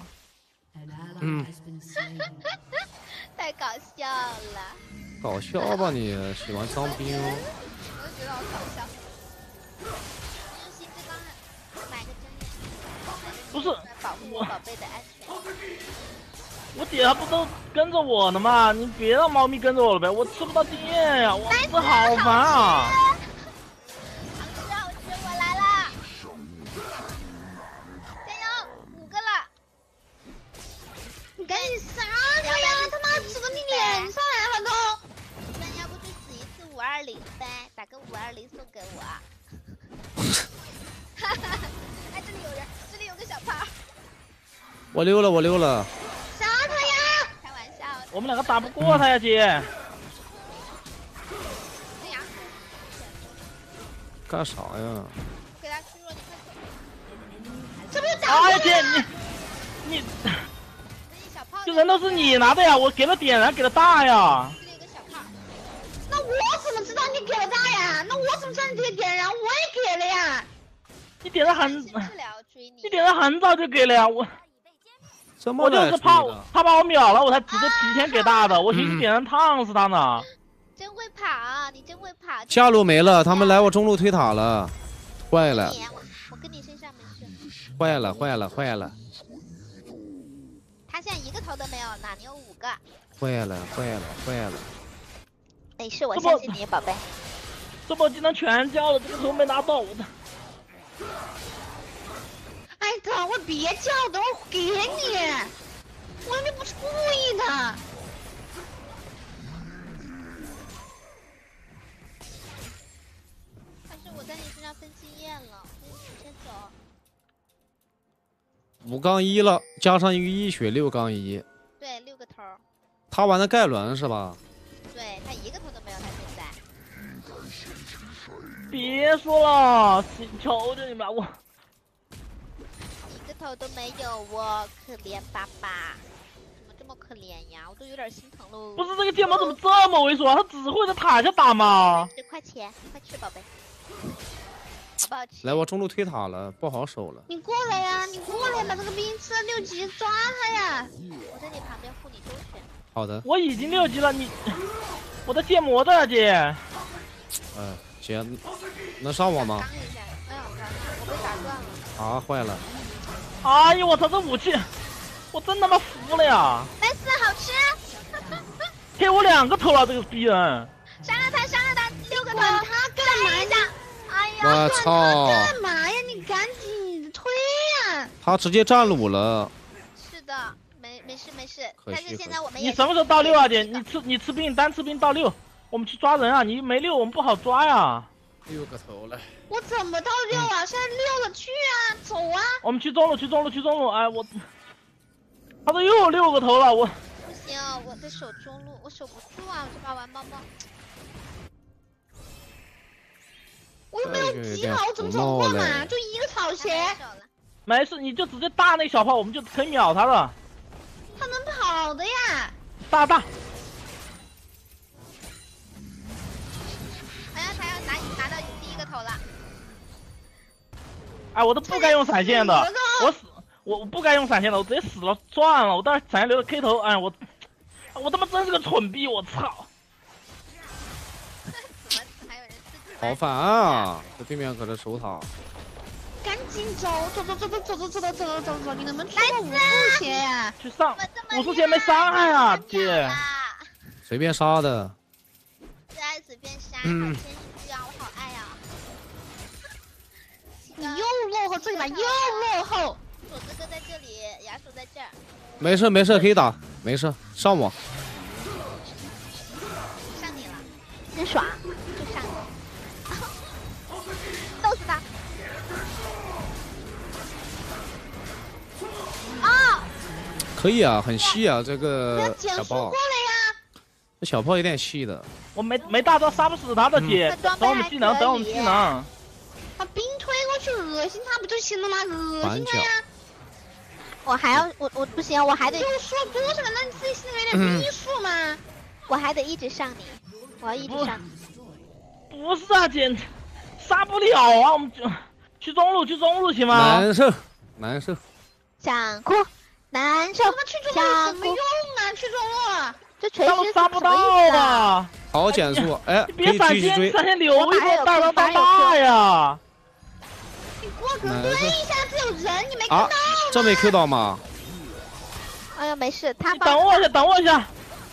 Speaker 1: 太搞笑了！
Speaker 2: 搞笑吧你，喜欢脏兵？
Speaker 1: 我觉得好搞笑。用心之光买个真眼，
Speaker 4: 不是
Speaker 1: 保护我宝贝的安全。
Speaker 4: 我姐她不都跟着我呢吗？你别让猫咪跟着我了呗，我吃不到电呀，我这好烦啊！
Speaker 1: 好吃，我来了！加油，5个了！
Speaker 3: 你赶紧杀他呀！他妈指着你脸上来了都！
Speaker 1: 那要不就死一次520呗，打个520送给我。哈哈，哎，这里有人，这里有个小炮。
Speaker 2: 我溜了。
Speaker 3: 杀他呀！
Speaker 1: 开玩笑。
Speaker 4: 我们2个打不过他呀，姐。
Speaker 2: 干啥呀？
Speaker 1: 给他吃肉，你快走。
Speaker 3: 这不是打
Speaker 4: 哎呀姐，你。这人都是你拿的呀，我给了点燃，给了大呀。
Speaker 3: 那我怎么知道你给了大呀？那我怎么知道你这个点燃？我也给了呀。
Speaker 4: 你点燃很早就给了呀，我就是怕把我秒了，我才直接提前给大的。我寻思点燃烫死他呢。
Speaker 1: 真会跑，你真会跑。
Speaker 2: 下路没了，他们来我中路推塔了，坏了。
Speaker 1: 我跟你身上没事。
Speaker 2: 坏了。
Speaker 1: 他现在1个头都没有呢，你有5个。
Speaker 2: 坏了。
Speaker 1: 没事，我相信你，宝贝。
Speaker 4: 这波技能全交了，这个头没拿走的。
Speaker 3: 哎，等会别叫，等会给你。我又不是故意的。
Speaker 1: 但是我在你身上分经验了，所以你先走。
Speaker 2: 5-1了，加上一个1血6-1。
Speaker 1: 对，6个头。
Speaker 2: 他玩的盖伦是吧？
Speaker 1: 对他1个头都没有，他现在。
Speaker 4: 别说了，求求你们，我
Speaker 1: 1个头都没有，我可怜爸爸，怎么这么可怜呀？我都有点心疼喽。
Speaker 4: 不是这个剑魔怎么这么猥琐啊？他只会在塔下打吗
Speaker 1: ？10块钱，快吃，宝贝。好不好吃？
Speaker 2: 来，我中路推塔了，不好守了。
Speaker 3: 你过来呀，你过来，把这个兵吃了6级，抓他呀！
Speaker 1: 我在你旁边护你周全。
Speaker 2: 好的。
Speaker 4: 我已经6级了，你，我在建模的姐。
Speaker 2: 姐，能上我吗？
Speaker 1: 刚一下，哎呀，我被打断了。
Speaker 2: 啊，坏了！
Speaker 4: 哎呦，我操，这武器，我真他妈服了呀！
Speaker 1: nice， 好吃。
Speaker 4: 给我2个头了，这个逼人。
Speaker 1: 杀了他，6个头。
Speaker 3: 管他干嘛呀？
Speaker 1: 哎呀，
Speaker 2: 我操！
Speaker 3: 干嘛呀？你赶紧推呀！
Speaker 2: 他直接站鲁了。
Speaker 1: 是的，没事没事。
Speaker 2: 可惜
Speaker 1: 但是现在我们也
Speaker 4: 你什么时候到6啊，姐？你吃兵单吃兵到6，我们去抓人啊！你没6，我们不好抓呀。
Speaker 2: 6个头了。
Speaker 3: 我怎么到6啊？现在6了，去啊，走啊！
Speaker 4: 我们去中路，去中路，去中路！哎，我，他都又6个头了，我
Speaker 1: 不行，我在守中路，我守不住啊！我这把玩猫猫，
Speaker 3: 我又没有急跑，我怎么走过嘛？就一个草鞋，
Speaker 4: 没事，你就直接大那个小炮，我们就可以秒他了。
Speaker 3: 他能跑的呀！
Speaker 4: 大！
Speaker 1: 好像他要拿到第1个头了。
Speaker 4: 哎，我都不该用闪现的，我不该用闪现的，我直接死了算了，我当时闪现留了 K 头，哎，我他妈真是个蠢逼，我操！
Speaker 1: 怎么还有人自己？
Speaker 2: 好烦啊！这对面搁这守塔。
Speaker 3: 赶紧走，你能不能去个5速鞋呀？
Speaker 4: 去上5速鞋没伤害啊，姐。
Speaker 2: 随便杀的。
Speaker 1: 最爱随便杀，好谦虚啊，我好爱啊。
Speaker 3: 你又落后，这把又落后。
Speaker 1: 锁子哥在这里，亚索在这儿。
Speaker 2: 没事，可以打，没事，上我。
Speaker 1: 上你了，真爽，就上你，逗死他！啊！
Speaker 2: 可以啊，很细啊，这个小炮。
Speaker 3: 过来呀！
Speaker 2: 这小炮有点细的。
Speaker 4: 我没大招杀不死他的姐，等我们技能，等我们技能。
Speaker 3: 把兵推过去，恶心他不就行了吗？恶心他呀！
Speaker 1: 我还要我不行，我还得。
Speaker 3: 就说多少了？那你自己心里有点逼数嘛。
Speaker 1: 我还得一直上你，我要一直上你。
Speaker 4: 不是啊，姐，杀不了啊，我们就去中路行吗？
Speaker 2: 难受。
Speaker 1: 想哭，难受。
Speaker 3: 那去中路怎么用啊？去中路，
Speaker 1: 这锤石
Speaker 4: 杀不到啊！
Speaker 2: 好减速，哎，
Speaker 4: 你别闪现留一波大招大呀！
Speaker 3: 你过格对一下，这有人，你没看到吗？
Speaker 2: 这没 Q 到吗？
Speaker 1: 哎呀，没事，他
Speaker 4: 等我一下。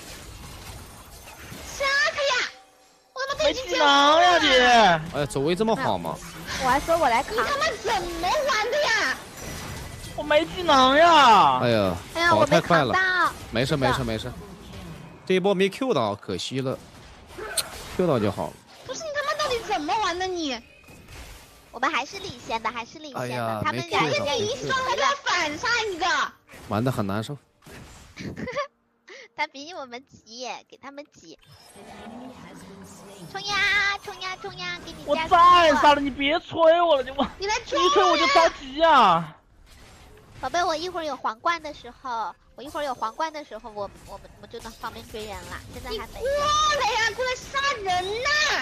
Speaker 3: 杀他呀！我他妈都已经
Speaker 4: 技能呀，姐！
Speaker 2: 哎，走位这么好吗？
Speaker 1: 我还说我来扛。
Speaker 3: 你他妈怎么玩的呀？
Speaker 4: 我没技能呀！
Speaker 2: 哎呀，
Speaker 1: 我
Speaker 2: 太快了。没事。这一波没 Q 到，可惜了。Q 到就好了。
Speaker 3: 不是你他妈到底怎么玩的你？
Speaker 1: 我们还是领先的，
Speaker 2: 哎呀，
Speaker 1: 他们俩人家
Speaker 3: 一双还在反杀一个，
Speaker 2: 玩的很难受。
Speaker 1: 他比我们急，给他们急。冲呀，给你加速！
Speaker 4: 我再杀了，你别催我了，
Speaker 3: 你来
Speaker 4: 追一催我就着急呀！
Speaker 1: 宝贝，我一会儿有皇冠的时候，我们就能方便追人了。现在还没。
Speaker 3: 过来呀，过来杀人呐！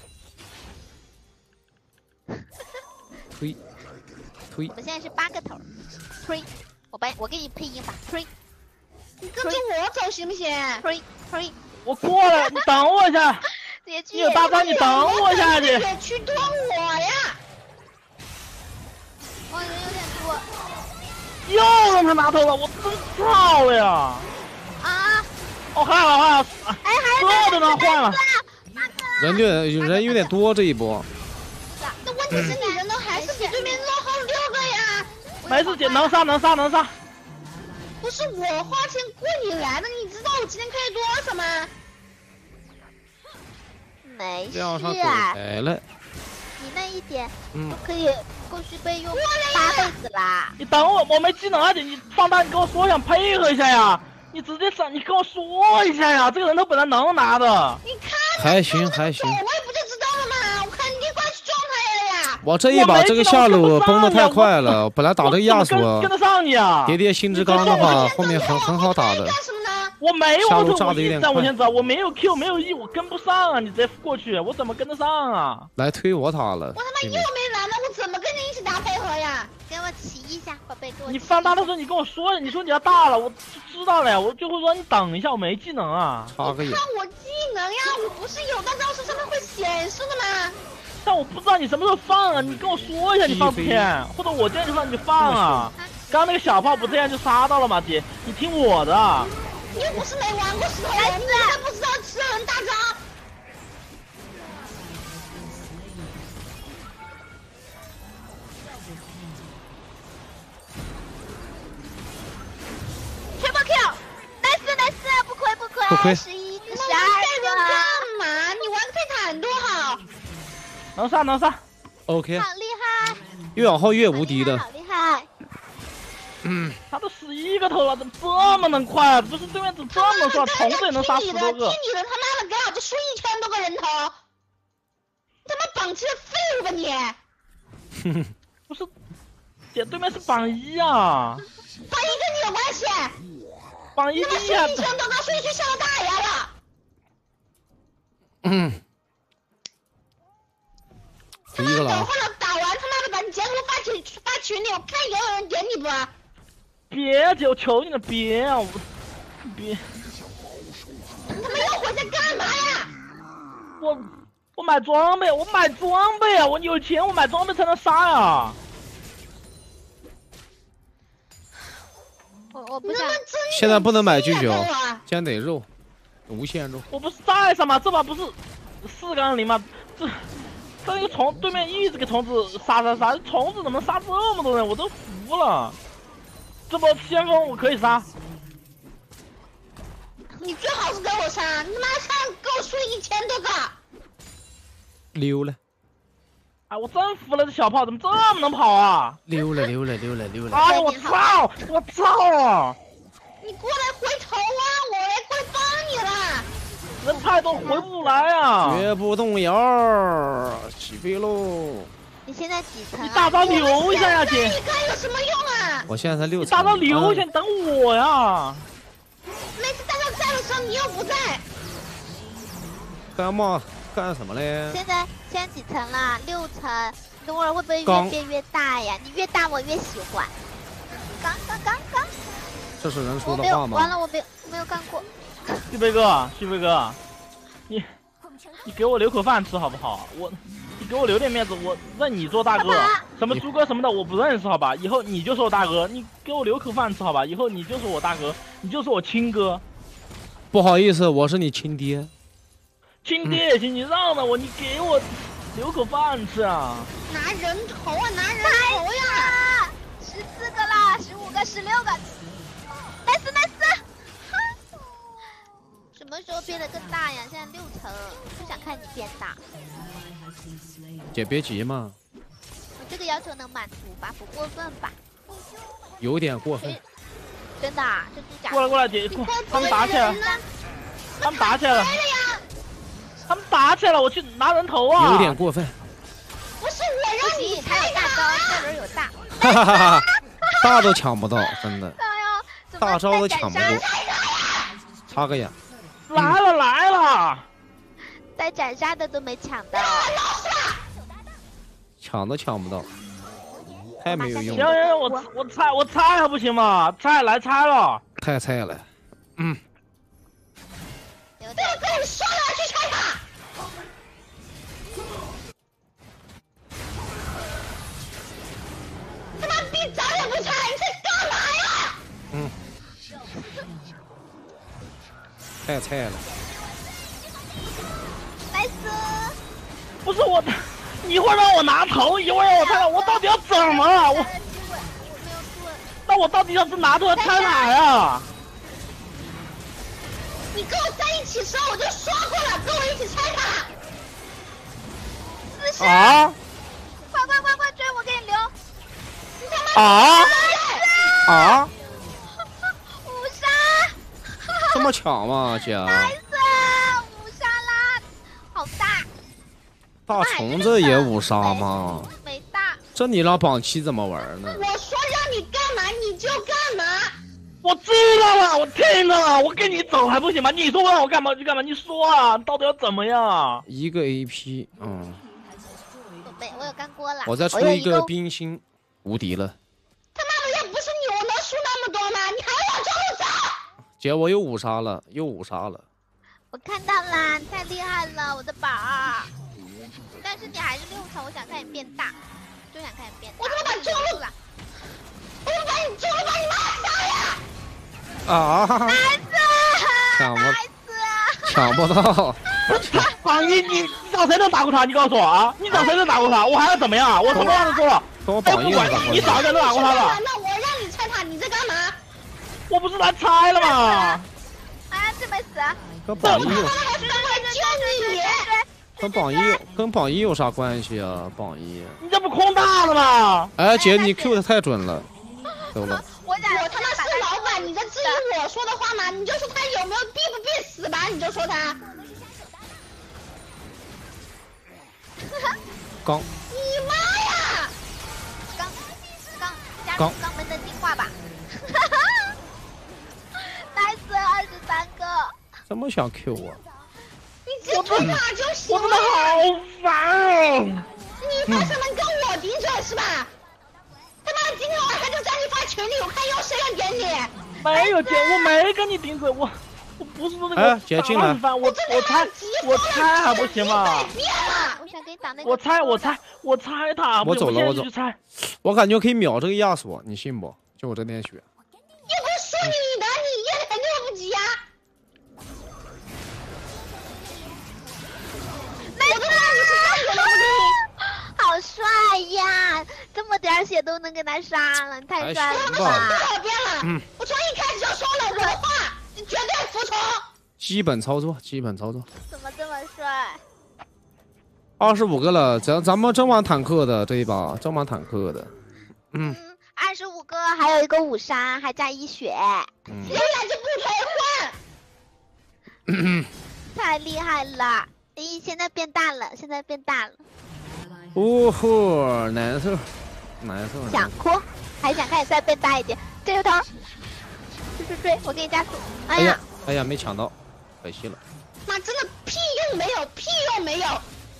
Speaker 2: 推。
Speaker 1: 我们现在是8个头，推。我给你配音吧，推。
Speaker 3: 你跟着我走行不行？
Speaker 1: 推。
Speaker 4: 我过来，你等我一下。你有大招，你等我一下去。
Speaker 3: 也去拖我呀！
Speaker 1: 哇，人有点多。
Speaker 4: 又让他拿头了，我真操了呀！
Speaker 1: 啊！
Speaker 4: 哦，还好。
Speaker 1: 哎，还
Speaker 4: 都能换了。
Speaker 2: 人有点多这一波。
Speaker 3: 那问题是你人都还是比对面落后6个呀！
Speaker 4: 没事，姐，能杀。
Speaker 3: 不是我花钱雇你来的，你知道我今天开多少吗？
Speaker 1: 没事
Speaker 2: 啊。
Speaker 1: 你那一点就可以够续费用8辈子啦。
Speaker 4: 你等我没技能啊，姐，你放大，你跟我说，想配合一下呀。你直接上，你跟我说一下呀！这个人头本来能拿的。
Speaker 3: 你看，
Speaker 2: 还行。
Speaker 3: 我也不就知道了吗？我看你过去撞他呀！
Speaker 2: 我这一把这个下路崩的太快了，本来打这个亚索，
Speaker 4: 跟得上你啊！
Speaker 2: 叠叠心之刚的话，后面很好打的。
Speaker 3: 干什么呢？
Speaker 4: 我没有，我一直在往前走，我没有 Q 没有 E， 我跟不上啊！你直接过去，我怎么跟得上啊？
Speaker 2: 来推我塔了。
Speaker 3: 我他妈又没蓝了，我怎么跟你一起打配合呀？
Speaker 1: 给我骑一下，宝贝，给我。
Speaker 4: 你放大的时候你跟我说，你说你要大了，我知道了呀，我就会说你等一下，我没技能啊。
Speaker 2: 插个眼。
Speaker 3: 看我技能呀，我不是有大招式上面会显示的吗？
Speaker 4: 但我不知道你什么时候放啊，你跟我说一下你放不天，或者我这样就放你就放啊。刚刚那个小炮不这样就杀到了吗，姐？你听我的。
Speaker 3: 你又不是没玩过石头人，你还不知道吃人大招。
Speaker 2: 亏。
Speaker 1: 11个、12
Speaker 3: 个干
Speaker 1: 个，
Speaker 3: 嘛？你玩个泰坦多好。
Speaker 4: 能杀能杀。
Speaker 2: OK，
Speaker 1: 好厉害！
Speaker 2: 越往后越无敌的。
Speaker 1: 好厉害！
Speaker 4: 他都11个头了，怎么这么能快啊？不是对面怎么这么能杀？同队能杀10多个。
Speaker 3: 听你的，他妈的给老子输1000多个人头！你他妈榜7的废物吧你！
Speaker 4: 不是，姐，对面是榜1啊。
Speaker 3: 榜1跟你有关系？
Speaker 4: 榜1
Speaker 3: 他妈输
Speaker 4: 厉害。
Speaker 3: 1000多个，输去上了大牙了。他妈
Speaker 2: 一个了啊！
Speaker 3: 等会儿打完，他妈的把你截图发群里，我看有人点你不？
Speaker 4: 别姐，我求你了，别啊！我别。
Speaker 3: 你他妈要回家干嘛呀？
Speaker 4: 我买装备，我买装备啊！我有钱，我买装备才能杀呀！
Speaker 1: 我不想。
Speaker 2: 现在不能买99，现在得肉，无限肉。
Speaker 4: 我不是在上吗？这把不是4杠0吗？这那个虫对面一直给虫子杀，虫子怎么杀这么多人？我都服了。这波先锋我可以杀。
Speaker 3: 你最好是给我杀，你他妈上给我输1000多个。
Speaker 2: 溜了。
Speaker 4: 哎，我真服了，这小炮怎么这么能跑啊？
Speaker 2: 溜了。
Speaker 4: 哎，我操！我操！
Speaker 3: 你过来回头啊！我来过来帮你了。
Speaker 4: 人太多回不来啊！
Speaker 2: 绝不动摇，起飞喽！
Speaker 1: 你现在几层啊？
Speaker 4: 你大招留一下呀，姐！
Speaker 3: 你干有什么用啊？
Speaker 2: 我现在才6层。
Speaker 4: 大招留一下，你等我呀！
Speaker 3: 每次大招在的时候你又不在。
Speaker 2: 干嘛？干什么嘞？
Speaker 1: 现在几层了？6层。等会儿会不会越变越大呀？你越大我越喜欢。刚。
Speaker 2: 这是人说
Speaker 1: 我没有，
Speaker 2: 的话吗？
Speaker 1: 完了，我没有干过。
Speaker 4: 旭飞哥，你给我留口饭吃好不好？你给我留点面子，我认你做大哥。什么猪哥什么的我不认识好吧？以后你就是我大哥，你给我留口饭吃好吧？以后你就是我大哥，你就是我亲哥。
Speaker 2: 不好意思，我是你亲爹。
Speaker 4: 亲爹也行，你让着我，你给我留口饭吃啊！
Speaker 3: 拿人头啊，拿人头呀
Speaker 1: ！14个啦，15个，16个。nice。什么时候变得更大呀？现在6层，不想看你变大。
Speaker 2: 姐别急嘛。
Speaker 1: 我这个要求能满足吧？不过分吧？
Speaker 2: 有点过分。
Speaker 1: 真的啊？这是假的？
Speaker 4: 过来，姐，他们打起来了。他们打起来了，我去拿人头啊！
Speaker 2: 有点过分。
Speaker 3: 不是我让你
Speaker 1: 他有大招，这人有大。
Speaker 2: 哈哈哈！大都抢不到，真的。
Speaker 1: 哎呦，
Speaker 2: 大招都抢不到。插个眼。
Speaker 4: 来了！
Speaker 1: 带斩杀的都没抢到。
Speaker 2: 抢都抢不到，太没有用
Speaker 4: 行，
Speaker 2: 了。
Speaker 4: 我猜还不行吗？猜了。
Speaker 2: 太菜了。
Speaker 3: 不要跟我说了，去拆他！他妈逼咱也不拆，你在干嘛呀？
Speaker 2: 太菜了。
Speaker 1: nice。
Speaker 4: 不是我，一会儿让我拿头，一会儿让我拆，我到底要怎么啊？我
Speaker 1: 没有盾。
Speaker 4: 那我到底要是拿头要拆哪呀？
Speaker 3: 你跟我在一起的时候我就说过了，跟我一起拆他。
Speaker 1: 4杀！
Speaker 2: 啊！
Speaker 1: 快追，我给你留。
Speaker 3: 你他妈
Speaker 2: 啊
Speaker 1: ！5杀！
Speaker 2: 这么巧吗，姐
Speaker 1: ？nice，5杀啦，好大。
Speaker 2: 大虫子也5杀吗？
Speaker 1: 没大。
Speaker 2: 这你让榜7怎么玩呢？
Speaker 3: 我说让你干嘛你就干嘛。
Speaker 4: 我知道了，我听着了，我跟你走还不行吗？你说让我干嘛就干嘛，你说啊，到底要怎么样？
Speaker 2: 一个 AP，
Speaker 1: 我有干过了。
Speaker 2: 我再出一个冰心，无敌了。
Speaker 3: 他妈的，要不是你，我能输那么多吗？你还往这路走？
Speaker 2: 姐，我又5杀了，又5杀了。
Speaker 1: 我看到啦，你太厉害了，我的宝儿。但是你还是6层，我想看你变大，就想看你变大。
Speaker 3: 我他妈把这路了，我把你这路把你妈杀呀！
Speaker 2: 啊！抢不到。
Speaker 4: 榜1，你找谁能打过他？你告诉我啊！你找谁能打过他？我还要怎么样？我什么话都说了。
Speaker 2: 跟我榜1
Speaker 4: 你找一个能打过他了。
Speaker 3: 那我让你拆他，你在干嘛？
Speaker 4: 我不是来拆了吗？
Speaker 1: 哎，这没死？
Speaker 2: 跟榜一有
Speaker 3: 还是来救你！
Speaker 2: 跟榜一有啥关系啊？榜一，
Speaker 4: 你这不空大了吗？
Speaker 2: 哎，姐，你 Q 的太准了，走了。
Speaker 3: 我他妈是老板，你在质疑我说的话吗？你就说他有没有必不必死吧，你就说他。
Speaker 2: 刚。
Speaker 3: 你妈呀！
Speaker 1: 加入肛门的进化吧。nice 23个。
Speaker 2: 这么想 Q 我？
Speaker 3: 你直接打就行了。
Speaker 4: 我真的好烦哦！
Speaker 3: 你发什么跟我顶嘴是吧？他妈今天晚上就在你发群里，我看有谁要点你。
Speaker 4: 没有姐，我没跟你顶嘴，我不是说那个。
Speaker 2: 哎，姐进来。
Speaker 4: 我猜还不行吗？
Speaker 1: 我想给你打那个。
Speaker 4: 我猜他。
Speaker 2: 我走了，我走。我感觉可以秒这个亚索，你信不？就我这点血。
Speaker 3: 又不是说你的，你也肯定不急呀。我都让你是3个了，
Speaker 1: 好帅呀！这么点血都能给他杀了，你太帅了吧！
Speaker 3: 多少遍了？我从一开始就说了我的话，你绝对服从。
Speaker 2: 基本操作。
Speaker 1: 怎么这么帅
Speaker 2: ？25个了，咱们真玩坦克的这一把，真玩坦克的。
Speaker 1: 25个，还有一个5杀，还加1血。
Speaker 3: 现在就不退换。
Speaker 1: 太厉害了！现在变大了。
Speaker 2: 呜呼，难受。
Speaker 1: 想哭，还想看你再变大一点。这个头，追！我给你加速。
Speaker 2: 哎呀，没抢到，可惜了。
Speaker 3: 妈，真的屁用没有。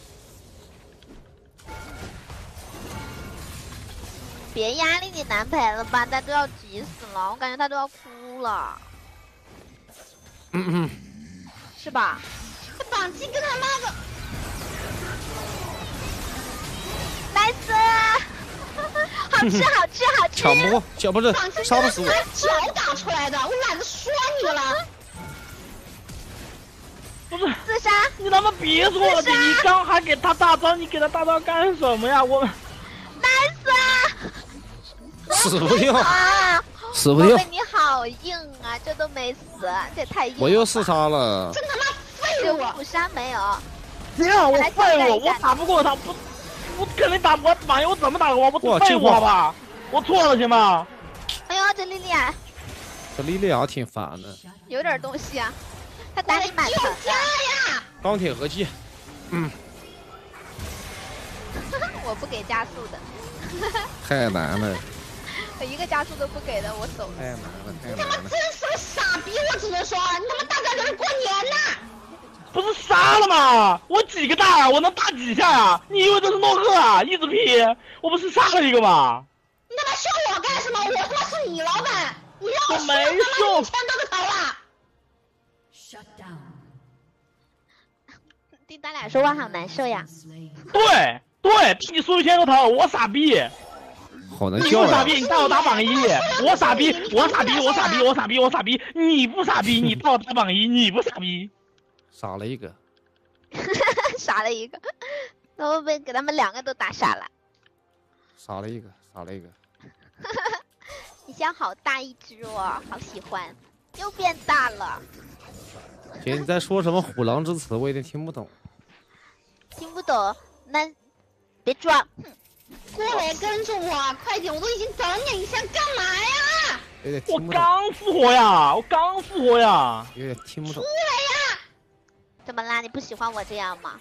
Speaker 1: 别压力你男朋友了吧，他都要急死了，我感觉他都要哭了。是吧？
Speaker 3: 这榜七跟他妈的。
Speaker 1: nice， 好吃。
Speaker 2: 抢不过，不是杀不死我。
Speaker 3: 脚打出来的，我懒得说你们了。
Speaker 4: 不是
Speaker 1: 自杀，
Speaker 4: 你他妈别说了，你刚还给他大招，你给他大招干什么呀？我
Speaker 1: nice，
Speaker 2: 死不掉，死不
Speaker 1: 掉。
Speaker 2: 宝
Speaker 1: 贝你好硬啊，这都没死，这太硬了。
Speaker 2: 我又4杀了。
Speaker 3: 真他妈废物
Speaker 1: ！5杀没有。
Speaker 4: 这样我废物，我打不过他，我肯定打不过榜一，我怎么打过？我废物好吧？我错了行吗？
Speaker 1: 哎呦，这莉莉娅。
Speaker 2: 这莉莉娅挺烦的。
Speaker 1: 有点东西啊。他打你满疼的
Speaker 3: 呀！
Speaker 2: 钢铁合击，
Speaker 1: 我不给加速的，
Speaker 2: 太难了。
Speaker 1: 我一个加速都不给的，我走了。
Speaker 2: 太难了。
Speaker 3: 你他妈真是个傻逼，我只能说，你他妈大家都是过年呢。
Speaker 4: 不是杀了吗？我几个大啊？我能打几下啊？你以为这是诺克啊？一直劈，我不是杀了一个吗？
Speaker 3: 你他妈秀我干什么？我他妈是你老板，你让
Speaker 4: 我没秀
Speaker 3: 1000多个头了。
Speaker 1: 听咱俩说话好难受呀。
Speaker 4: 对，你输1000个头，我傻逼。
Speaker 2: 好难
Speaker 4: 叫呀！你不傻逼，你带我打榜一。我傻逼，你不傻逼，你带我打榜一，你不傻逼。
Speaker 2: 傻了一个。
Speaker 1: 傻了一个，那会不会给他们2个都打傻了？
Speaker 2: 傻了一个。
Speaker 1: 你现在好大一只哦，好喜欢，又变大了。
Speaker 2: 姐，你在说什么虎狼之词？我有点听不懂。
Speaker 1: 听不懂，那别装。
Speaker 3: 过来跟着我，快点！我都已经等你，你想干嘛呀？
Speaker 4: 我刚复活呀！
Speaker 2: 有点听不懂。
Speaker 3: 出来呀！
Speaker 1: 怎么啦？你不喜欢我这样吗？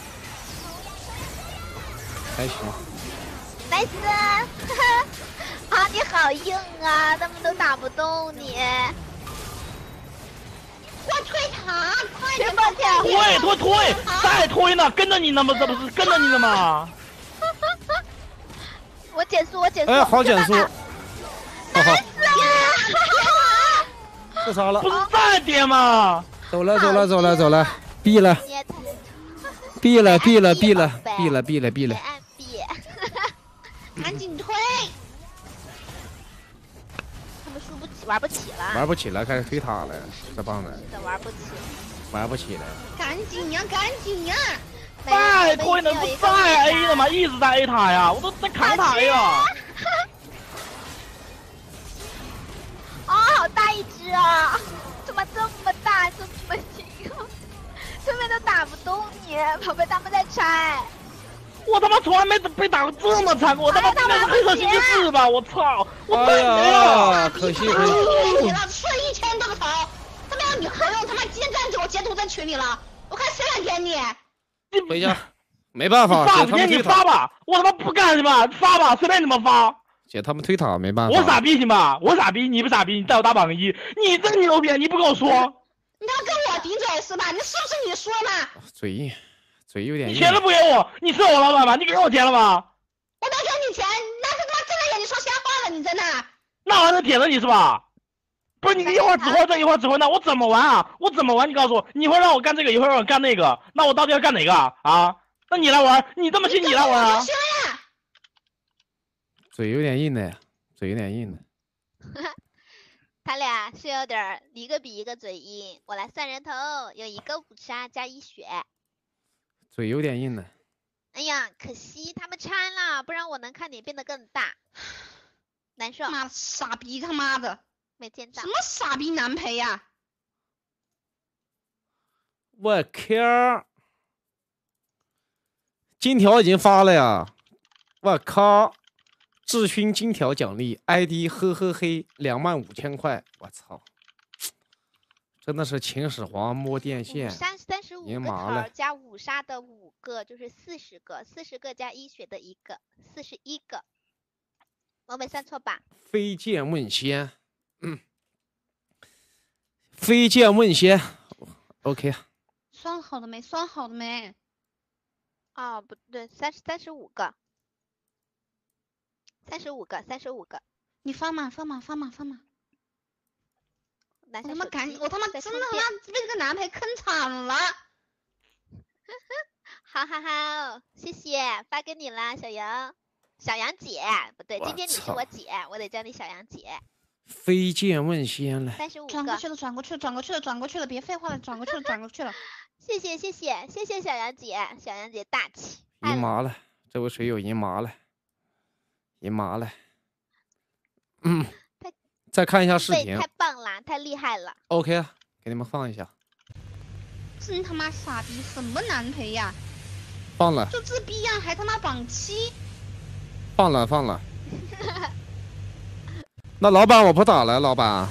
Speaker 2: 还行。
Speaker 1: nice， 啊，你好硬啊，他们都打不动你。
Speaker 3: 我推塔，快点！
Speaker 4: 推，再推呢，跟着你呢吗？这不是跟着你的吗？
Speaker 1: 我减速。
Speaker 2: 哎，好减速。好。自杀了。
Speaker 4: 不是再点吗？
Speaker 2: 走了。毙了。
Speaker 3: 赶紧推。
Speaker 1: 他们输不起，玩不起了。
Speaker 2: 玩不起了，开始推塔了，这帮人。玩不起了。
Speaker 3: 赶紧呀！
Speaker 4: 再推能不再 A 了吗？一直在 A 塔呀，我都在扛塔呀。
Speaker 1: 哦，好大一只啊！怎么这么大？这么你，宝贝，他们在拆。
Speaker 4: 我他妈从来没被打过这么惨过，我他妈应该是黑色星期四吧？我操！我
Speaker 2: 哎
Speaker 4: 笨
Speaker 2: 呀，可惜可惜。
Speaker 3: 你了，吃了1000多个头，怎么样？你还用他妈今天站着我截图在群里了，我看谁敢点你？
Speaker 2: 回家，没办法，
Speaker 4: 发
Speaker 2: 姐他们
Speaker 4: 你
Speaker 2: 推塔，
Speaker 4: 发吧，我他妈不干是吧？发吧，随便你们发。
Speaker 2: 姐他们推塔没办法。
Speaker 4: 我傻逼行吧？我傻逼，你不傻逼？你带我打榜一，你真牛逼，你不跟我说？
Speaker 3: 你要跟我顶嘴是吧？你是不是你说嘛？
Speaker 2: 嘴硬，嘴有点硬。
Speaker 4: 你钱都不给我，你是我老板吗？你给我钱了吗？
Speaker 3: 我没给你钱，那是他妈睁着眼睛说瞎话了，你真的？
Speaker 4: 那玩意儿点了你是吧？不是你一会儿指挥这一会儿指挥那，我怎么玩啊？我怎么玩？你告诉我，你一会儿让我干这个，一会儿让我干那个，那我到底要干哪个啊？那你来玩，你这么信你来玩啊？
Speaker 2: 嘴有点硬的呀，嘴有点硬的。
Speaker 1: 他俩是有点一个比一个嘴硬。我来算人头，有一个5杀加1血。
Speaker 2: 嘴有点硬的。
Speaker 1: 哎呀，可惜他们拆了，不然我能看你变得更大。难受。
Speaker 3: 妈的傻逼他妈的，
Speaker 1: 没见到。
Speaker 3: 什么傻逼难陪呀？
Speaker 2: 我靠！金条已经发了呀！我靠！智勋金条奖励 ，ID 呵呵嘿，25000块！我操！真的是秦始皇摸电线。
Speaker 1: 35个头加5杀的5个就是40个，40个加1血的1个，41个。我没算错吧？
Speaker 2: 飞剑问仙，飞剑问仙 ，OK。
Speaker 3: 算好了没？算好了没？
Speaker 1: 哦，不对，35个，35个。
Speaker 3: 你发嘛？我他妈赶紧，我他妈真的他妈被这个男陪坑惨了。
Speaker 1: 好，谢谢，发给你啦，小杨姐，不对，今天你是我姐，我得叫你小杨姐。
Speaker 2: 飞剑问仙了
Speaker 1: ，35个。
Speaker 3: 转过去了，别废话了，转过去了。
Speaker 1: 谢谢小杨姐大气。
Speaker 2: 银麻了，这位水友银麻了。再看一下视频。
Speaker 1: 太棒了，太厉害了。
Speaker 2: OK， 给你们放一下。
Speaker 3: 真他妈傻逼，什么难陪呀？
Speaker 2: 放了。
Speaker 3: 就这逼样还他妈榜7。
Speaker 2: 放了。那老板我不打了，老板。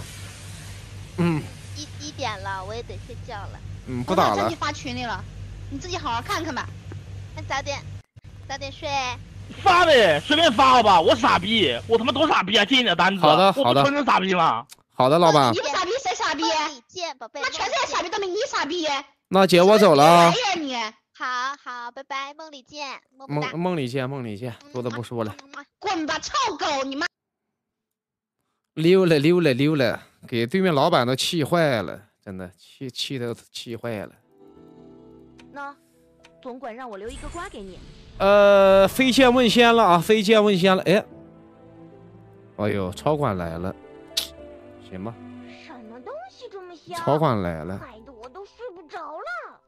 Speaker 1: 1点了，我也得睡觉了。
Speaker 2: 不打了。
Speaker 3: 我把这发群里了，你自己好好看看吧。
Speaker 1: 那早点睡。
Speaker 4: 发呗，随便发好吧。我傻逼，我他妈多傻逼啊！接你的单子。
Speaker 2: 好的。
Speaker 4: 我不承认傻逼吗？
Speaker 2: 好的，老板。
Speaker 3: 你不傻逼谁傻逼？
Speaker 1: 宝贝。
Speaker 3: 那全世界傻逼都没你傻逼。
Speaker 2: 那姐我走了。
Speaker 3: 你。
Speaker 1: 好，拜拜，梦里见。
Speaker 2: 梦里见，多的不说了。
Speaker 3: 滚吧，臭狗！你妈。
Speaker 2: 溜了，给对面老板都气坏了，真的气坏了。
Speaker 7: 那总管让我留一个瓜给你。
Speaker 2: 飞剑问仙了啊！飞剑问仙了，哎呦，超管来了，行吧。
Speaker 7: 什么东西这么香？
Speaker 2: 超管来了，
Speaker 7: 害得我都睡不着了。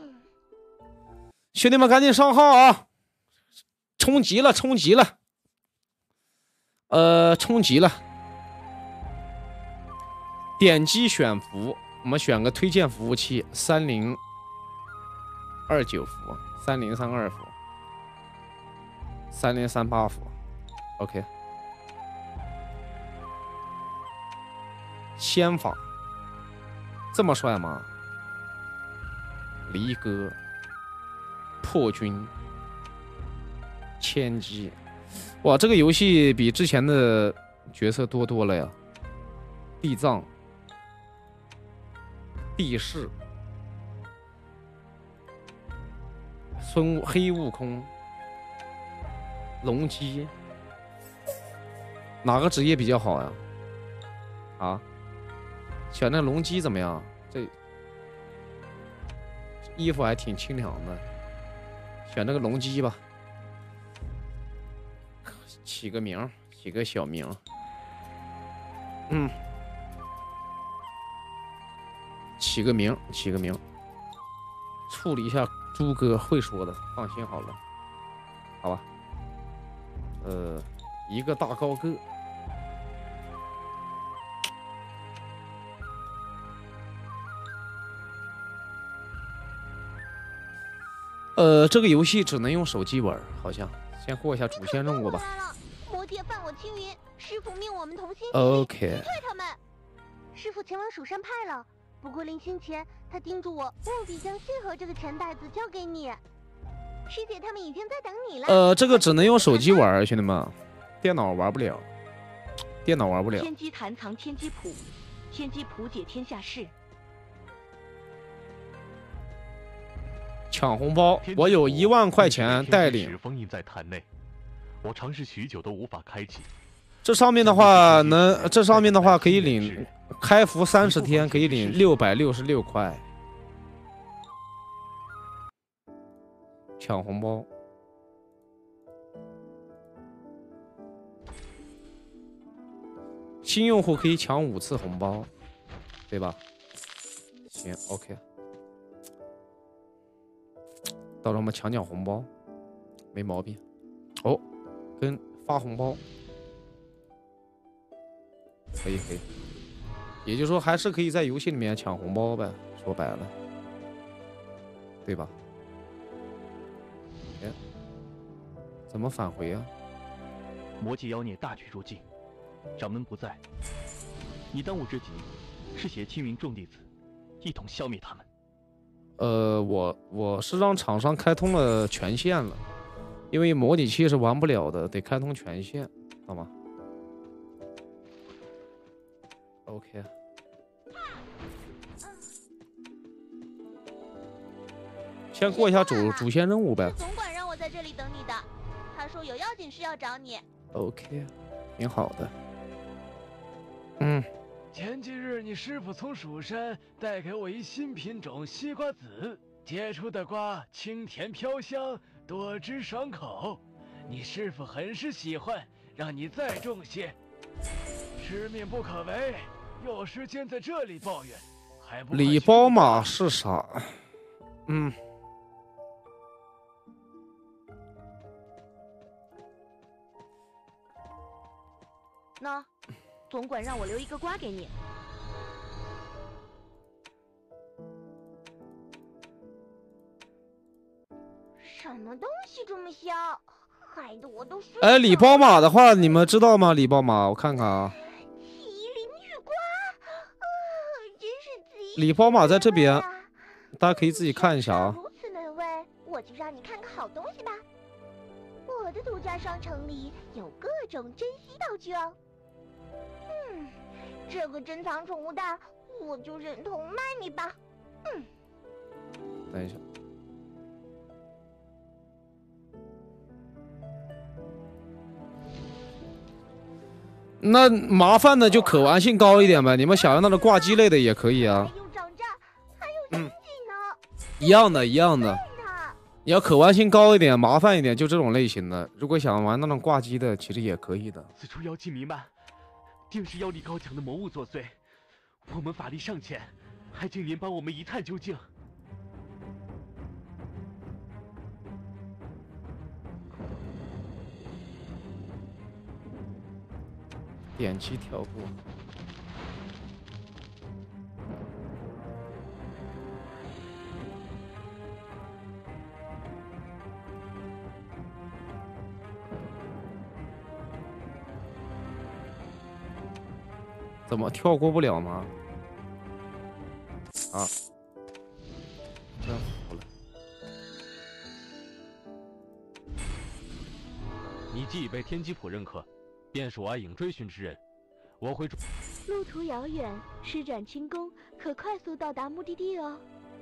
Speaker 2: 兄弟们赶紧上号啊！冲击了！冲击了！点击选服，我们选个推荐服务器3029服、3032服、3038服 ，OK。仙法这么帅吗？离歌、破军、千机，哇，这个游戏比之前的角色多了呀！地藏、地势、黑悟空、龙姬，哪个职业比较好呀？啊，选那龙姬怎么样？这衣服还挺清凉的，选那个龙姬吧。起个名，起个小名。起个名，处理一下猪哥会说的，放心好了，好吧。一个大高个。 这个游戏只能用手机玩，好像。先过一下主线任务吧。
Speaker 3: 魔界犯我青云，师傅命我们同心协力
Speaker 2: OK。
Speaker 3: 击退他们。师傅前往蜀山派了，不过临行前他叮嘱我务必将信和这个钱袋子交给你。师姐他们已经在等你了。
Speaker 2: 这个只能用手机玩，兄弟们，电脑玩不了。电脑玩不了。
Speaker 7: 天机坛藏天机谱，天机谱解天下事。
Speaker 2: 抢红包，我有1万块钱带领。
Speaker 8: 封印在坛内，我尝试许久都无法开启。
Speaker 2: 这上面的话这上面的话可以领开服30天，可以领666块。抢红包。新用户可以抢5次红包，对吧？行 ，OK。到时候我们抢红包，没毛病。哦，跟发红包，可以。也就是说，还是可以在游戏里面抢红包呗。说白了，对吧？哎，怎么返回啊？
Speaker 8: 魔界妖孽大举入境，掌门不在，你当务之急是携青云众弟子一同消灭他们。
Speaker 2: 我是让厂商开通了权限了，因为模拟器是玩不了的，得开通权限，好吗 ？OK。先过一下主线任务呗。
Speaker 3: 总管让我在这里等你的，他说有要紧事要找你。
Speaker 2: OK， 挺好的。
Speaker 9: 前几日你师傅从蜀山带给我一新品种西瓜籽，结出的瓜清甜飘香，多汁爽口。你师傅很是喜欢，让你再种些。吃命不可违，有时间在这里抱怨，还不
Speaker 2: 礼包码是啥？
Speaker 7: 那总管让我留一个瓜给你。
Speaker 3: 什么东西这么香，害得我都睡。
Speaker 2: 礼包码的话，你们知道吗？礼包码我看看啊。
Speaker 3: 麒麟玉瓜，真是极。
Speaker 2: 礼包码在这边，大家可以自己看一下啊。
Speaker 3: 如此美味，我就让你看个好东西吧。我的独家商城里有各种珍稀道具哦。这个珍藏宠物蛋，我就忍痛卖你吧。
Speaker 2: 等一下。那麻烦的就可玩性高一点呗，你们想要那种挂机类的也可以啊。
Speaker 3: 还有掌战，还有神技呢。
Speaker 2: 一样的。你要可玩性高一点，麻烦一点，就这种类型的。如果想玩那种挂机的，其实也可以的。
Speaker 8: 此处妖气弥漫，定是妖力高强的魔物作祟。我们法力尚浅，还请您帮我们一探究竟。
Speaker 2: 点击跳过。怎么跳过不了吗？啊，真服了。
Speaker 8: 你既已被天机谱认可，便是我爱影追寻之人。我会
Speaker 3: 路途遥远，施展轻功可快速到达目的地哦。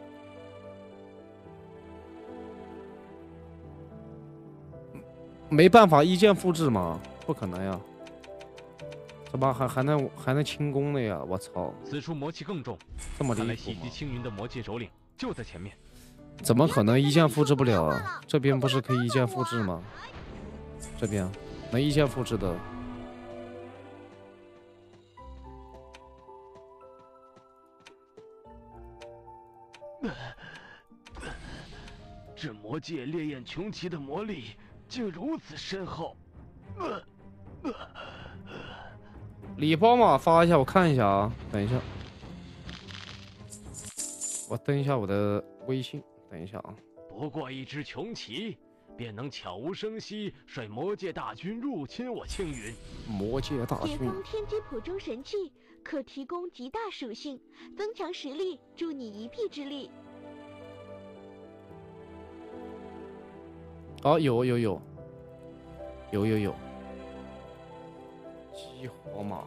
Speaker 2: 没办法一键复制吗？不可能呀！这把还能轻功的呀！我操！
Speaker 8: 此处魔气更重，
Speaker 2: 这么离谱吗？
Speaker 8: 看来袭击青云的魔界首领就在前面。
Speaker 2: 怎么可能一键复制不了啊？这边不是可以一键复制吗？这边能一键复制的。
Speaker 9: 这魔界烈焰穷奇的魔力竟如此深厚。
Speaker 2: 礼包码发一下，我看一下啊，等一下，我登一下我的微信，等一下啊。
Speaker 9: 不过一支穷棋，便能悄无声息率魔界大军入侵我青云。
Speaker 2: 魔界大军。
Speaker 7: 解放天机谱中神器，可提供极大属性，增强实力，助你一臂之力。
Speaker 2: 哦，有。激活马。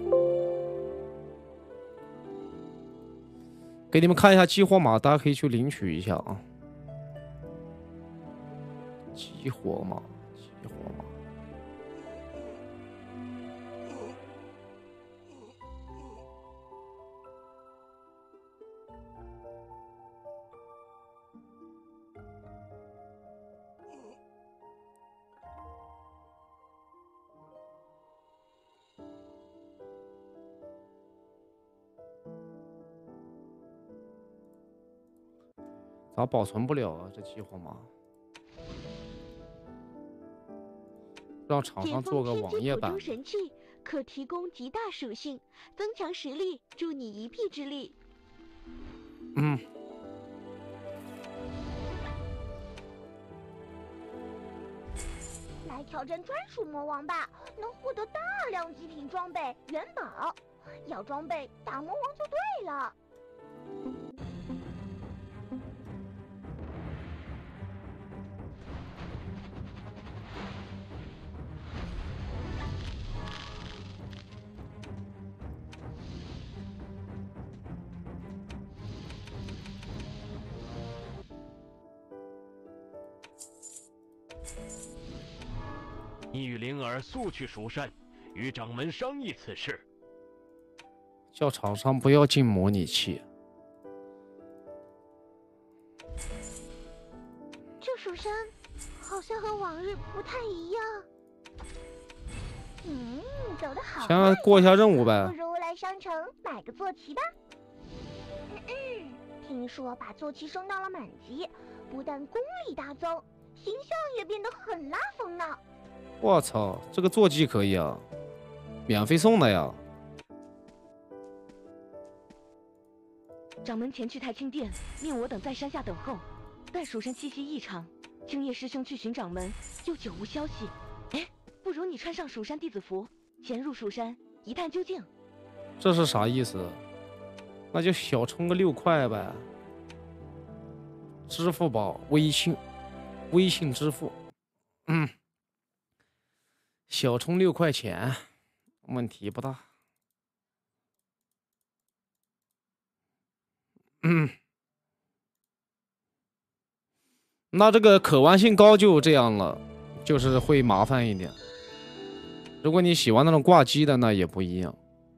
Speaker 2: 给你们看一下激活马，大家可以去领取一下啊。激活马。咋保存不了啊？这激活码，让厂商做个网页版。
Speaker 7: 神器可提供极大属性，增强实力，助你一臂之力。
Speaker 3: 来挑战专属魔王吧，能获得大量极品装备元宝。要装备打魔王就对了。
Speaker 9: 你与灵儿速去蜀山，与掌门商议此事。
Speaker 2: 叫厂商不要进模拟器。
Speaker 3: 这蜀山好像和往日不太一样。走得好。
Speaker 2: 先过一下任务呗。
Speaker 3: 不如来商城买个坐骑吧。听说把坐骑升到了满级，不但功力大增，形象也变得很拉风呢。
Speaker 2: 我操，这个坐骑可以啊，免费送的呀。
Speaker 7: 掌门前去太清殿，命我等在山下等候。待蜀山气息异常，青叶师兄去寻掌门，又久无消息。哎，不如你穿上蜀山弟子服，潜入蜀山一探究竟。
Speaker 2: 这是啥意思？那就小充个6块呗。支付宝、微信支付，小充6块钱，问题不大。那这个可玩性高就这样了，就是会麻烦一点。如果你喜欢那种挂机的，那也不一样。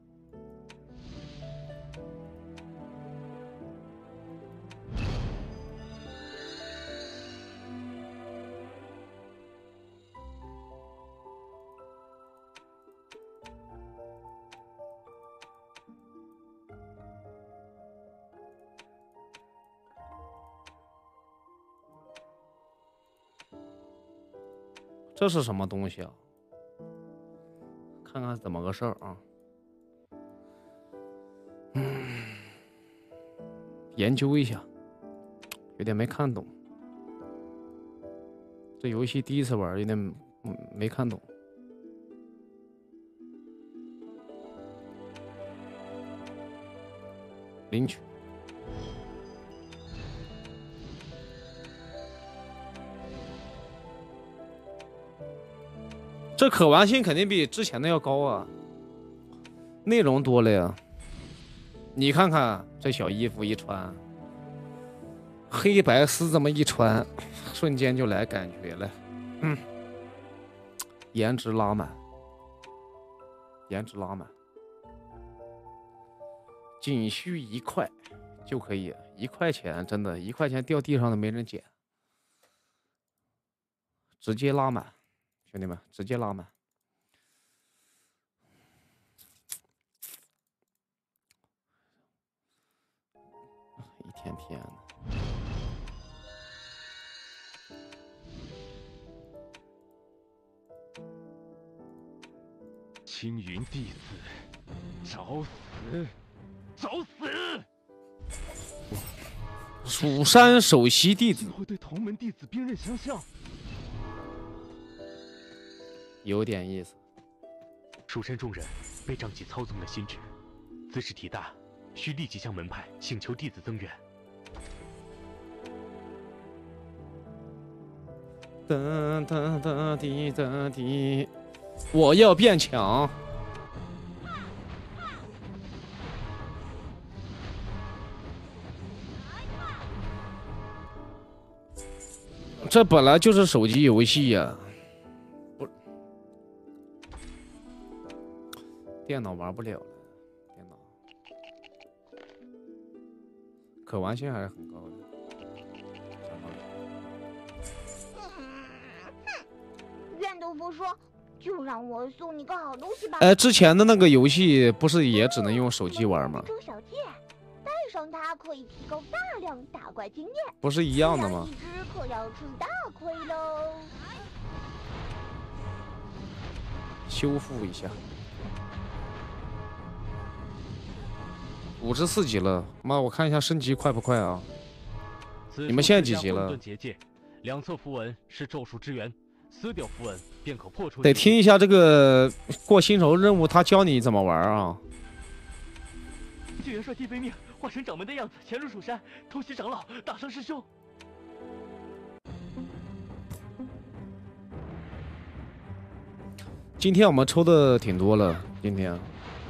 Speaker 2: 这是什么东西啊？看看怎么个事儿啊？研究一下，有点没看懂。这游戏第一次玩，有点没看懂。领取。这可玩性肯定比之前的要高啊，内容多了呀。你看看这小衣服一穿，黑白丝这么一穿，瞬间就来感觉了。颜值拉满，仅需1块就可以，1块钱真的1块钱掉地上的没人捡，直接拉满。兄弟们，直接拉满！一天天的。
Speaker 9: 青云弟子，找死！找死！
Speaker 2: 蜀山首席弟子，
Speaker 8: 今后对同门弟子兵刃相向，
Speaker 2: 有点意思。
Speaker 8: 蜀山众人被瘴气操纵了心智，姿势体大，需立即向门派请求弟子增援。
Speaker 2: 哒哒哒滴哒滴，我要变强。这本来就是手机游戏呀，不，电脑玩不了了，电脑可玩性还是很高的。
Speaker 3: 愿赌服输，就让我送你个好东西吧。
Speaker 2: 之前的那个游戏不是也只能用手机玩吗？
Speaker 3: 周小姐，带上它可以提高大量打怪经验，
Speaker 2: 不是一样的吗？
Speaker 3: 一只可要吃大亏喽。
Speaker 2: 修复一下，54级了，妈，我看一下升级快不快啊？你们现在几级了？
Speaker 8: 结界，两侧符文是咒术之源，撕掉符文便可破除。
Speaker 2: 得听一下这个过新手任务，他教你怎么玩啊？
Speaker 8: 救元帅帝飞命，化成掌门的样子潜入蜀山，偷袭长老，打伤师兄。
Speaker 2: 今天我们抽的挺多了，今天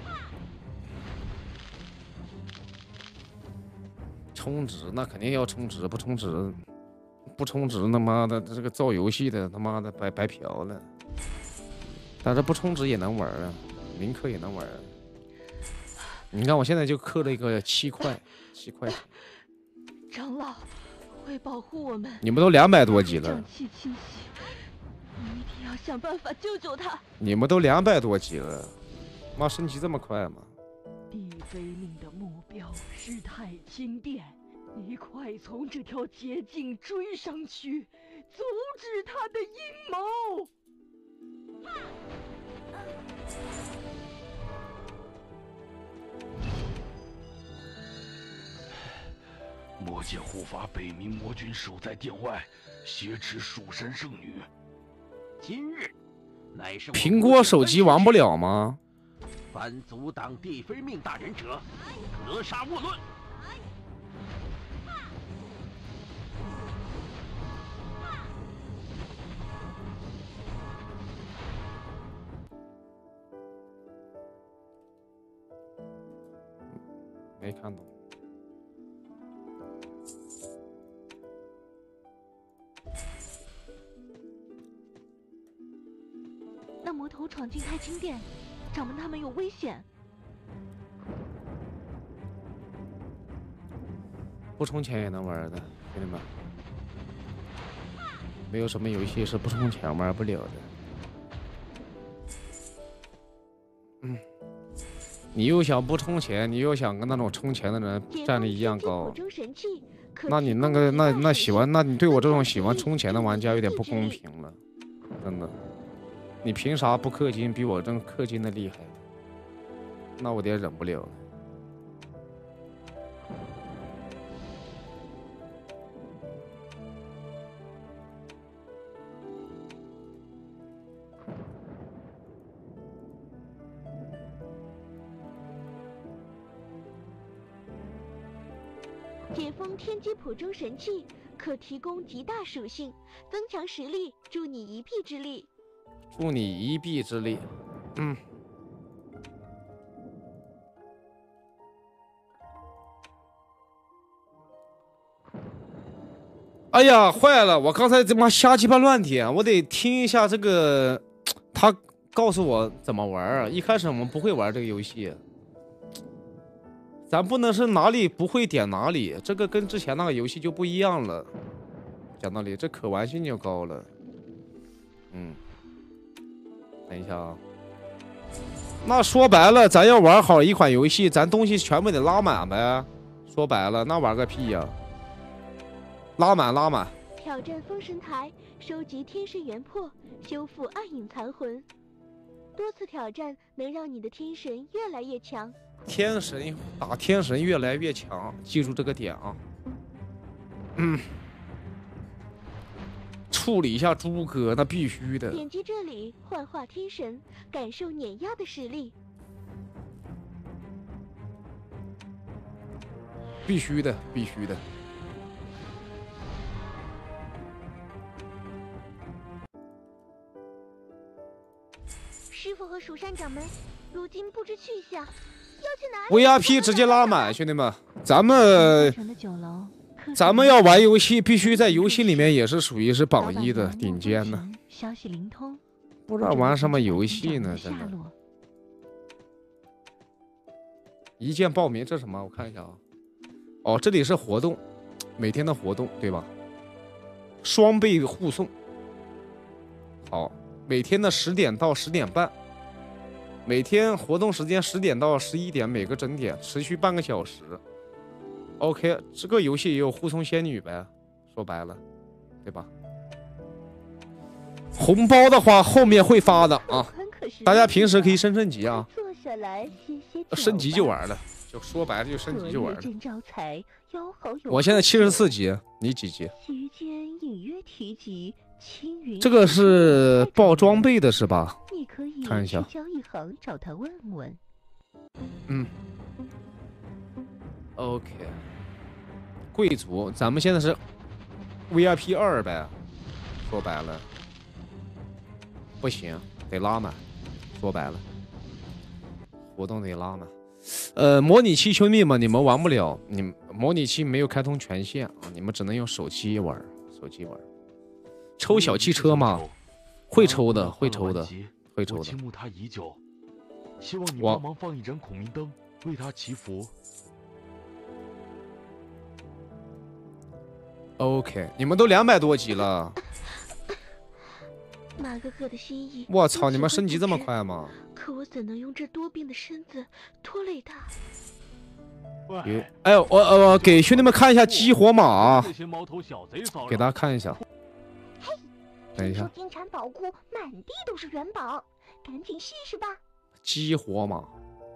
Speaker 2: 充值那肯定要充值，不充值，他妈的这个造游戏的他妈的白嫖了。但是不充值也能玩啊，零氪也能玩啊。你看我现在就氪了一个7块。
Speaker 7: 长老会保护我们。
Speaker 2: 你们都200多级了。
Speaker 7: 瘴气侵袭，你一定要想办法救救他。
Speaker 2: 你们都200多级了，妈升级这么快吗？
Speaker 7: 帝飞命的目标是太清殿，你快从这条捷径追上去，阻止他的阴谋。
Speaker 9: 魔界护法北冥魔君守在殿外，挟持蜀山圣女。今日乃是
Speaker 2: 苹果手机玩不了吗？
Speaker 9: 凡阻挡帝飞命大人者，格杀勿论。
Speaker 2: 没看懂。
Speaker 7: 那魔头闯进太清殿，掌门他们有危险。
Speaker 2: 不充钱也能玩的，兄弟们，没有什么游戏是不充钱玩不了的。你又想不充钱，你又想跟那种充钱的人战力一样高，那你那喜欢，那你对我这种喜欢充钱的玩家有点不公平了，真的。你凭啥不氪金？比我这氪金的厉害，那我得忍不了了。
Speaker 3: 解封天机普中神器，可提供极大属性，增强实力，助你一臂之力。
Speaker 2: 助你一臂之力，哎呀，坏了！我刚才他妈瞎鸡巴乱点，我得听一下这个，他告诉我怎么玩啊！一开始我们不会玩这个游戏，咱不能是哪里不会点哪里，这个跟之前那个游戏就不一样了。讲道理，这可玩性就高了。等一下啊，那说白了，咱要玩好一款游戏，咱东西全部得拉满呗。说白了，那玩个屁呀！拉满。
Speaker 3: 挑战封神台，收集天神元魄，修复暗影残魂。多次挑战能让你的天神越来越强。
Speaker 2: 天神打天神越来越强，记住这个点啊！ 处理一下猪哥，那必须的。
Speaker 7: 点击这里幻化天神，感受碾压的实力。
Speaker 2: 必须的，必须的。
Speaker 7: 师傅和蜀山掌门如今不知去向，要去哪里
Speaker 2: VIP 直接拉满，兄弟们，咱们要玩游戏，必须在游戏里面也是属于是榜一的顶尖的。
Speaker 7: 消息灵通，
Speaker 2: 不知道玩什么游戏呢，真的。一键报名，这是什么？我看一下啊。哦，这里是活动，每天的活动对吧？双倍护送。好，每天的10点到10点半，每天活动时间10点到11点，每个整点持续半个小时。OK， 这个游戏也有护送仙女呗，说白了，对吧？红包的话后面会发的啊，大家平时可以升级啊，升级就完了。就说白了，就升级就完了。我现在74级，你几级？这个是报装备的是吧？看一下。OK。贵族，咱们现在是 VIP 2呗。说白了，不行，得拉满。说白了，活动得拉满。模拟器兄弟们，你们玩不了，你们模拟器没有开通权限啊，你们只能用手机玩。抽小汽车吗？会抽的，会抽的，会抽的。
Speaker 8: 倾慕他已久，希望你帮忙放一盏孔明灯，为他祈福。
Speaker 2: OK， 你们都200多级了。
Speaker 7: 马哥哥的心意，
Speaker 2: 我操！你们升级这么快吗？
Speaker 7: 可我怎能用这多病的身子拖累他？
Speaker 2: 哎，我给兄弟们看一下激活码啊，给大家看一下。
Speaker 7: 嘿，
Speaker 2: 等一下，
Speaker 7: 金蝉宝库满地都是元宝，赶紧试试吧。
Speaker 2: 激活码，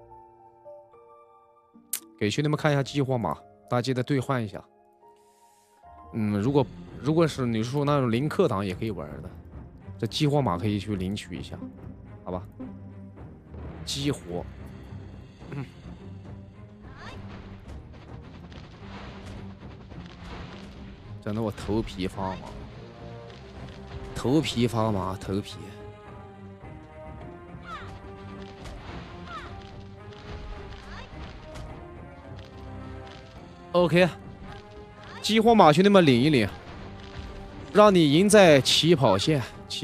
Speaker 2: 给兄弟们看一下激活码，大家记得兑换一下。如果是你说那种零氪党也可以玩的。这激活码可以去领取一下，好吧？激活，整得我头皮发麻，头皮。OK， 激活码兄弟们领一领，让你赢在起跑线。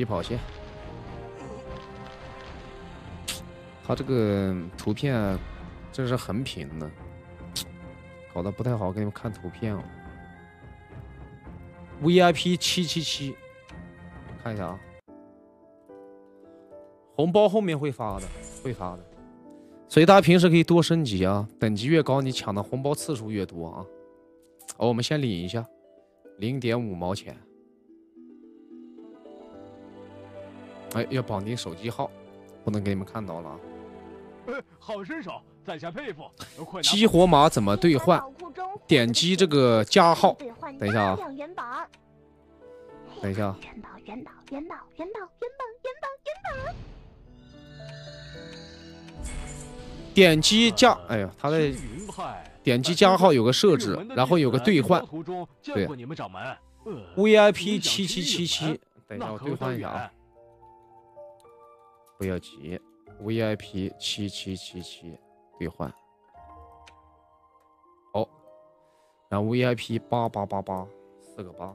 Speaker 2: 他这个图片真是横屏的，搞得不太好，给你们看图片哦。VIP 777，看一下啊，红包后面会发的，所以大家平时可以多升级啊，等级越高，你抢的红包次数越多啊。我们先领一下，0.5毛钱。哎，要绑定手机号，不能给你们看到了啊。
Speaker 9: 好身手，在下佩服。
Speaker 2: 激活码怎么兑换？点击这个加号。等一下啊，等一下。元宝。点击加，哎呀，他的点击加号有个设置，然后有个兑换。对，VIP 7777。等一下，我兑换一下啊。不要急 ，VIP 7777兑换，好，然后 VIP 8888，4个8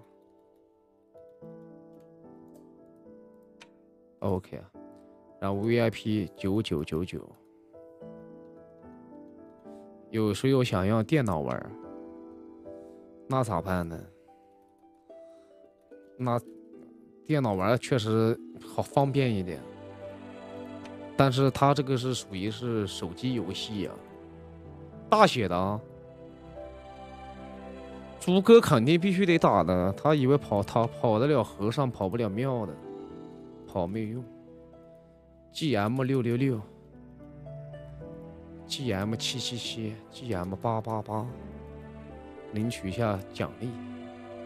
Speaker 2: ，OK， 然后 VIP 9999，有谁有想要电脑玩？那咋办呢？那电脑玩确实好方便一点。但是它这个是属于是手机游戏啊，大写的啊，猪哥肯定必须得打的，他以为他跑得了和尚跑不了庙的，跑没用。GM666 GM777 GM888，领取一下奖励。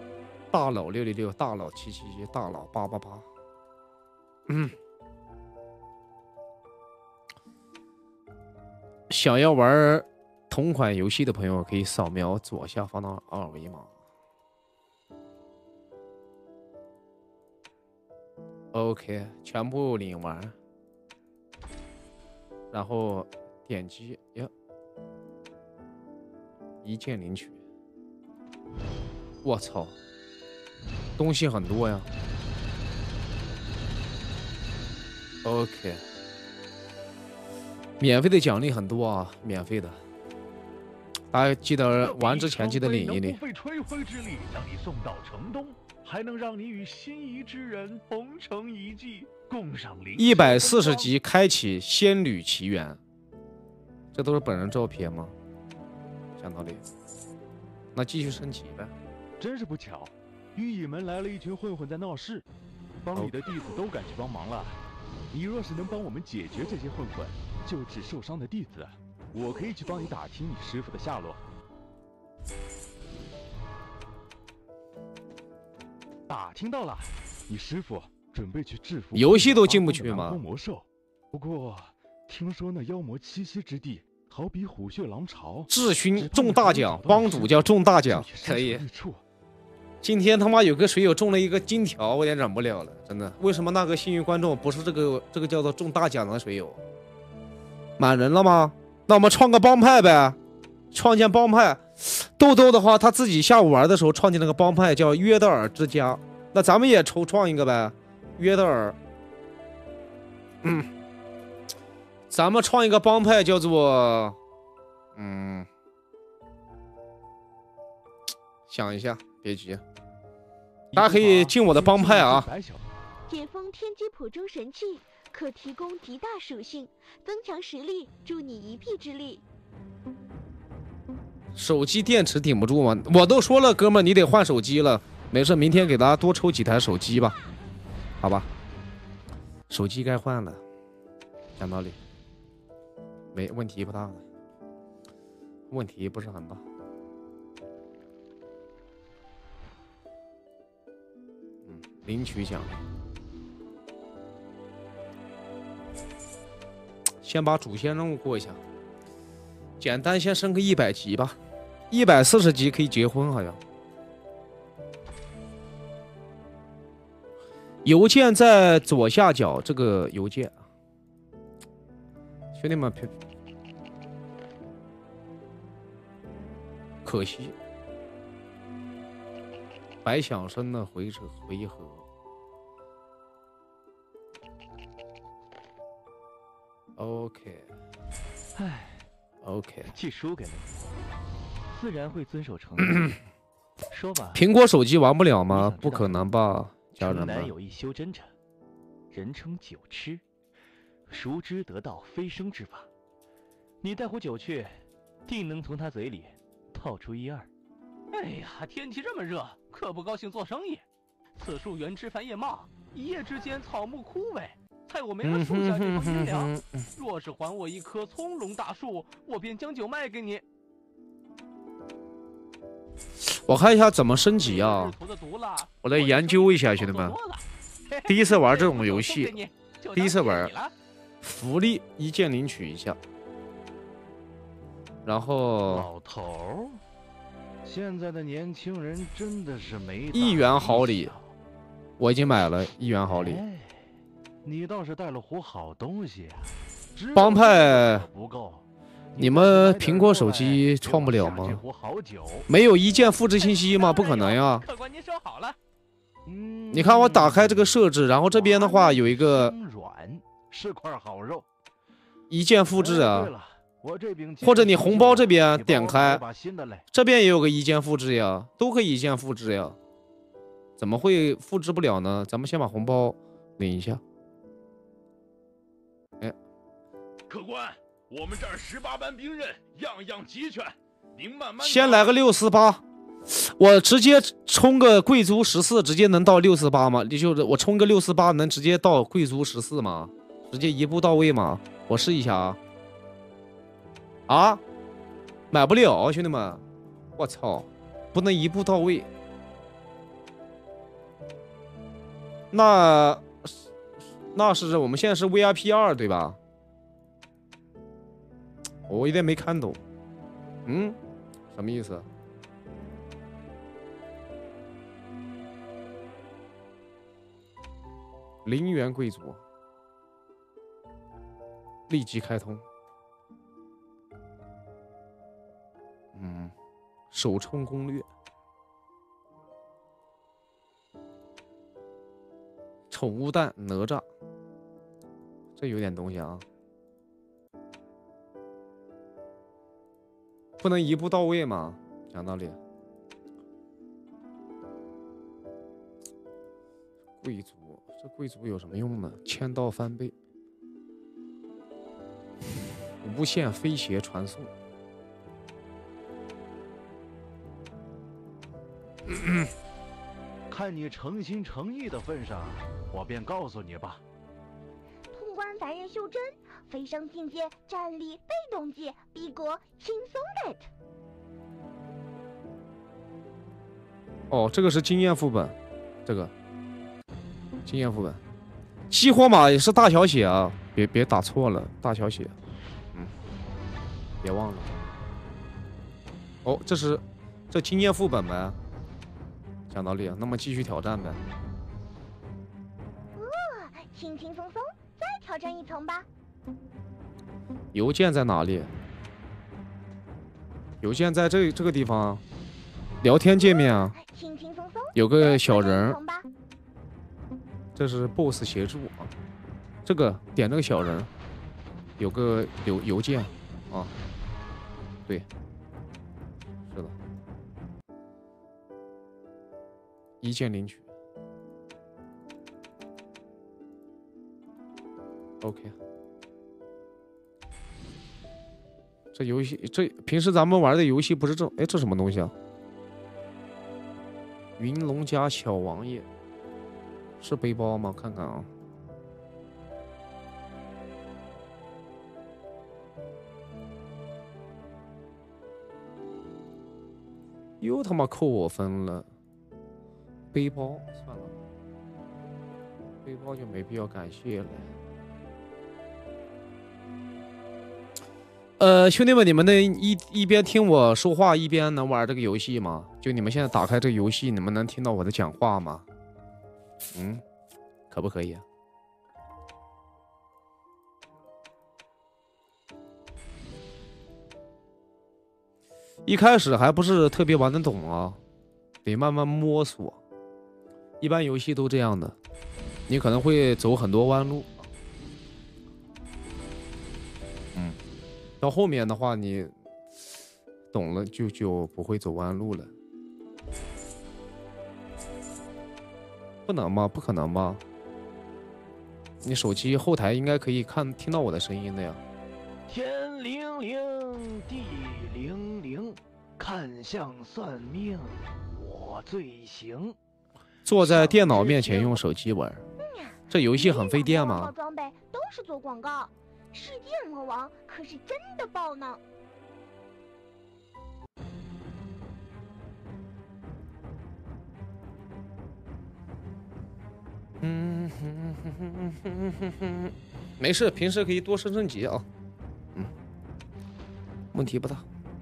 Speaker 2: 大佬666，大佬777，大佬888。想要玩同款游戏的朋友，可以扫描左下方的二维码。OK， 全部领完，然后点击呀，一键领取。我操，东西很多呀。OK， 免费的奖励很多啊，免费的。大家记得玩之前记得领一领。
Speaker 8: 不费吹灰之力将你送到城东，还能让你与心仪之人同乘一骑，共赏灵。
Speaker 2: 140级开启仙侣奇缘，这都是本人照片吗？讲道理，那继续升级呗。
Speaker 8: 真是不巧，御野门来了一群混混在闹事，帮里的弟子都赶去帮忙了。你若是能帮我们解决这些混混，救治受伤的弟子，我可以去帮你打听你师傅的下落。打听到了，你师傅准备去制服
Speaker 2: 游戏都进不去吗？
Speaker 8: 魔兽，不过听说那妖魔栖息之地好比虎穴狼巢。
Speaker 2: 智勋中大奖，帮主叫中大奖，可以。今天他妈有个水友中了一个金条，我也忍不了了，真的。为什么那个幸运观众不是这个叫做中大奖的水友？满人了吗？那我们创个帮派呗，创建帮派。豆豆的话，他自己下午玩的时候创建了个帮派，叫约德尔之家。那咱们也创一个呗，约德尔。咱们创一个帮派，叫做想一下，别急，大家可以进我的帮派啊。
Speaker 7: 解封天机谱中神器，可提供极大属性，增强实力，助你一臂之力。
Speaker 2: 手机电池顶不住吗？我都说了，哥们儿，你得换手机了。没事，明天给大家多抽几台手机吧，好吧？手机该换了，讲道理，没问题不大的，问题不是很大。领取奖励，先把主线任务过一下，简单先升个100级吧，140级可以结婚好像。邮件在左下角，这个邮件，兄弟们，可惜，白响生的回合。OK， OK，
Speaker 8: 既输给了你，自然会遵守承诺。说吧，
Speaker 2: 苹果手机玩不了吗？不可能吧，家人们。
Speaker 8: 有一修真者，人称酒痴，熟知得道飞升之法。你带壶酒去，定能从他嘴里套出一二。
Speaker 10: 哎呀，天气这么热，可不高兴做生意。此树原枝繁叶茂，一夜之间草木枯萎。害我没了树下这方阴凉。若是还我一棵葱茏大树，我便将酒卖给你。
Speaker 2: 我看一下怎么升级啊！我来研究一下，兄弟们。第一次玩这种游戏，第一次玩，福利一键领取一下。然后，
Speaker 9: 老头，现在的年轻人真的是没
Speaker 2: 1元好礼，我已经买了1元好礼。
Speaker 9: 你倒是带了壶好东西啊！
Speaker 2: 帮派你们苹果手机创不了吗？没有一键复制信息吗？不可能呀！你看我打开这个设置，然后这边的话有一个
Speaker 9: 是块好肉，
Speaker 2: 一键复制啊，或者你红包这边点开，这边也有个一键复制呀，都可以一键复制呀，怎么会复制不了呢？咱们先把红包领一下。
Speaker 11: 客官，我们这儿18般兵刃，样样齐全，您慢慢。
Speaker 2: 先来个648，我直接冲个贵族14，直接能到648吗？就是我冲个648能直接到贵族14吗？直接一步到位吗？我试一下啊！啊，买不了，兄弟们，我操，不能一步到位。 那是我们现在是 VIP2 对吧？我有点没看懂。嗯，什么意思？陵园贵族，立即开通。首充攻略，宠物蛋哪吒，这有点东西啊，不能一步到位吗？讲道理，贵族，这贵族有什么用呢？签到翻倍，无限飞鞋传送。
Speaker 8: 看你诚心诚意的份上，我便告诉你吧。
Speaker 12: 通关凡人袖珍，飞升境界，战力被动技，逼格轻松 get。
Speaker 2: 哦，这个是经验副本，这个经验副本，激活码也是大小写啊，别打错了，大小写，别忘了。哦，这经验副本呗。讲道理，那么继续挑战呗。
Speaker 12: 轻轻松松，再挑战一层吧。
Speaker 2: 邮件在哪里？邮件在这个地方，聊天界面啊。
Speaker 12: 轻轻松松，
Speaker 2: 有个小人，这是 BOSS 协助啊。这个点这个小人，有个邮件啊。对，是的。一键领取 ，OK。这游戏，这平时咱们玩的游戏不是这，哎，这什么东西啊？云龙家小王爷，是背包吗？看看啊。又他妈扣我分了。背包算了，背包就没必要感谢了。兄弟们，你们能一边听我说话一边能玩这个游戏吗？就你们现在打开这个游戏，你们能听到我的讲话吗？可不可以？一开始还不是特别玩得懂啊，得慢慢摸索。一般游戏都这样的，你可能会走很多弯路。到后面的话，你懂了就不会走弯路了。不能吗？不可能吧？你手机后台应该可以听到我的声音的呀。
Speaker 9: 天灵灵，地灵灵，看相算命，我最行。
Speaker 2: 坐在电脑面前用手机玩，这游戏很费电吗？
Speaker 12: 装备都是做广告，世界魔王可是真的爆呢。
Speaker 2: 没事，平时可以多升级啊。问题不大，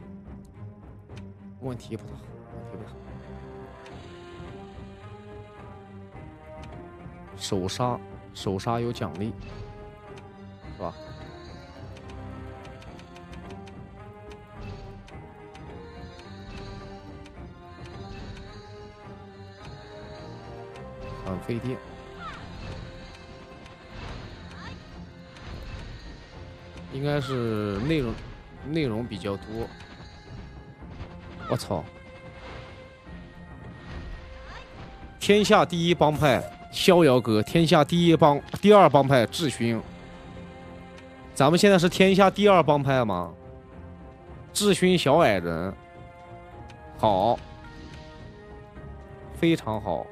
Speaker 2: 问题不大。手杀有奖励，是吧？很费电。应该是内容比较多。我操！天下第一帮派逍遥哥，天下第二帮派智勋。咱们现在是天下第二帮派吗？智勋小矮人，好，非常好。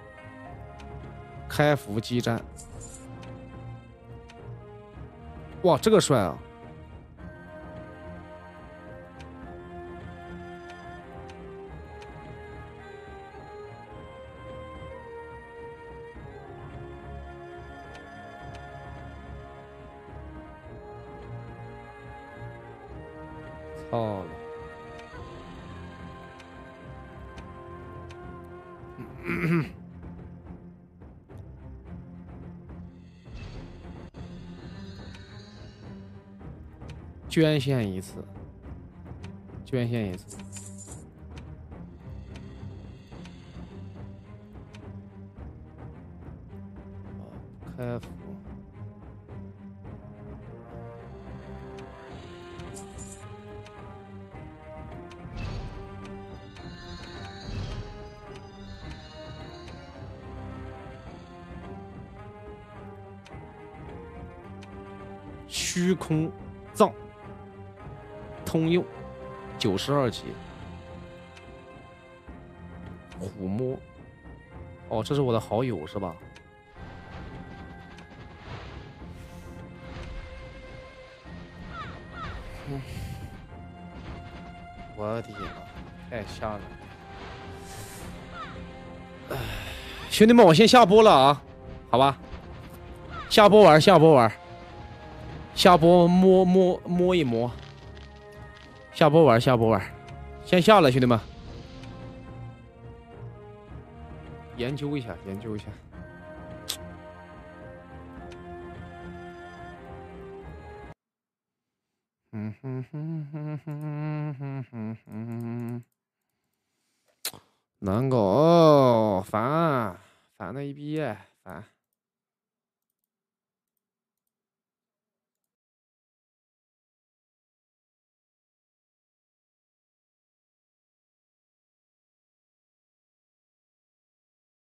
Speaker 2: 开服激战，哇，这个帅啊！ 操了！捐献一次，捐献一次。开服。虚空藏通用92级，虎摸。哦，这是我的好友是吧？我的天呐，太吓人了！兄弟们，我先下播了啊，好吧？下播玩，下播玩。下播摸一摸，下播玩，下播玩，先下了，兄弟们，研究一下，研究一下。难搞，烦的一逼，烦。